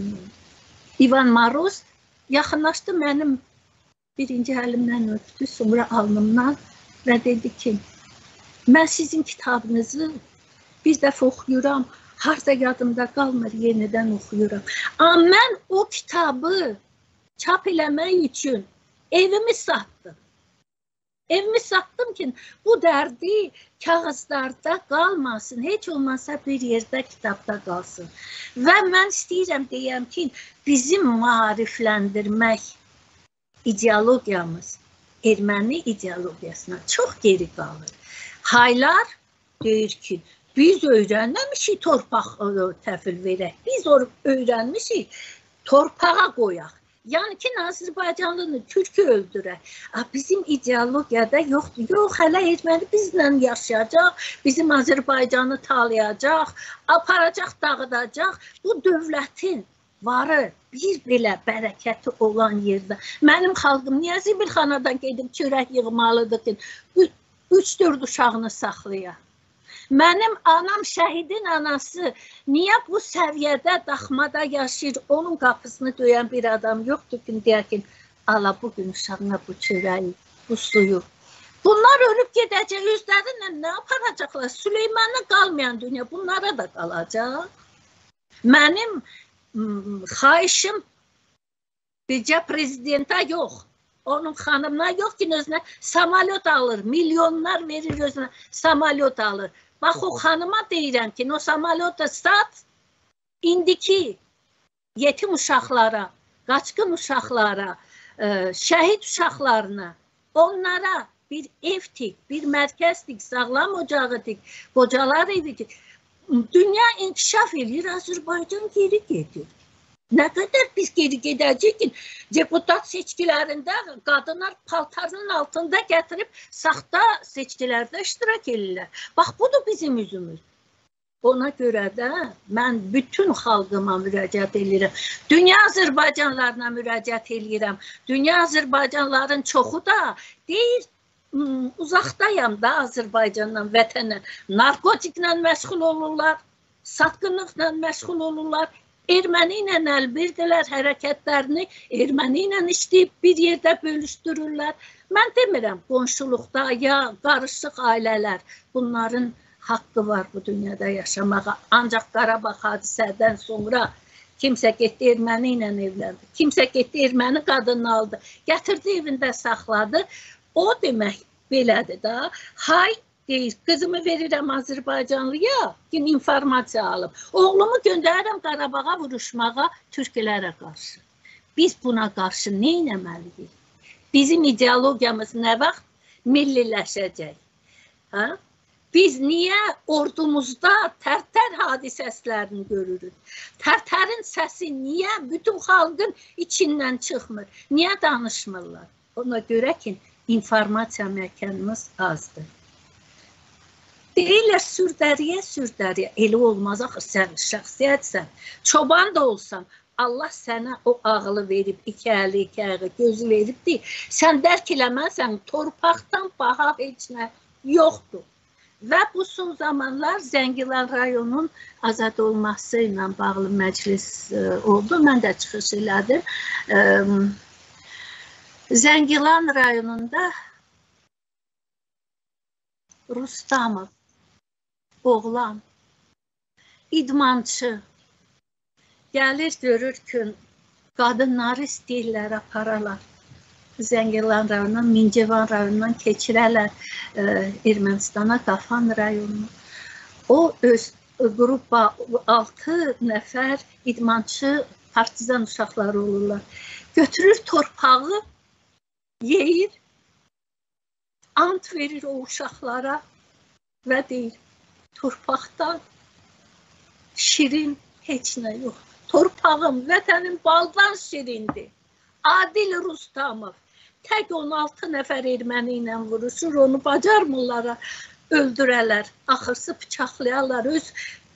İvan Maroz yaxınlaşdı mənim birinci əlimdən öpdü, sonra alnımdan və dedi ki, mən sizin kitabınızı bir dəfə oxuyuram, harda yadımda qalmır, yenidən oxuyuram. Amma mən o kitabı çap eləmək üçün evimi satdım. Evimi satdım ki, bu dərdi kağızlarda qalmasın, heç olmasa bir yerdə kitabda qalsın. Və mən istəyirəm deyəm ki, bizim maarifləndirmək ideologiyamız erməni ideologiyasına çox geri qalır. Haylar deyir ki, biz öyrənməmişik torpaq təhvil verək, biz öyrənmişik torpağa qoyaq. Yəni ki, Azərbaycanlını türkü öldürək. Bizim ideologiyada yoxdur. Yox, hələ erməni bizlə yaşayacaq, bizim Azərbaycanı talayacaq, aparacaq, dağıdacaq. Bu dövlətin varı bir belə bərəkəti olan yerdə. Mənim xalqım niyə Zibilxanadan gedib çörək yığmalıdır ki, üç dörd uşağını saxlayaq? Mənim anam şəhidin anası niyə bu səviyyədə, daxmada yaşayır, onun qapısını döyən bir adam yoxdur ki, deyək ki, ala bugün uşağına bu çörəyi, bu suyu. Bunlar ölüb gedəcək, özlərinlə nə aparacaqlar? Süleyman'a qalmayan dünya bunlara da qalacaq. Mənim xahişim bircə prezidentə yox, onun xanımına yox ki, özünə samalyot alır, milyonlar verir özünə samalyot alır. Bax, o xanıma deyirəm ki, o samalyota sat, indiki yetim uşaqlara, qaçqın uşaqlara, şəhid uşaqlarına, onlara bir ev tik, bir mərkəz tik, sağlam ocağı tik, qocalar evi tik. Dünya inkişaf edir, Azərbaycan geri gedir. Nə qədər biz geri gedəcək ki, deputat seçkilərində qadınlar paltarının altında gətirib saxta seçkilərdə iştirak edirlər. Bax, budur bizim üzümüz. Ona görə də mən bütün xalqıma müraciət edirəm. Dünya Azərbaycanlarına müraciət edirəm. Dünya Azərbaycanların çoxu da deyir, uzaqdayam da Azərbaycandan, vətənə. Narkotiklə məşğul olurlar, satqınlıqla məşğul olurlar. Erməni ilə əlbirdilər, hərəkətlərini erməni ilə işləyib bir yerdə bölüşdürürlər. Mən demirəm, qonşuluqda ya qarışıq ailələr, bunların haqqı var bu dünyada yaşamağa. Ancaq Qarabağ hadisədən sonra kimsə getdi erməni ilə evləndi, kimsə getdi erməni qadını aldı, gətirdi evində saxladı. O demək belədir da, hay deyir, qızımı verirəm Azərbaycanlıya, ki, informasiya alıb. Oğlumu göndərirəm Qarabağa vuruşmağa, türklərə qarşı. Biz buna qarşı nə etməliyik? Bizim ideologiyamız nə vaxt milliləşəcək? Ha? Biz niyə ordumuzda Tərtər hadisələrini görürük? Tərtərin səsi niyə bütün xalqın içindən çıxmır? Niyə danışmırlar? Ona görə ki, informasiya mərkəzimiz azdır. Deyirlər, sürdəriyə, sürdəriyə. Elə olmaz, axı, sən şəxsiyyətsən. Çoban da olsan, Allah sənə o ağlı verib, iki əli, iki əli, gözü veribdir. Sən dərk eləməsən, torpaqdan baha heç nə yoxdur. Və bu son zamanlar Zəngilan rayonunun azad olması ilə bağlı məclis oldu. Mən də çıxış elədim. Zəngilan rayonunda Rustamov, oğlan, idmançı, gəlir görür ki, qadınları istəyirlər, apararlar. Zəngilan rayonundan, Mincevan rayonundan keçirərlər Ermənistana, Qafan rayonuna. O öz qrupa altı nəfər idmançı, partizan uşaqları olurlar. Götürür torpağı, yeyir, ant verir o uşaqlara və deyir, torpaqda şirin heç nə yox. Torpağım, vətənim baldan şirindir. Adil Rustamov. Tək on altı nəfər erməni ilə vuruşur, onu bacarmırlar, öldürərlər. Axırsı bıçaqlayarlar, öz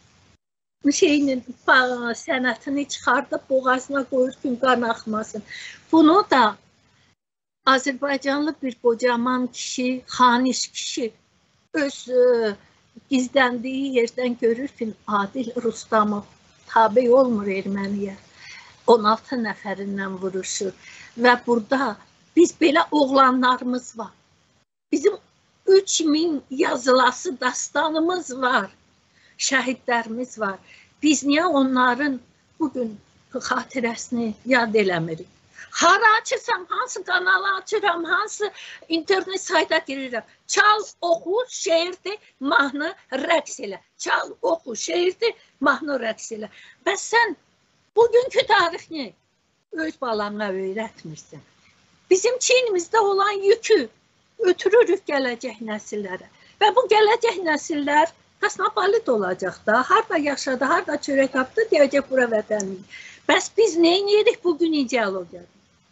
şeyinin sənətini çıxardıb boğazına qoyur ki, qan axmasın. Bunu da Azərbaycanlı bir qocaman kişi, xaniş kişi öz gizləndiyi yerdən görür ki, Adil Rustamov tabi olmur erməniyə. on altı nəfərindən vuruşur. Və burada biz belə oğlanlarımız var. Bizim üç min yazılası dastanımız var. Şəhidlərimiz var. Biz niyə onların bugün xatirəsini yad eləmirik? Hara açırsam, hansı kanalı açıram, hansı internet sayta girirəm. Çal, oxu, şeirdi, mahnı, rəqs elə. Çal, oxu, şeirdi, mahnı, rəqs elə. Bəs sən bugünkü tarixini öz balana öyrətmirsən. Bizim çiynimizdə olan yükü ötürürük gələcək nəsillərə. Və bu gələcək nəsillər kosmopolit olacaq da, harada yaşadı, harada çörək tapdı, deyəcək bura vətənimiz. Bəs biz neyinirik bugün ideologiyada?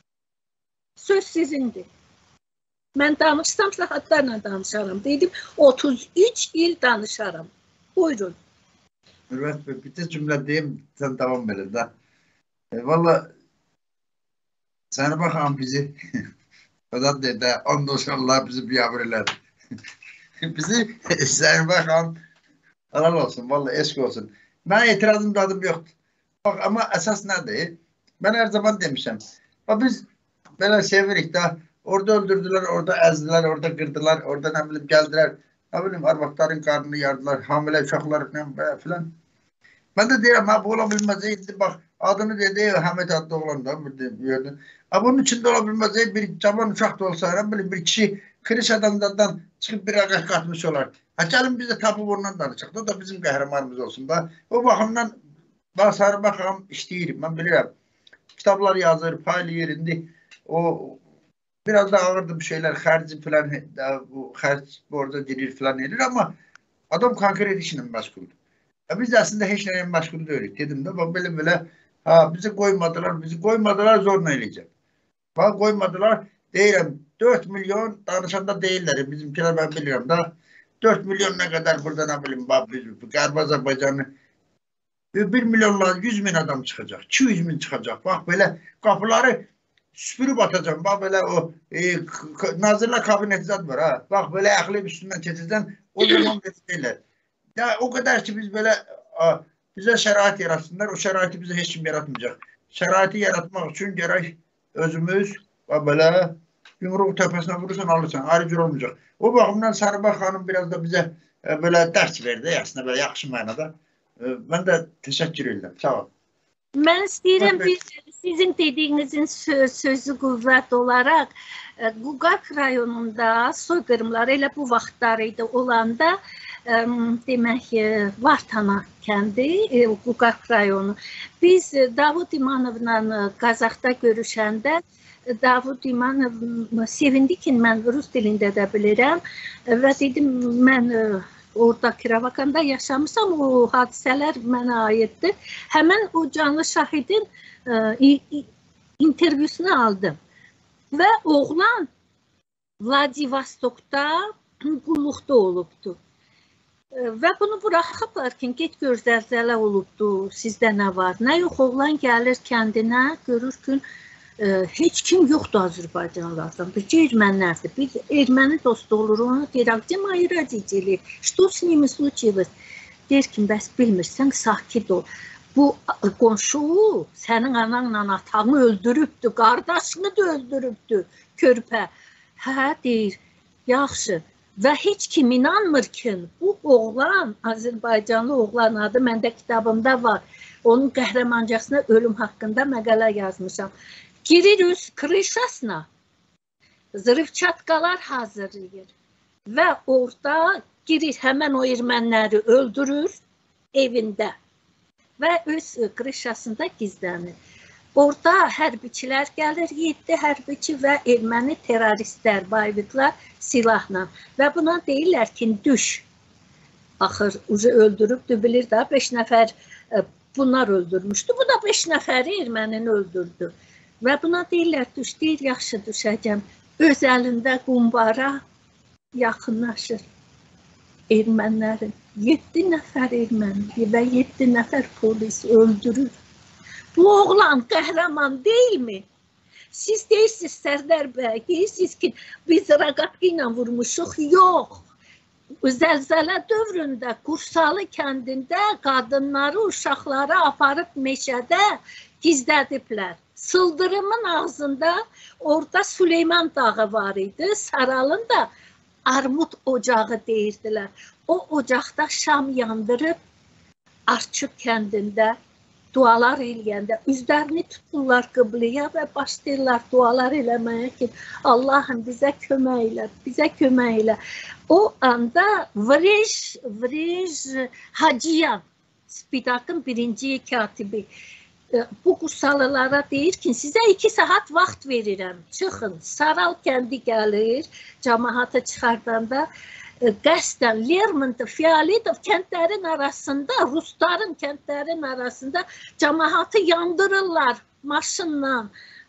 Söz sizindir. Mən danışsam saatlarla danışaram. Dedim otuz üç il danışaram. Buyurun. Mürvət bəy, bir cümlə deyim, sən davam verir də. E, Valla səni baxan bizi Qadan dedi, ondoşanlar bizi biyabır elədi. Bizi səni baxan halal olsun, valla eşq olsun. Mənə etirazım dadım yoxdur. Bax, amma əsas nədir? Mən hər zaman demişəm. Bax, biz belə sevirik də, orada öldürdülər, orada əzdilər, orada qırdılar, orada nə bilim gəldilər, nə bilim arvaqların qarnını yardılar, hamilə uşaqlar filan. Mən də deyirəm, ha, bu ola bilməz, indi bax, adını dedi, Həmid adlı oğlan da, gördün. Bunun içində ola bilməz, bir cavan uşaq da olsa, nə bilim, bir kişi kırış adamlardan çıxıb bir ağaç qatmış olar. Ha, gəlin biz də tapıb ondan danışaq da, o da bizim qəhrəmanımız olsun da. O baxımdan, Sarı baxam, işləyir, mən bilirəm. Kitablar yazır, paylayır, indi o biraz da ağırdı bu şeylər, xərci filan, xərc borca girir filan edir, amma adam konkret işlə məşğuldur. Biz əslində heç nəyə məşğul deyilik, dedim də, belə-belə, bizi qoymadılar, bizi qoymadılar, zorla eləyəcək. Bax, qoymadılar, deyirəm, dörd milyon danışanda deyirlər, bizimkilər mən bilirəm da, dörd milyon nə qədər burada nə bilim, Qərbi Azərbaycanı, bir milyonla yüz min adam çıxacaq, iki yüz min çıxacaq, bax, belə qapıları süpürüb atacaq, bax, belə o Nazirlər Kabineti zad var, ha, bax, belə əxlib üstündən keçəcəkdən, o zaman deyirlər. Ya, o qədər ki, biz belə, bizə şərait yaratsınlar, o şəraiti bizə heç kim yaratmayacaq. Şəraiti yaratmaq üçün gərək özümüz, belə, yumruq təpəsinə vurursan, alırsan, ayrı cür olmayacaq. O baxımdan Sarıbağ xanım biraz da bizə belə dərs verdi, əslində belə yaxşı mənada. Mən də təşəkkür edirəm, sağ ol. Mən istəyirəm, sizin dediyinizin sözü qüvvət olaraq, Quqaq rayonunda soyqırımlar elə bu vaxtlar idi olanda, demək, Vartana kəndi, Quqaq rayonu. Biz Davud İmanovla Qazaxda görüşəndə, Davud İmanov sevindi ki, mən rus dilində də bilirəm və dedim, mən orada Kiravakanda yaşamışam, o hadisələr mənə aiddir. Həmən o canlı şahidin intervyusunu aldım və oğlan Vladivostokda qulluqda olubdu. Və bunu buraxıblar ki, get gör zəlzələ olubdu, sizdə nə var, nə yox, oğlan gəlir kəndinə, görür ki, e, heç kim yoxdur Azərbaycanlardan. Bircə ermənilərdir. Biz erməni dostu olur, onu deyirək, Cemay родители, что с ними случилось? Deyir ki, bəs bilmirsən, sakit ol. Bu qonşu sənin ananla atanı öldürübdü, qardaşını da öldürübdü, körpə. Hə, deyir, yaxşı. Və heç kim inanmır ki, bu oğlan, Azərbaycanlı oğlan adı məndə kitabımda var. Onun qəhrəmancasına ölüm haqqında məqalə yazmışam. Girir öz krişasına, zırhçatkalar hazırlayır və orada girir, həmən o erməniləri öldürür evində və öz krişasında gizlənir. Orada hərbiçilər gəlir, yeddi hərbiçi və erməni terroristlər, bayviklar silahla və buna deyirlər ki, düş. Axır, ucu öldürübdü, bilir də, beş nəfər bunlar öldürmüşdü. Bu da beş nəfəri ermənini öldürdü. Və buna deyirlər, düş, deyir, yaxşı düşəcəm. Öz əlində qumbara yaxınlaşır ermənilərin. Yeddi nəfər erməni və yeddi nəfər polis öldürür. Bu oğlan qəhrəman deyilmi? Siz deyirsiniz, Sərdar bəy, deyirsiniz ki, biz raqatqı ilə vurmuşuq. Yox. Zəlzələ dövründə Qursalı kəndində qadınları, uşaqları aparıb meşədə gizlədiblər. Sıldırımın ağzında orada Süleyman dağı var idi. Saralın da armud ocağı deyirdilər. O ocaqda şam yandırıb Arçıq kəndində dualar eləyəndə üzlərini tuturlar qıbliyə və başlayırlar dualar eləməyə ki, Allahım bizə kömək elə, bizə kömək elə. O anda Vrej, Vrej Hacıyan, Spidak'ın birinci katibi, bu Qursalılara deyir ki, sizə iki saat vaxt verirəm, çıxın. Saral kəndi gəlir, cəmaata çıxardanda, qəsdən Lermontov, Fiyalitov kəndlərin arasında, Rusların kəndlərin arasında cəmaatı yandırırlar maşınla,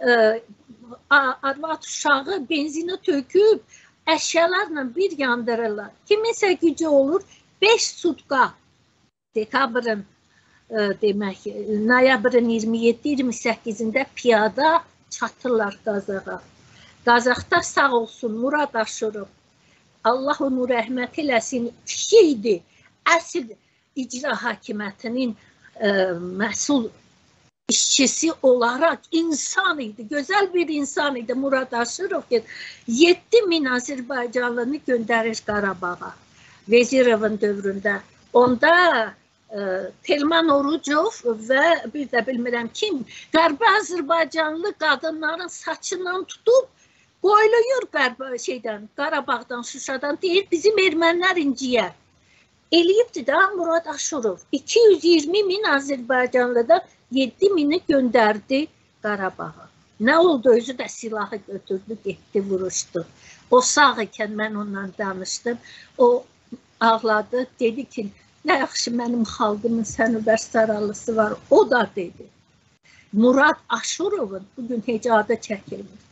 arvad uşağı benzini töküb, əşyalarla bir yandırırlar. Kiminsə gücü olur, beş sutka, dekabrın, demək, noyabrın iyirmi yeddi iyirmi səkkizində piyada çatırlar Qazağa. Qazaxda sağ olsun Murad Aşurov, Allah onu rəhmət eləsin, kişi idi, əsl icra hakimiyyətinin məsul işçisi olaraq insan idi, gözəl bir insan idi Murad Aşurov. yeddi min Azərbaycanlını göndərir Qarabağa, Vezirovun dövründə. Onda Telman Orucov və bir də bilmirəm kim, Qərbi Azərbaycanlı qadınların saçından tutub, qoyulur şeydən, Qarabağdan, Şuşadan, deyir, bizim ermənilər inciyər. Eləyibdi də Murad Aşurov. iki yüz iyirmi min Azərbaycanlıda yeddi mini göndərdi Qarabağa. Nə oldu? Özü də silahı götürdü, getdi, vuruşdu. O sağ ikən mən ondan danışdım. O ağladı, dedi ki, nə yaxşı mənim xalqımın sənubər saralısı var. O da dedi. Murad Aşurovun bugün hecadı çəkilmir.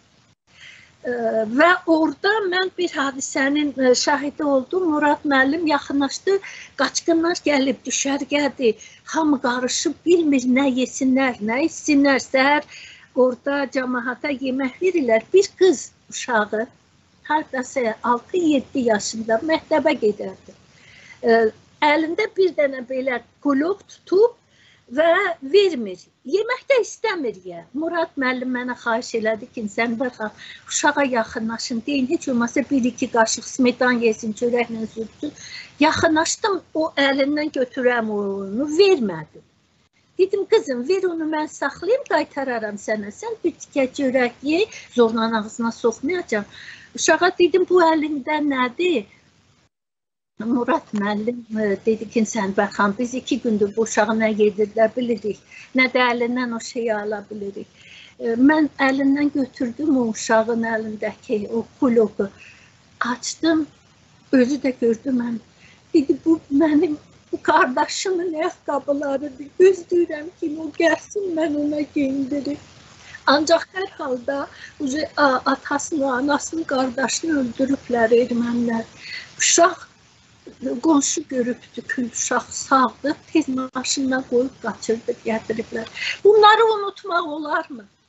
Və orada mən bir hadisənin şahidi oldum. Murad müəllim yaxınlaşdı, qaçqınlar gəlib, düşərgədir. Hamı qarışıb, bilmir nə yesinlər, nə içsinlər. Səhər orada cəmaata yemək verirlər. Bir qız uşağı, haradasa altı yeddi yaşında məktəbə gedərdi. Əlində bir dənə belə qulub tutub və vermir. Yemək də istəmir ya. Murad müəllim mənə xahiş elədi ki, sən baxaq, uşağa yaxınlaşın, deyin, heç olmasa bir iki qaşıq smetan yesin, çörəklə sürsün. Yaxınlaşdım, o əlindən götürəm onu, vermədim. Dedim, qızım, ver onu mən saxlayayım, qaytararam sənə. Sən bir tikə çörək ye, zorla ağzına soxmayacam. Uşağa dedim, bu əlində nədir? Murad müəllim dedi ki, sən baxan, biz iki gündür bu uşağı nə yedirdə bilirik, nə də əlindən o şeyi ala bilirik. Mən əlindən götürdüm o uşağın əlindəki o kuloku, açdım, özü də gördü mən. Dedi, bu mənim, bu qardaşımın ayaqqabılarıdır, gözləyirəm ki, o gəlsin, mən ona geyindirim. Ancaq hər halda atasını, anasını, qardaşını öldürüblər ermənilər. Uşaq qonşu görübdü, kül uşaq sağdı, tez maşından qoyub qaçırdı, gətiriblər. Bunları unutmaq olarmı?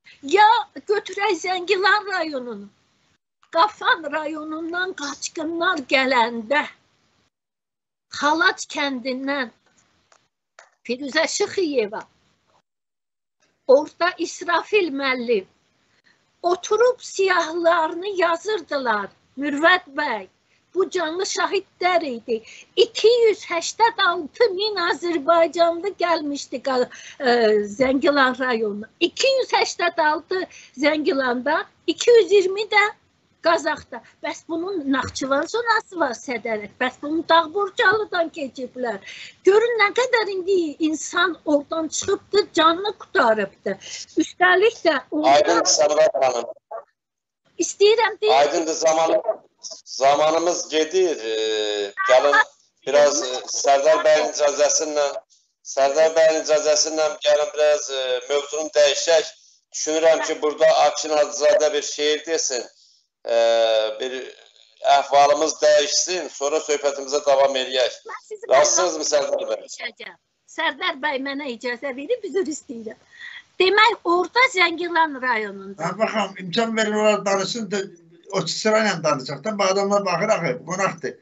Ya götürək Zəngilan rayonunu. Qafan rayonundan qaçqınlar gələndə Xalac kəndindən Firuzə Şıxıyeva, orada İsrafil müəllim oturub siyahlarını yazırdılar. Mürvət bəy, bu canlı şahidlər idi. iki yüz səksən altı min Azərbaycanlı gəlmişdi Zəngilan rayonuna. iki yüz səksən altı Zəngilanda, iki yüz iyirmi də Qazaxda. Bəs bunun Naxçıvan zonası var Sədərək. Bəs bunu Dağburcalıdan keçiblər. Görün nə qədər indi insan oradan çıxıbdı, canını qutarıbdı. Üstəlik də Aydın Səmrət xanım. İstəyirəm deyim. Aydındır, zamanı, zamanımız gedir. Ee, gəlin biraz e, Sərdar bəyin icazəsindən Sərdar bəyin icazəsindən gəlin biraz e, mövzunu dəyişək. Düşünürəm ki, burada Akşin Hacızadə bir şeir desin. Ee, bir əhvalımız dəyişsin, sonra söhbətimizə davam edək. Razısınız mı Sərdar bəy? Sərdar bəy mənə icazə verib, üzr istəyirəm. Demək, orada Zəngilan rayonunda. Ha, baxam, imkan verin olar danışsın da o sırayla danışacaq da bu adamlar baxır axı, qonaqdır.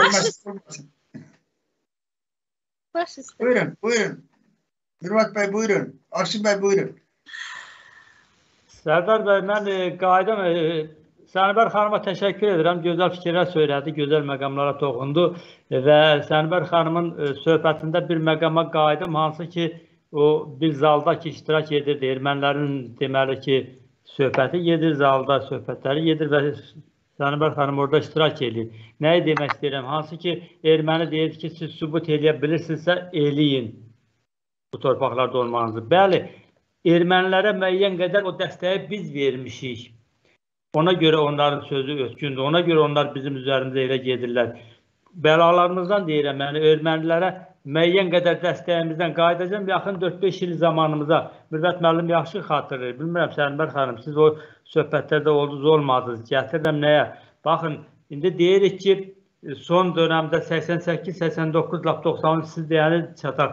Baş üstə. Buyurun, buyurun. Mürvət bəy buyurun. Akşin bəy buyurun. Sərdar bəy, mən e, qayıdım. E, Sənibər xanıma təşəkkür edirəm. Gözəl fikirlər söylədi, gözəl məqamlara toxundu və Sənibər xanımın e, söhbətində bir məqama qayıdım, hansı ki, o bir zalda ki, iştirak edirdi. Ermənilərin deməli ki, söhbəti gedir, zalda söhbətləri gedir və Sənibər xanım orada iştirak edir. Nəyi demək istəyirəm? Hansı ki, erməni deyir ki, siz sübut eləyə bilirsinizsə, eləyin bu torpaqlarda olmanızı. Bəli, ermənilərə müəyyən qədər o dəstəyi biz vermişik. Ona görə onların sözü ötkündür. Ona görə onlar bizim üzərimizə elə gedirlər. Bəlalarımızdan deyirəm, yəni ermənilərə müəyyən qədər dəstəyimizdən qayıdacağım. Yaxın dörd beş il zamanımıza Mürvət müəllim yaxşı xatırlayır. Bilmirəm Sənibər xanım, siz o söhbətlərdə oldunuz, olmadınız. Gətirirəm nəyə? Baxın, indi deyirik ki, son dönəmdə səksən səkkiz səksən doqquz doxsan siz deyəni çataq.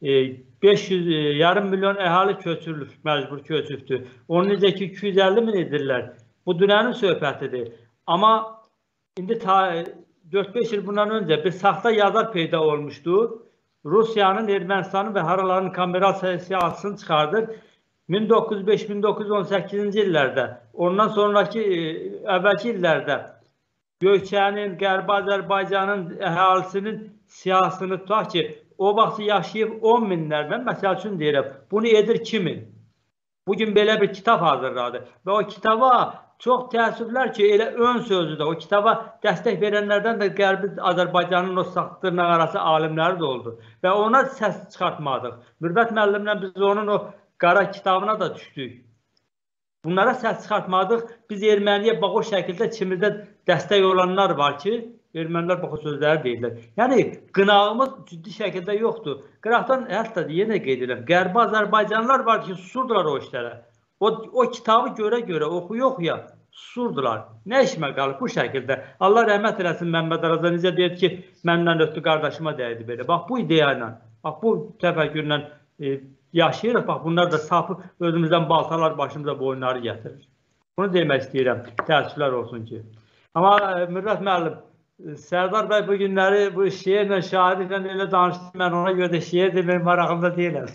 beş yüz yarım milyon əhali köçürülüb, məcbur köçübdür. Onun necə ki, iki yüz əlli min edirlər. Bu dünənin söhbətidir. Amma indi dörd beş il bundan öncə bir saxta yazar peyda olmuşdu. Rusiyanın, Ermənistanın və haraların kamera siyasını çıxardır. min doqquz yüz beş min doqquz yüz on səkkizinci illərdə, ondan sonraki əvvəlki illərdə Göyçənin, Qərbi Azərbaycanın əhalisinin siyasını tutaq ki, o vaxt yaşayıb on minlərdən, məsəl üçün deyirəm, bunu edir kimin? Bugün belə bir kitab hazırladı və o kitaba çox təəssüflər ki, elə ön sözü də, o kitaba dəstək verənlərdən də Qərbi Azərbaycanın o saxtırla arası alimləri də oldu və ona səs çıxartmadıq. Mürvət müəllimlə biz onun o qara kitabına da düşdük. Bunlara səs çıxartmadıq. Biz erməniyə bax o şəkildə içimizdə dəstək olanlar var ki, ermənilər bax o sözləri deyirlər. Yəni, qınağımız ciddi şəkildə yoxdur. Qıraqdan hətta yenə qeyd edirəm, Qərbi Azərbaycanlılar var ki, susurdular o işlərə. O, o kitabı görə-görə, oxuya-oxuya susurdular. Nə işmə qalıb bu şəkildə? Allah rəhmət eləsin, Məmməd Arazan necə deyir ki, məndən ötdü qardaşıma dəydi belə. Bax, bu ideya ilə, bax, bu təfəkkürlə e, yaşayırıq. Bax, bunlar da sapıb özümüzdən baltalar başımıza boyunları gətirir. Bunu demək istəyirəm. Təəssüflər olsun ki. Amma e, Mürvət müəllim, Sərdar bəy bu günləri bu şeirlə, şairlə elə danışdı. Mən ona görə də şeir demək marağımda deyiləm.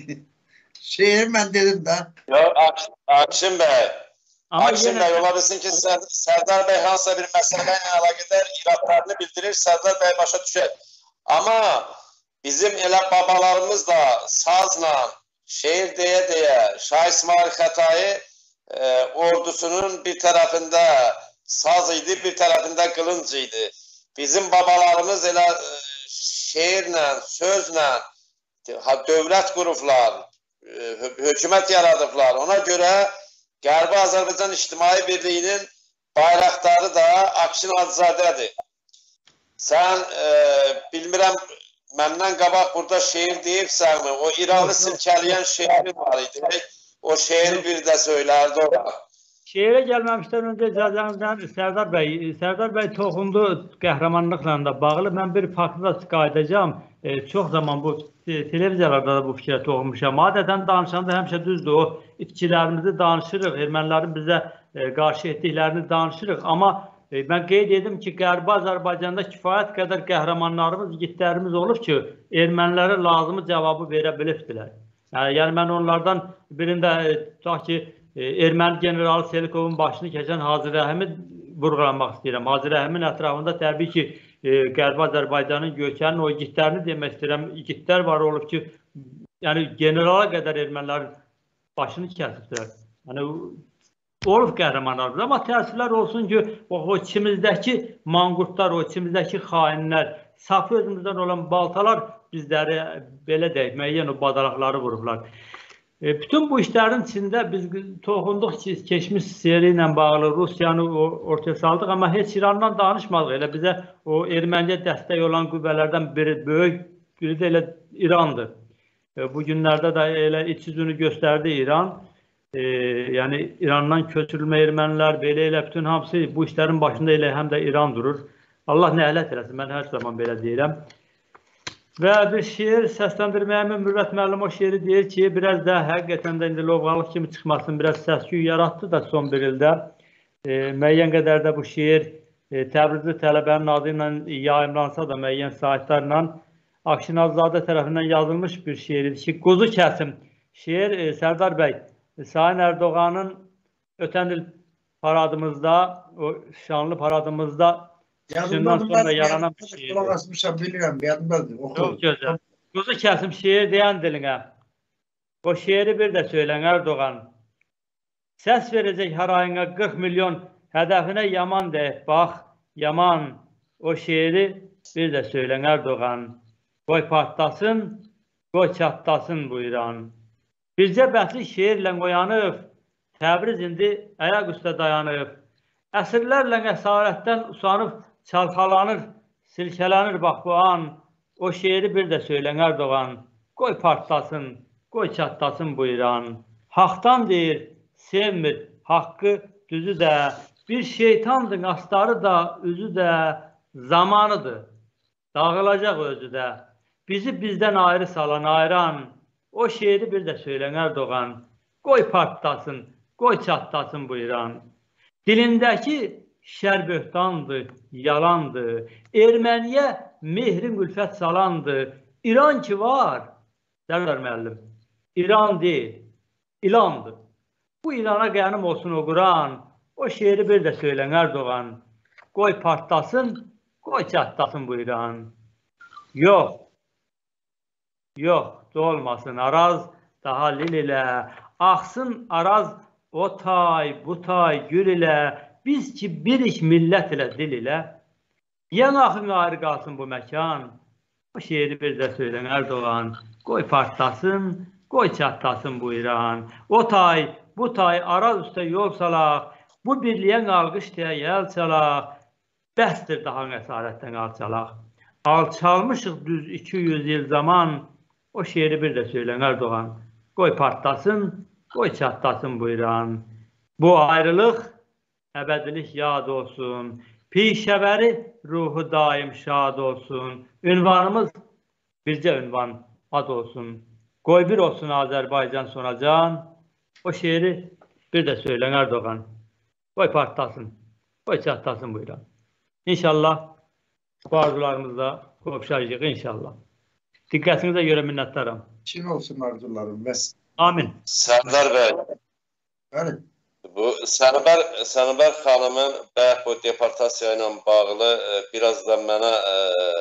Şeir mən dedim də. Yox, Akşin bəy. Akşin bəy, ola bilsin ki, Sərdar bəy hansısa bir məsələ ilə əlaqədar iradlarını bildirir, Sərdar bəy başa düşər. Amma bizim elə babalarımız da sazla, şeir deyə-deyə, Şah İsmail Xətai e, ordusunun bir tərəfində saz idi, bir tərəfində qılınc idi. Bizim babalarımız elə e, şeirlə, sözlə dövlət qurublar, e, hökumət yaradıblar. Ona görə Qərbi Azərbaycan İctimai Birliyinin bayraqdarı da Akşin Hacızadədir. Sən e, bilmirəm, məndən qabaq burada şeir deyibsənmi? O İranı silkələyən şeiri var idi. O şeiri bir də söylərdi ora. Şeirə gəlməmişdən öncə icazənizdən Sərdar bəy, Sərdar bəy toxundu qəhrəmanlıqla da bağlı. Mən bir faktla qayıdacağam. E, çox zaman bu televiziyalarda da bu fikrə toxunmuşam. Adətən danışanda həmişə düzdür. O itkilərimizi danışırıq, ermənilərin bizə e, qarşı etdiklərini danışırıq. Amma e, mən qeyd edim ki, Qərbi Azərbaycanda kifayət qədər qəhrəmanlarımız, igidlərimiz olub ki, ermənilərə lazımı cavabı verə bilibdilər. Yəni, yəni mən onlardan birində e, tutaq ki, Erməni generalı Selikovun başını keçən Hacı Rəhimi vurğulamaq istəyirəm. Hacı Rəhimin ətrafında təbii ki, Qərbi Azərbaycanın Gökənin o igidlərini demək istəyirəm. İgidlər var olub ki, yəni generala qədər ermənilərin başını kəsiblər. Yəni, olub qəhrəmanlarımız. Amma təəssüflər olsun ki, o içimizdəki manqurtlar, o içimizdəki xainlər, safı özümüzdən olan baltalar bizləri belə deyək, müəyyən o badalaqları vurublar. Bütün bu işlərin içində biz toxunduq ki, keçmiş seri ilə bağlı Rusiyanı ortaya saldıq, amma heç İrandan danışmadıq. Elə bizə o erməniyə dəstək olan qüvvələrdən biri, böyük biri də elə İrandır. Bu günlərdə də elə iç yüzünü göstərdi İran. E, yəni İrandan köçürülmə ermənilər, belə elə bütün hamısı bu işlərin başında elə həm də İran durur. Allah nəhlət eləsin, mən hər zaman belə deyirəm. Və bir şiir səsləndirməyəmin Mürvət müəllim o şiiri deyir ki, biraz da həqiqətən də indi lovğalıq kimi çıxmasın, biraz səs-küy yarattı da son bir ildə. E, müəyyən qədər də bu şiir e, Təbrizli tələbənin adı ilə yayımlansa da müəyyən saytlarla Akşinazzadə tərəfindən yazılmış bir şiirdir ki, Quzu kəsim. Şiir e, Sərdar bəy, Sayın Ərdoğanın ötən il paradımızda, o şanlı paradımızda Şundan sonra yaranan bir şiirdir. Kulağasmışam, bilirəm, yadımdadır. Çok güzel. Kuzu kesim şiir diyen diline. O şiiri bir de söylen Erdoğan. Ses verecek harayına kırk milyon hedefine yaman de. Bak yaman. O şiiri bir de söylen Erdoğan. Koy patlasın, koy çatlasın buyuran. Bircə bəhsli şiirlə oyanıb, Təbriz indi ayak üstə dayanıb. Əsrlərlə əsarətdən usanıb, çalxalanır, silkelenir bak bu an. O şiiri bir de söylen Erdoğan. Koy partlasın, koy çatlasın bu İran. Hak'tan deyir, sevmir, hakkı düzü de. Bir şeytandın astarı da, üzü de, zamanıdır. Dağılacak özü de. Bizi bizden ayrı salan ayran. O şiiri bir de söylen Erdoğan. Koy partlasın, koy çatlasın bu İran. Dilindeki şər böhtandı, yalandı. Erməniyə mehrin ülfət salandı. İran ki var, Sərdar müəllim, İran deyil, ilandır. Bu İrana qənim olsun o Quran. O şiiri bir də söylən Erdoğan. Qoy partlasın, qoy çatlasın bu İran. Yox, yox, dolmasın araz daha lil ilə. Axsın araz o tay, bu tay gül ilə. Biz ki birik millət ilə, dil ilə. Yanaqın ayrı qalsın bu məkan. O şiiri bir də söylən Erdoğan. Qoy partlasın, qoy çatlasın bu İran. O tay, bu tay araz üstə yol salaq. Bu birliyə qalqış deyə yel çalaq. Bəsdir daha əsarətdən alçalaq. Alçalmışıq düz iki yüz il zaman. O şiiri bir də söylən Erdoğan. Qoy partlasın, qoy çatlasın bu İran. Bu ayrılıq əbədilik yad olsun. Pişəvəri ruhu daim şad olsun. Ünvanımız bircə ünvan ad olsun. Qoy bir olsun Azərbaycan sonacan. O şiiri bir də söylən Erdoğan. Qoy partlasın, qoy çatlasın bu İran. İnşallah bu arzularımızda qovuşacağıq inşallah. Diqqətinizə görə minnətdaram. Çin olsun arzularım. Bəs. Amin. Sərdar bəy. Bəli. Bu Sənibər Sənibər xanımın bayaq bu deportasiya ilə bağlı e, biraz da mənə e,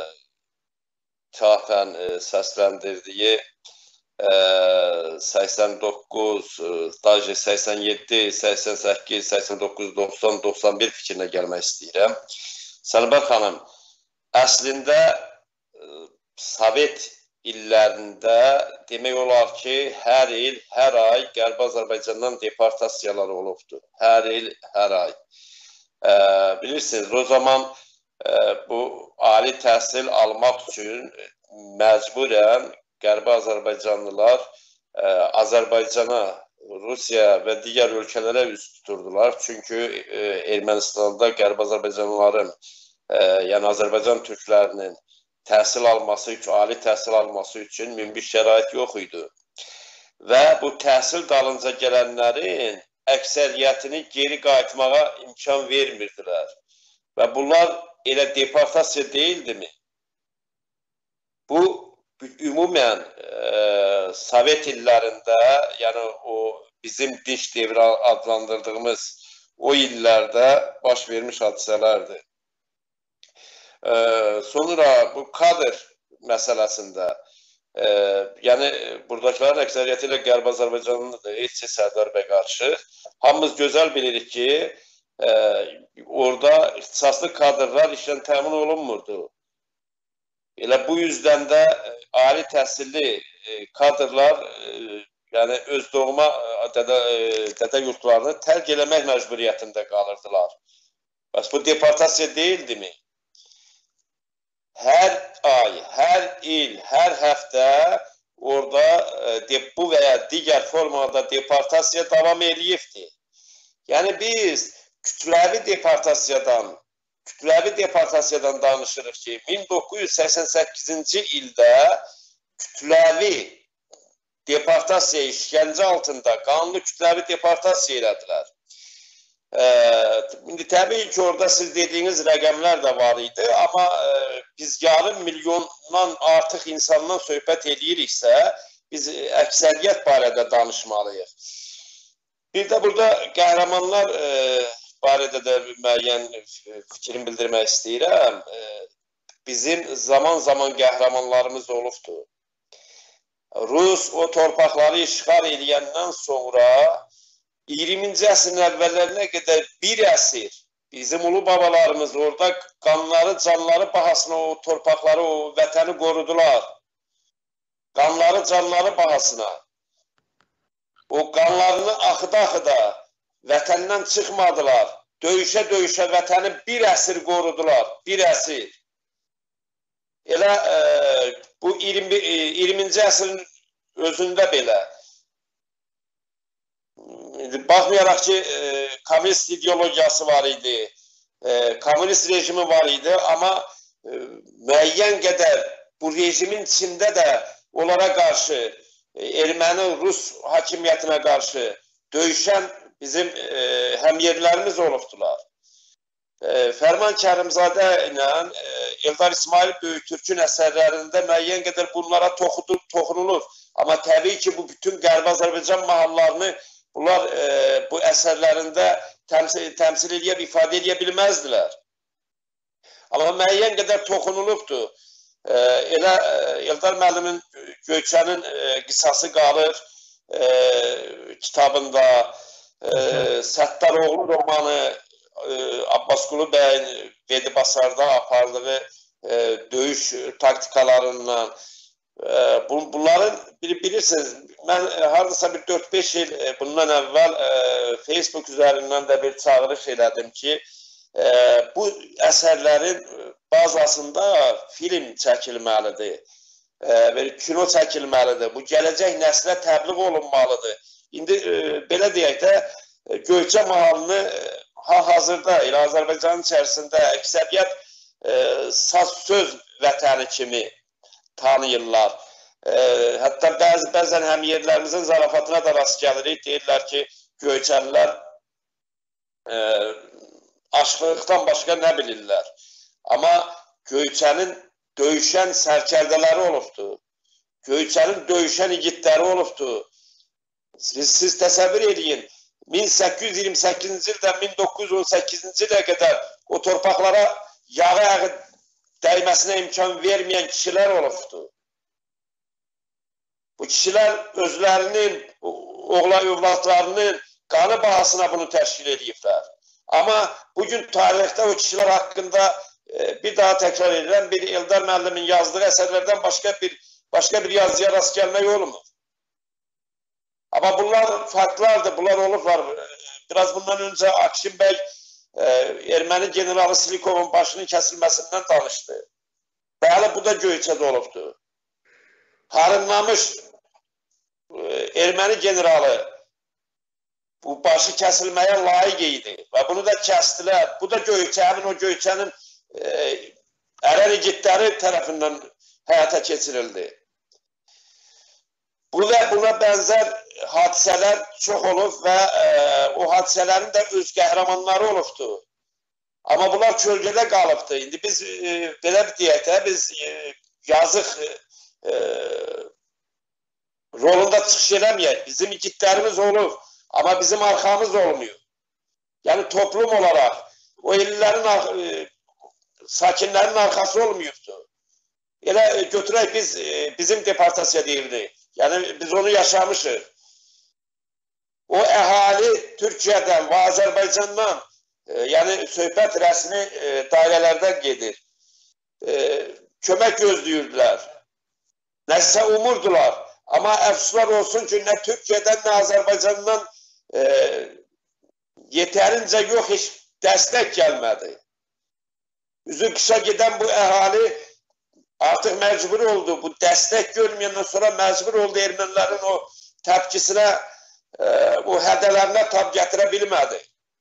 çaxən e, səsləndirdiyi e, səksən doqquz, e, səksən yeddi, səksən səkkiz, səksən doqquz, doxsan, doxsan bir fikrinə gəlmək istəyirəm. Sənibər xanım, əslində e, Sovet illərində demək olar ki, hər il, hər ay Qərbi Azərbaycandan deportasiyalar olubdur. Hər il, hər ay. E, bilirsiniz, o zaman e, bu ali təhsil almaq üçün məcburən Qərbi Azərbaycanlılar e, Azərbaycana Rusiya və digər ölkələrə üst tuturdular. Çünki e, Ermənistanda Qərb Azərbaycanlıların, e, yəni Azərbaycan türklərinin təhsil alması üçün, ali təhsil alması üçün münbit şərait yox idi. Və bu təhsil dalınca gələnlərin əksəriyyətini geri qayıtmağa imkan vermirdilər. Və bunlar elə deportasiya deyildimi? Bu, ümumən e, Sovet illərində, yəni o bizim dinç devri adlandırdığımız o illərdə baş vermiş hadisələrdir. E, sonra bu kadr məsələsində, e, yəni buradakilərin əksəriyyəti ilə Qərb Azərbaycanlıdır, heç Sərdar bəy qarşı. Hamımız gözəl bilirik ki, e, orada ixtisaslı kadrlar işlə təmin olunmurdu. Elə bu yüzdən də ali təhsilli kadrlar yəni öz doğma dədə, dədə yurtlarını tərk eləmək məcburiyyətində qalırdılar. Bəs bu deportasiya deyildimi? Hər ay, hər il, hər həftə orada bu və ya digər formada deportasiya davam eləyibdir. Yəni biz kütləvi deportasiyadan Kütləvi deportasiyadan danışırıq ki, min doqquz yüz səksən səkkizinci ildə kütləvi deportasiya işgəncə altında qanlı kütləvi deportasiya elədilər. E, indi təbii ki, orada siz dediyiniz rəqəmlər də var idi, amma e, biz yarım milyondan artıq insandan söhbət ediriksə, biz əksəriyyət barədə danışmalıyıq. Bir də burada qəhrəmanlar e, barədə də müəyyən fikrim bildirmək istəyirəm. Bizim zaman-zaman qəhrəmanlarımız olubdur. Rus o torpaqları işğal edəndən sonra iyirminci əsrin əvvəllərinə qədər bir əsr bizim ulu babalarımız orada qanları, canları bahasına o torpaqları, o vətəni qorudular. Qanları, canları bahasına. O qanlarını axıda-axıda vətəndən çıxmadılar. Döyüşə-döyüşə vətəni bir əsr qorudular. Bir əsr. Elə e, bu iyirmi, iyirminci əsrin özündə belə. Baxmayaraq ki, e, komünist ideologiyası var idi. E, komünist rejimi var idi. Amma e, müəyyən qədər bu rejimin içində də onlara qarşı, e, erməni-rus hakimiyyətinə qarşı döyüşən bizim e, həmyerlərimiz olubdular. E, Fərman Kərimzadə ilə e, Eldar İsmail Böyüktürkün əsərlərində müəyyən qədər bunlara toxunulur. Amma təbii ki, bu bütün Qərbi Azərbaycan mahallarını bunlar e, bu əsərlərində təmsil, təmsil edə, ifadə edə bilməzdilər. Amma müəyyən qədər toxunulubdur. E, elə e, Eldar müəllimin Göyçənin e, qisası qalır e, kitabında, Ee, Səttaroğlu romanı e, Abbasqulu bəyin Vedibasarda apardığı e, döyüş taktikalarından e, bu, bunların bil, bilirsiniz, mən e, hardasa bir dörd beş il e, bundan əvvəl e, Facebook üzərindən də bir çağırış elədim ki, e, bu əsərlərin bazasında film çəkilməlidir, e, bir kino çəkilməlidir, bu gələcək nəslə təbliğ olunmalıdır. İndi e, belə deyək də, e, Göyçə mahalını e, hal-hazırda elə Azərbaycanın içərisində əksəriyyət e, saz söz vətəni kimi tanıyırlar. E, hətta bəzi, bəzən həmyerlərimizin zarafatına da rast gəlirik. Deyirlər ki, Göyçəlilər e, aşqılıqdan başqa nə bilirlər. Amma Göyçənin döyüşən sərkərdələri olubdur. Göyçənin döyüşən igidləri olubdur. Siz, siz təsəvvür edin, min səkkiz yüz iyirmi səkkizinci ildən min doqquz yüz on səkkizinci ilə qədər o torpaqlara yağı yağı dəyməsinə imkan verməyən kişilər olubdur. Bu kişilər özlərinin, oğlan övladlarının qanı bahasına bunu təşkil ediblər. Amma bugün tarixdə o kişilər haqqında e, bir daha təkrar edirəm, bir Eldar müəllimin yazdığı əsərlərdən başqa bir, başqa bir yazıya rast gəlmək olmur. Amma bunlar farklardır, bunlar olublar. Biraz bundan öncə Akşin bəy e, erməni generalı Silikovun başının kəsilməsindən danışdı. Bəli, bu da Göyçədə olubdur. Harınlamış e, erməni generalı bu başı kəsilməyə layiq idi və bunu da kəsdilər. Bu da Göyçənin, o Göyçənin e, ərər igidləri tərəfindən həyata keçirildi. Bu və buna bənzər hadisələr çox olub və e, o hadisələrin də öz qəhrəmanları olubdu. Amma bunlar kölgədə qalıbdı. İndi biz e, belə bir deyək də, biz e, yazıq e, rolunda çıxış eləməyək. Bizim igidlərimiz olub, amma bizim arxamız olmuyor. Yəni toplum olaraq o illərin e, sakinlərin arxası olmuyubdu. Elə e, götürək biz e, bizim deportasiya deyildi. Yəni biz onu yaşamışıq. O əhali Türkiyədən və Azərbaycandan e, yəni söhbət rəsmi e, dairələrdən gedir. E, kömək gözləyirdilər. Nəsə umurdular. Amma əfsuslar olsun ki, nə Türkiyədən, nə Azərbaycandan e, yetərincə yox, heç dəstək gəlmədi. Üzü qışa gedən bu əhali artıq məcbur oldu. Bu dəstək görməyəndən sonra məcbur oldu ermənilərin o təpkisinə, e, o hədələrinə tab gətirə bilmədi.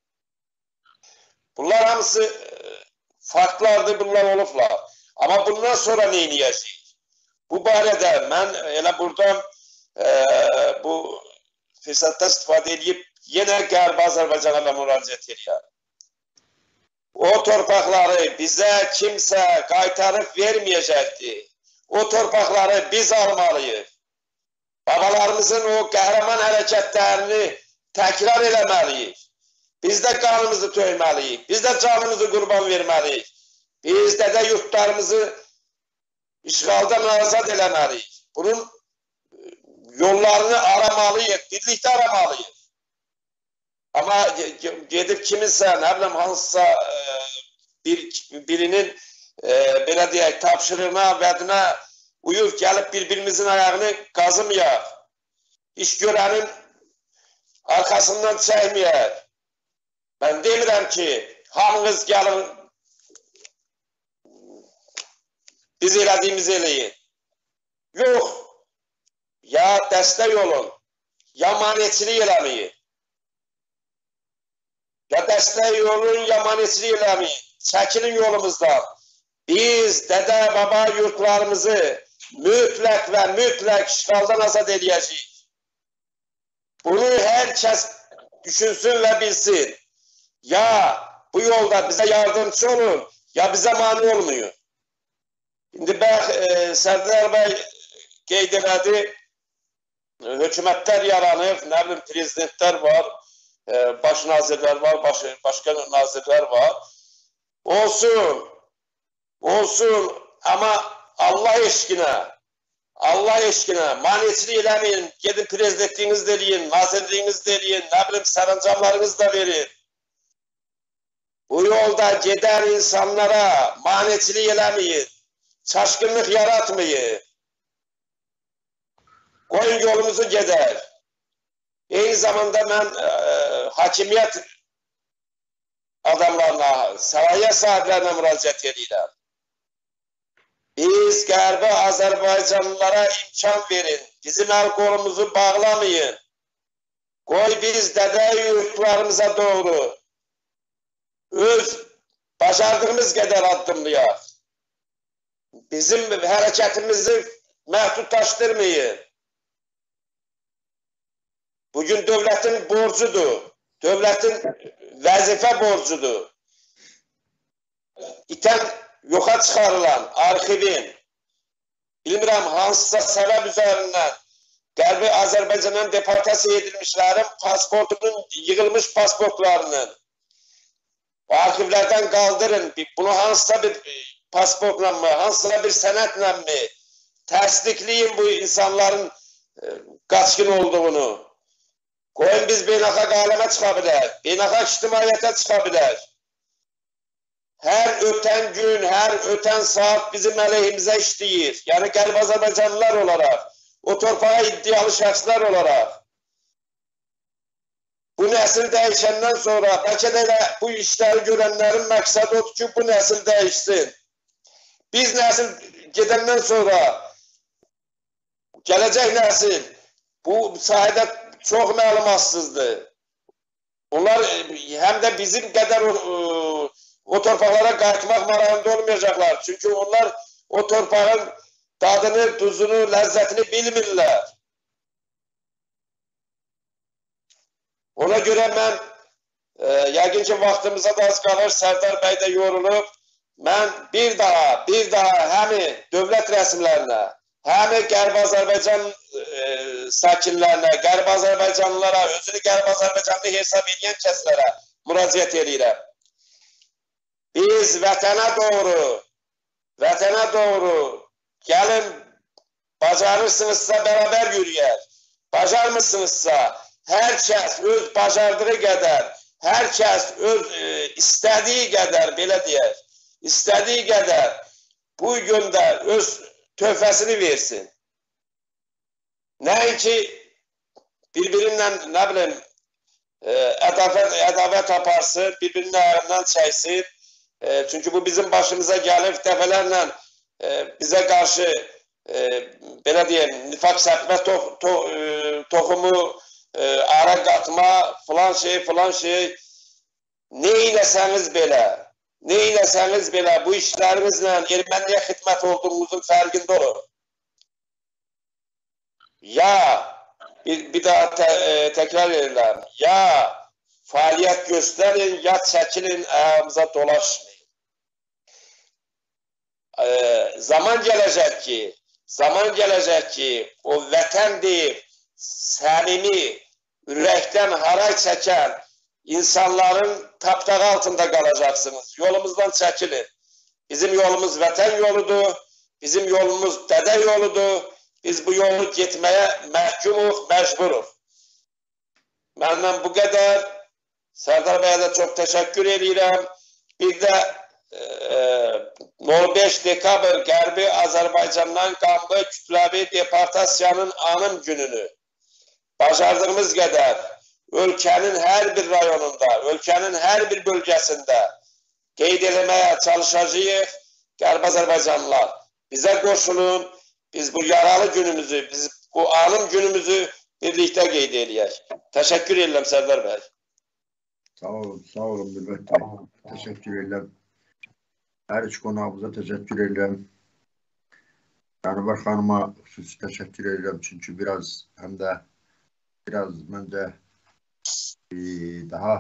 Bunlar hamısı e, faktlardır, bunlar olublar. Amma bundan sonra nə edəcəyik? Bu barədə mən elə buradan e, bu fürsətdə istifadə edib yenə Qərbi Azərbaycana da müraciət edirəm. O torpaqları bizə kimsə qaytarıb verməyəcəkdir. O torpaqları biz almalıyıq. Babalarımızın o qəhrəman hərəkətlərini təkrar eləməliyik. Biz də qanımızı töyməliyik. Biz də canımızı qurban verməliyik. Biz də də yurtlarımızı işğaldan azad eləməliyik. Bunun yollarını aramalıyıq, birlikdə aramalıyıq. Amma gedib kiminsə, nə biləm, hansısa e, bir, birinin e, belə deyək, tapşırığına, vədinə uyub gəlib bir-birimizin ayağını qazımayaq. İş görənin arxasından çəkməyək. Mən demirəm ki, hamınız gəlin, biz elədiyimizi eləyin. Yox, ya dəstək olun, ya maneçilik eləməyin. Ya dəstək olun, ya maneçilik eləməyin. Çəkilin yolumuzdan. Biz dədə, baba yurtlarımızı mütləq və mütləq işğaldan azad edəcəyik. Bunu hər kəs düşünsün və bilsin. Ya bu yolda bizə yardımcı olun, ya bizə mani olmuyor. İndi bax, e, Sərdar bəy qeyd elədi, hökumətlər yaranıb, nə bilim, prezidentlər var, baş nazirlər var, baş, başqa nazirlər var. Olsun, olsun, amma Allah eşkinə, Allah eşkinə, maneçilik eləməyin, gedin prezidentliyiniz də eləyin, nazirliyiniz də eləyin, nə bilim, sərəncamlarınız da verin. Bu yolda gedən insanlara maneçilik eləməyin, çaşqınlıq yaratmayın. Qoyun yolumuzu gedər. Eyni zamanda mən e, hakimiyyət adamlarına, səlahiyyət sahiblərinə müraciət edirəm. Biz Qərbi Azərbaycanlılara imkan verin, bizim əl qolumuzu bağlamayın. Qoy biz dədə yurtlarımıza doğru öz bacardığımız qədər addımlayaq. Bizim hərəkətimizi məhdudlaşdırmayın. Bugün dövlətin borcudur, dövlətin vəzifə borcudur. İtən yoxa çıxarılan arxivin, bilmirəm hansısa səbəb üzərindən Qərbi Azərbaycandan deportasiya edilmişlərin pasportunun, yığılmış pasportlarının o arxivlərdən qaldırın. Bunu hansısa bir pasportla mı, hansısa bir sənətlə mi təsdiqləyin bu insanların qaçqın olduğunu. Qoyun biz beynəlxalq aləmə çıxa bilər, beynəlxalq ictimaiyyətə çıxa bilər. Hər ötən gün, hər ötən saat bizim əleyhimizə işləyir. Yəni Qərbi Azərbaycanlılar olaraq, o torpağa iddialı şəxslər olaraq. Bu nəsil dəyişəndən sonra, bəlkə də bu işləri görənlərin məqsədi odur ki, bu nəsil dəyişsin. Biz nəsil gedəndən sonra, gələcək nəsil bu sahədə çox məlumatsızdır. Onlar hem de bizim kadar o, o torpaqlara qayıtmaq marağında olmayacaklar. Çünkü onlar o torpağın dadını, tuzunu, lezzetini bilmirlər. Ona göre ben e, yəqin ki vaxtımıza da az qalır, Sərdar bəy də yorulub. Mən bir daha, bir daha həmi dövlət rəsmilərinə, həmi Qərb Azərbaycan e, sakinlərinə, Qərb Azərbaycanlılara, özünü Qərb Azərbaycanlı hesab edən kəslərə müraciət edirəm. Biz vətənə doğru, vətənə doğru gəlin, bacarırsınızsa beraber yürüyər. Bacarmırsınızsa hər kəs öz bacardığı qədər, hər kəs öz e, istədiyi qədər, belə deyək, istədiyi qədər bu gündə öz töhfəsini versin. Nəinki bir-birinlə, nə bilim, e, ədavət, ədavət aparsın, bir-birinin ayağından çəksin. E, çünki bu bizim başımıza gəlib dəfələrlə e, bizə qarşı e, belə deyəm, nifaq səpmə to, to, e, toxumu, e, ara qatma, filan şey, filan şey. Neyləsəniz belə, neyləsəniz belə bu işlərimizlə erməniyə xidmət olduğumuzun fərqində olun. Ya, bir, bir daha te, e, tekrar edirəm, ya fəaliyyət göstərin, ya çəkilin, ayağımıza dolaşmayın. E, zaman gələcək ki, zaman gələcək ki, o vətən deyib, səmimi, ürəkdən haray çəkən insanların tapdağı altında qalacaqsınız. Yolumuzdan çəkilin. Bizim yolumuz vətən yoludur, bizim yolumuz dədə yoludur. Biz bu yolu getməyə məhkumuq, məcburuq. Məndən bu qədər. Sərdar bəyə də çox təşəkkür edirəm. Bir də e, on beş dekabr Qərbi Azərbaycandan qanlı kütləvi deportasiyanın anım gününü bacardığımız qədər ölkənin hər bir rayonunda, ölkənin hər bir bölgəsində qeyd eləməyə çalışacağıq. Qərbi Azərbaycanlılar, bizə qoşulun. Biz bu yaralı günümüzü, biz bu anım günümüzü birlikte qeyd eləyək. Təşəkkür edirəm Sərdar bəy. Sağ olun, sağ olun Mürvət bəy. Təşəkkür edirəm. Hər üç qonağımıza təşəkkür edirəm. Canıvar xanıma xüsusi təşəkkür edirəm. Çünki biraz, həm də biraz məncə e, daha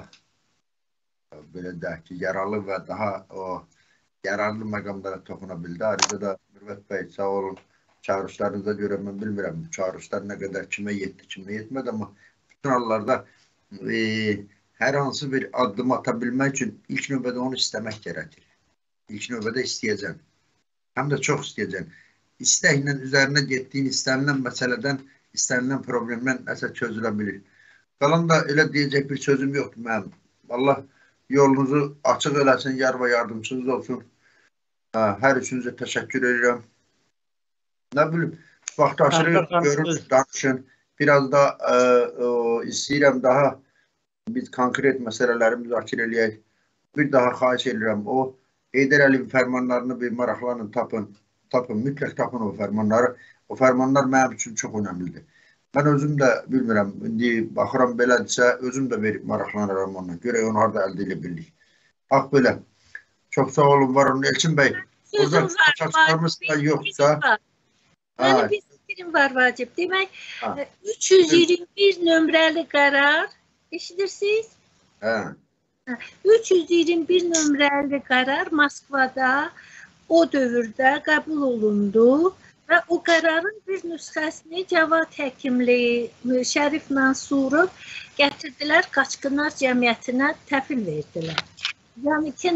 belə deyək ki, yaralı və daha o yararlı məqamlara toxuna bildi. Ayrıca da Mürvət bəy sağ olun. Çağırışlarınıza göre ben bilmirəm, bu çağırışlar ne kadar kime yetti, kime yetmedi ama bütün hallarda e, her hansı bir addım atabilmek için ilk növbədə onu istemek gerekir. İlk növbədə isteyeceğim. Hem de çok isteyeceğim. İstəklə üzerine getdiyin istenilen meseleden, istenilen problemden nəsə çözülebilir. Qalan da elə deyəcək bir sözüm yoktur mənim. Allah yolunuzu açıq eləsin, yar və yardımcınız olsun. Hər üçünüzə təşəkkür edirəm. Ne bileyim, vaxt aşırı görüp danışın. Biraz da e, e, istəyirəm daha biz konkret meseleleri müzakirə eləyək. Bir daha xahiş edirəm. O Heydər Əliyev fərmanlarını bir maraqlanın, tapın. Tapın, mütləq tapın o fərmanları. O fərmanlar mənim üçün çox önəmlidir. Mən özüm də bilmirəm, indi baxıram belədirsə, özüm də verib maraqlanıram onunla. Görək onu harada əldə edə bildik. Bax belə. Çox sağ olun, var olun. Elçin bəy, orada kaçaklarımız da yoxsa... Benim bir fikrim var Vacip. Demek ha. üç yüz yirmi bir nömrəli qərar, eşidirsiniz? Ha. üç yüz yirmi bir nömrəli qərar Moskvada o dövrdə qəbul olundu və o qərarın bir nüsxəsini Cavad Həkimli, Şərif Mansurov gətirdilər, Qaçqınlar Cəmiyyətinə təhvil verdilər. Yəni ki,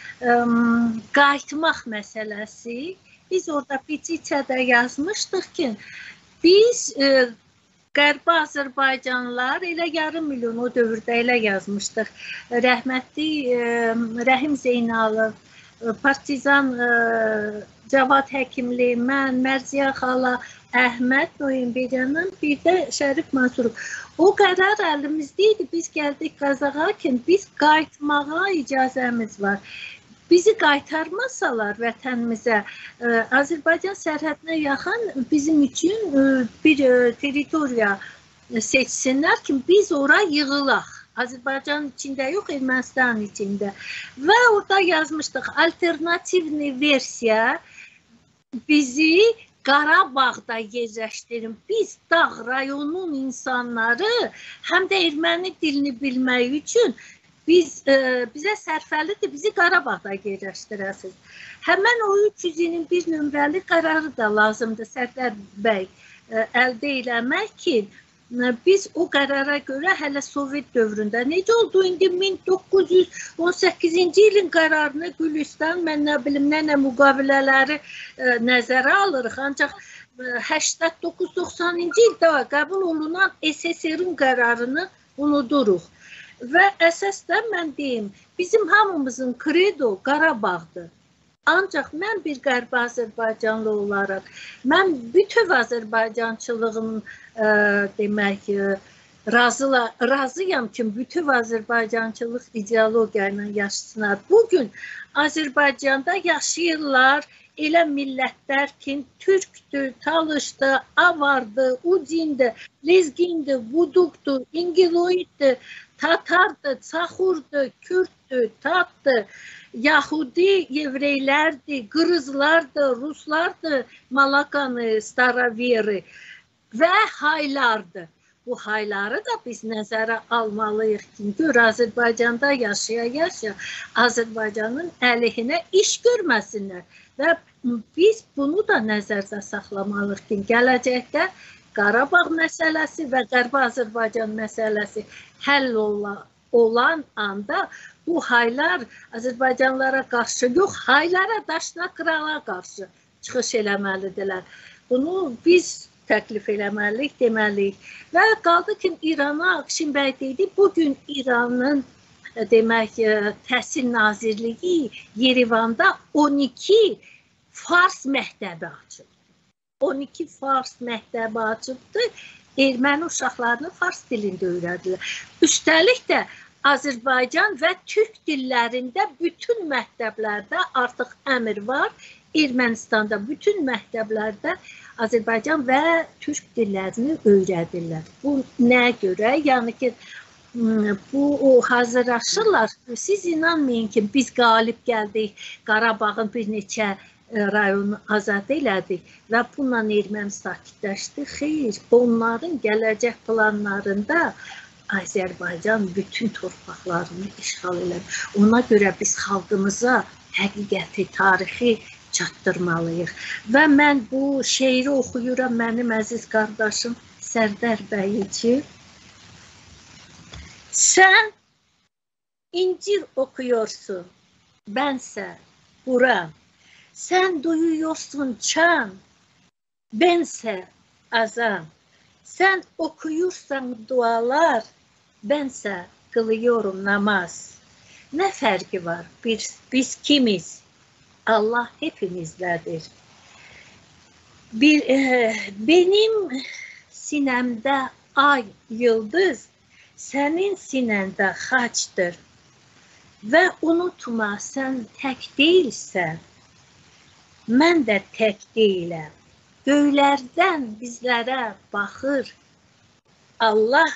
qayıtmaq məsələsi. Biz orada petisiyada yazmışdıq ki, biz e, Qərbi Azərbaycanlılar elə yarım milyon o dövrdə elə yazmışdıq. Rəhmətli e, Rəhim Zeynalov, partizan e, Cavad Həkimli, mən, Mərziyə xala, Əhməd Noyunbəcənin, bir də Şərif Mansurov. O qərar əlimizdə idi. Biz gəldik Qazağa ki, biz qayıtmağa icazəmiz var. Bizi qaytarmasalar vətənimizə, e, Azərbaycan sərhədinə yaxın bizim üçün e, bir e, teritoriya seçsinlər ki, biz ora yığılaq. Azərbaycan içində yox, Ermənistan içində. Və orada yazmışdıq, alternativni versiya bizi Qarabağda yerləşdirin. Biz dağ rayonunun insanları həm də erməni dilini bilmək üçün biz e, bizə sərfəlidir, bizi Qarabağda yerləşdirəsiniz. Həmən o üç yüz iyirmi bir nömrəli qərarı da lazımdır Sərdar bəy e, əldə eləmək ki, biz o qərara görə hələ Sovet dövründə necə oldu? İndi min doqquz yüz on səkkizinci ilin qərarını Gülüstan, mən nə bilim, nə nə müqavilələri e, nəzərə alırıq. Ancaq e, səksən doqquz doxsanıncı ildə qəbul olunan S S R-in qərarını unuduruq. Və əsas da mən deyim, bizim hamımızın kredo Qarabağdır. Ancaq mən bir qərbi Azərbaycanlı olaraq, mən bütöv Azərbaycançılığın e, demək, e, razıla, razıyam ki, bütöv Azərbaycançılıq ideologiya ilə yaşasınlar. Bugün Azərbaycanda yaşayırlar elə millətlər ki, türkdür, talışdır, avardır, udindir, lezgindir, budukdur, ingiloiddir, tatardır, çaxurdur, kürdür, tatdır, Yahudi, Yevreylərdir, Qırızlardır, Ruslardır, Malakanı, Staraveri və haylardır. Bu hayları da biz nəzərə almalıyıq ki, gör Azərbaycanda yaşaya-yaşaya Azərbaycanın əleyhinə iş görməsinlər. Və biz bunu da nəzərdə saxlamalıyıq ki, gələcəkdə Qarabağ məsələsi və Qərbi Azərbaycan məsələsi həll ola, olan anda bu haylar Azərbaycanlara qarşı yox, haylara, daşna krala qarşı çıxış eləməlidirlər. Bunu biz təklif eləməliyik, deməliyik. Və qaldı ki, İrana Akşin bəy dedi, bugün İranın demək, Təhsil Nazirliyi Yerevanda on iki fars məktəbi açıb. on iki fars məktəbi açıbdır. Erməni uşaqlarını fars dilində öyrədirlər. Üstəlik də Azərbaycan və Türk dillərində bütün məktəblərdə artıq əmr var. Ermənistanda bütün məktəblərdə Azərbaycan və Türk dillərini öyrədirlər. Bu nəyə görə? Yəni ki, bu hazırlaşırlar. Siz inanmayın ki, biz qalib gəldik, Qarabağın bir neçə rayonu azad elədik və bununla erməni sakitləşdi. Xeyr, onların gələcək planlarında Azərbaycan bütün torpaqlarını işğal eləmiş. Ona görə biz xalqımıza həqiqəti, tarixi çatdırmalıyıq. Və mən bu şeiri oxuyuram mənim əziz qardaşım Sərdar bəy üçün. Sən incir oxuyorsun, bensə Quran. Sen duyuyorsun çan, bense azan. Sen okuyursan dualar, bense kılıyorum namaz. Ne farkı var? Biz, biz kimiz? Allah hepimizdedir. Bir, e, benim sinemde ay, yıldız, senin sinende haçtır. Ve unutma, sen tek değilsen, mən də tək deyiləm. Göylərdən bizlərə baxır. Allah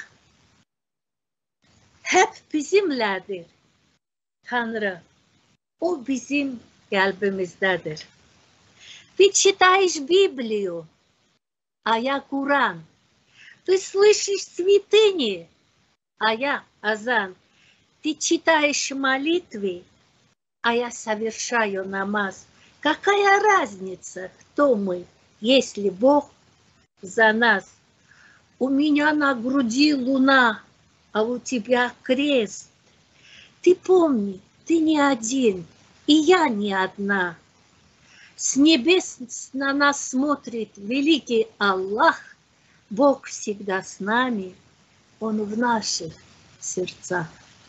hep bizimlədir. Tanrı, o bizim qəlbimizdədir. Ты читаешь Библию, а я Куран. Ты слышишь святыни, а я азан. Ты читаешь молитвы, а я совершаю намаз. Какая разница, кто мы, если Бог за нас? У меня на груди луна, а у тебя крест. Ты помни, ты не один, и я не одна. С небес на нас смотрит великий Аллах. Бог всегда с нами, Он в наших сердцах.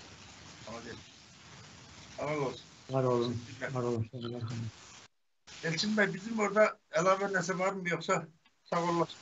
Var olun, var olun. Elçin Bey, bizim orada əlavə nəsə var mı, yoxsa sağ olasın?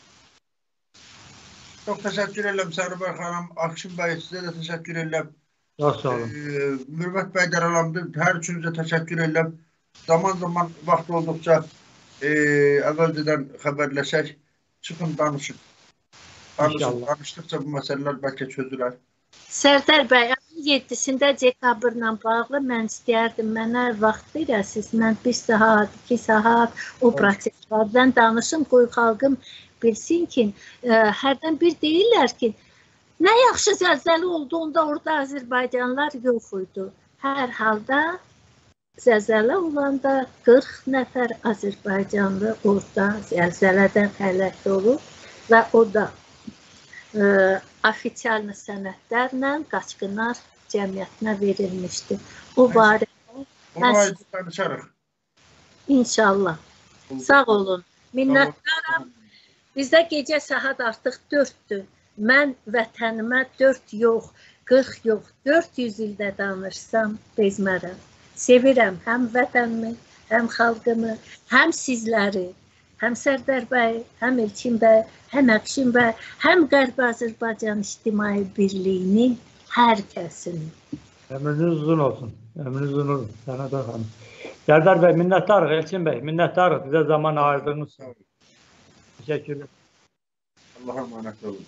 Çox təşəkkür edirəm Sərbəy xanım, Akşin bəy, sizə də təşəkkür edirəm. Çox sağ olun. Ee, Mürvət bəy Dərəlandı, hər üçünüzə təşəkkür edirəm. Zaman zaman vaxt olduqca e, əvvəlcədən xəbərləşək, çıxın danışın. Danışın, danışdıqca bu məsələlər bəlkə çözülər. Sərdar bəy, yeddisində dekabrla bağlı mən istəyərdim, mənə vaxt verəsiniz, mən bir saat, iki saat o proseslərdən danışım, qoy xalqım bilsin ki, ə, hərdən bir deyirlər ki, nə yaxşı zəlzələ olduğunda orada Azərbaycanlılar yox idi. Hər halda zəlzələ olanda qırx nəfər Azərbaycanlı orada zəlzələdən həlak olub və o da ə, oficial sənədlərlə Qaçqınlar Cəmiyyətinə verilmişdi. O barədə Onu danışarıq. İnşallah. Sağ olun. Minnətdaram. Bizdə gecə saat artıq dörddür. Mən vətənimə dörd yox, qırx yox, dörd yüz ildə danışsam bezmərəm. Sevirəm həm vətənimi, həm xalqımı, həm sizləri. Həm Sərdar bəy, həm Elçin bəy, həm Əqşin bəy, həm Qərbi Azərbaycan İctimai Birliyinin hər kəsini. Ömrünüz uzun olsun. Ömrünüz uzun olsun. Sənə də xanım. Sərdar bəy, minnətdarıq. Elçin bəy, minnətdarıq. Bizə zaman ayırdığınız üçün. Teşekkürler. Allah'a emanet olun.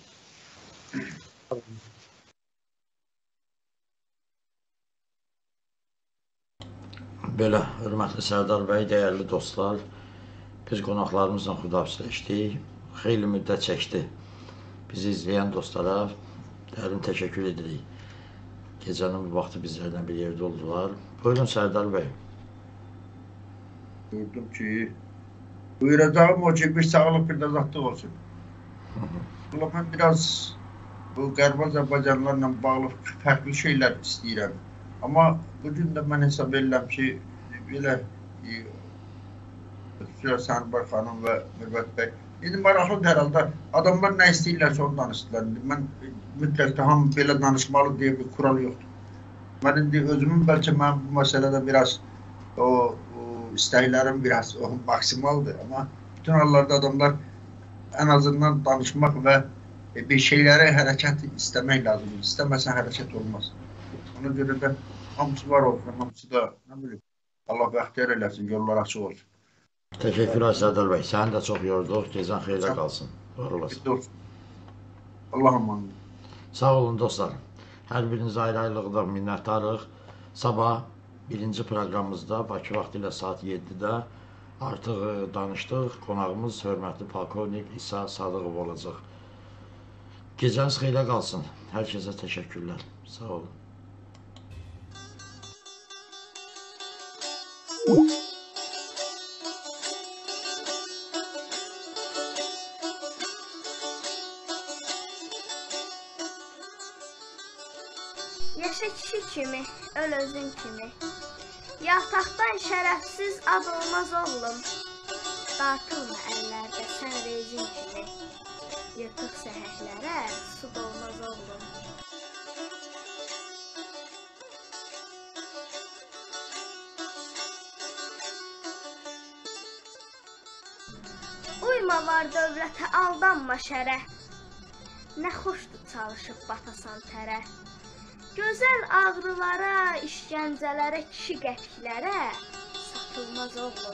Belə, hörmətli Sərdar bəy, dəyərli dostlar, biz qonaqlarımızla xudafizləşdik. Xeyli müddət çəkdi. Bizi izləyən dostlara dərin təşəkkür edirik. Gecənin bu vaxtı bizlərlə bir yerdə oldular. Buyurun Sərdar bəy. Gördüm ki, buyuracağım o ki bir sağlık bir de zatlıq olsun. Valla ben biraz bu Qərbi Azərbaycanlılarla bağlı fərqli şeylər istəyirəm. Amma bugün də mən hesab edirəm ki, belə Sərdar xanım və Mürvət bəy, indi maraqlıdır herhalde. Adamlar nə istəyirlərsə onu danışdılar. Mən mütləq də hamı belə danışmalı diye bir kural yoxdur. Mən indi özümün bəlkə mən bu məsələdə biraz o, o istəklərim biraz o, maksimaldır. Amma bütün hallarda adamlar en azından danışmaq və bir şeylərə hərəkət istəmək lazımdır. İstəməsən hərəkət olmaz. Ona görə də hamısı var olsun, hamısı da nə bileyim, Allah bəxtiyar eləsin, yollar açıq olsun. Təşəkkürlər Sərdar bəy. Səni də çox yorduq. Gecən xeyrə qalsın. Var olasın. Allah'a emanet. Sağ olun dostlar. Hər biriniz ayrı-ayrılıqda minnətdarıq. Sabah birinci proqramımızda Bakı vaxtı ilə saat yeddidə artıq danışdıq. Qonağımız hörmətli polkovnik İsa Sadıqov olacaq. Gecəniz xeyrə qalsın. Hər kəsə təşəkkürlər. Sağ olun. Yaşa kişi kimi, öl özün kimi. Yaltaqdan şərəfsiz ad olmaz oğlum. Dartılma əllərdə sən rezin kimi. Yırtıq səhəklərə su dolmaz oğlum. Uyma var dövlətə, aldanma şərə. Nə xoşdur çalışıb batasan tərə. Gözəl ağrılara, işgəncələrə, kişi qəpiklərə satılmaz oğlum.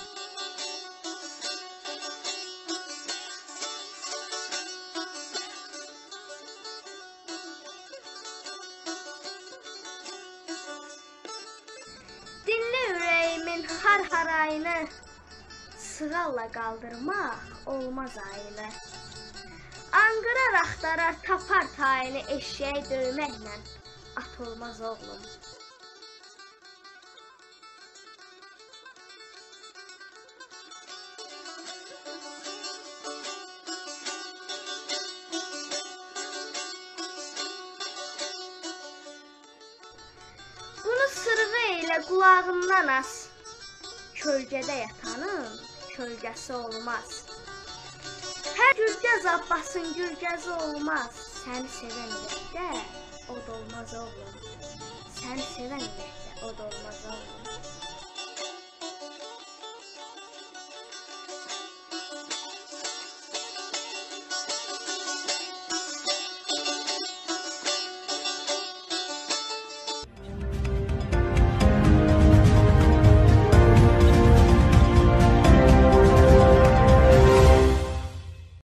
Dinlə ürəyimin har-harayını, sığalla qaldırmaq olmaz ayını. Anqırar axtarar, tapar tayini eşeği döyməklə atılmaz oğlum. Bunu sırğı ilə qulağımdan as. Kölgədə yatanın kölgəsi olmaz. Hər Gülgəz Abbasın gülgəzi olmaz. Səni sevən ürəkdə od olmaz oğlum. Səni sevən ürəkdə od olmaz oğlum.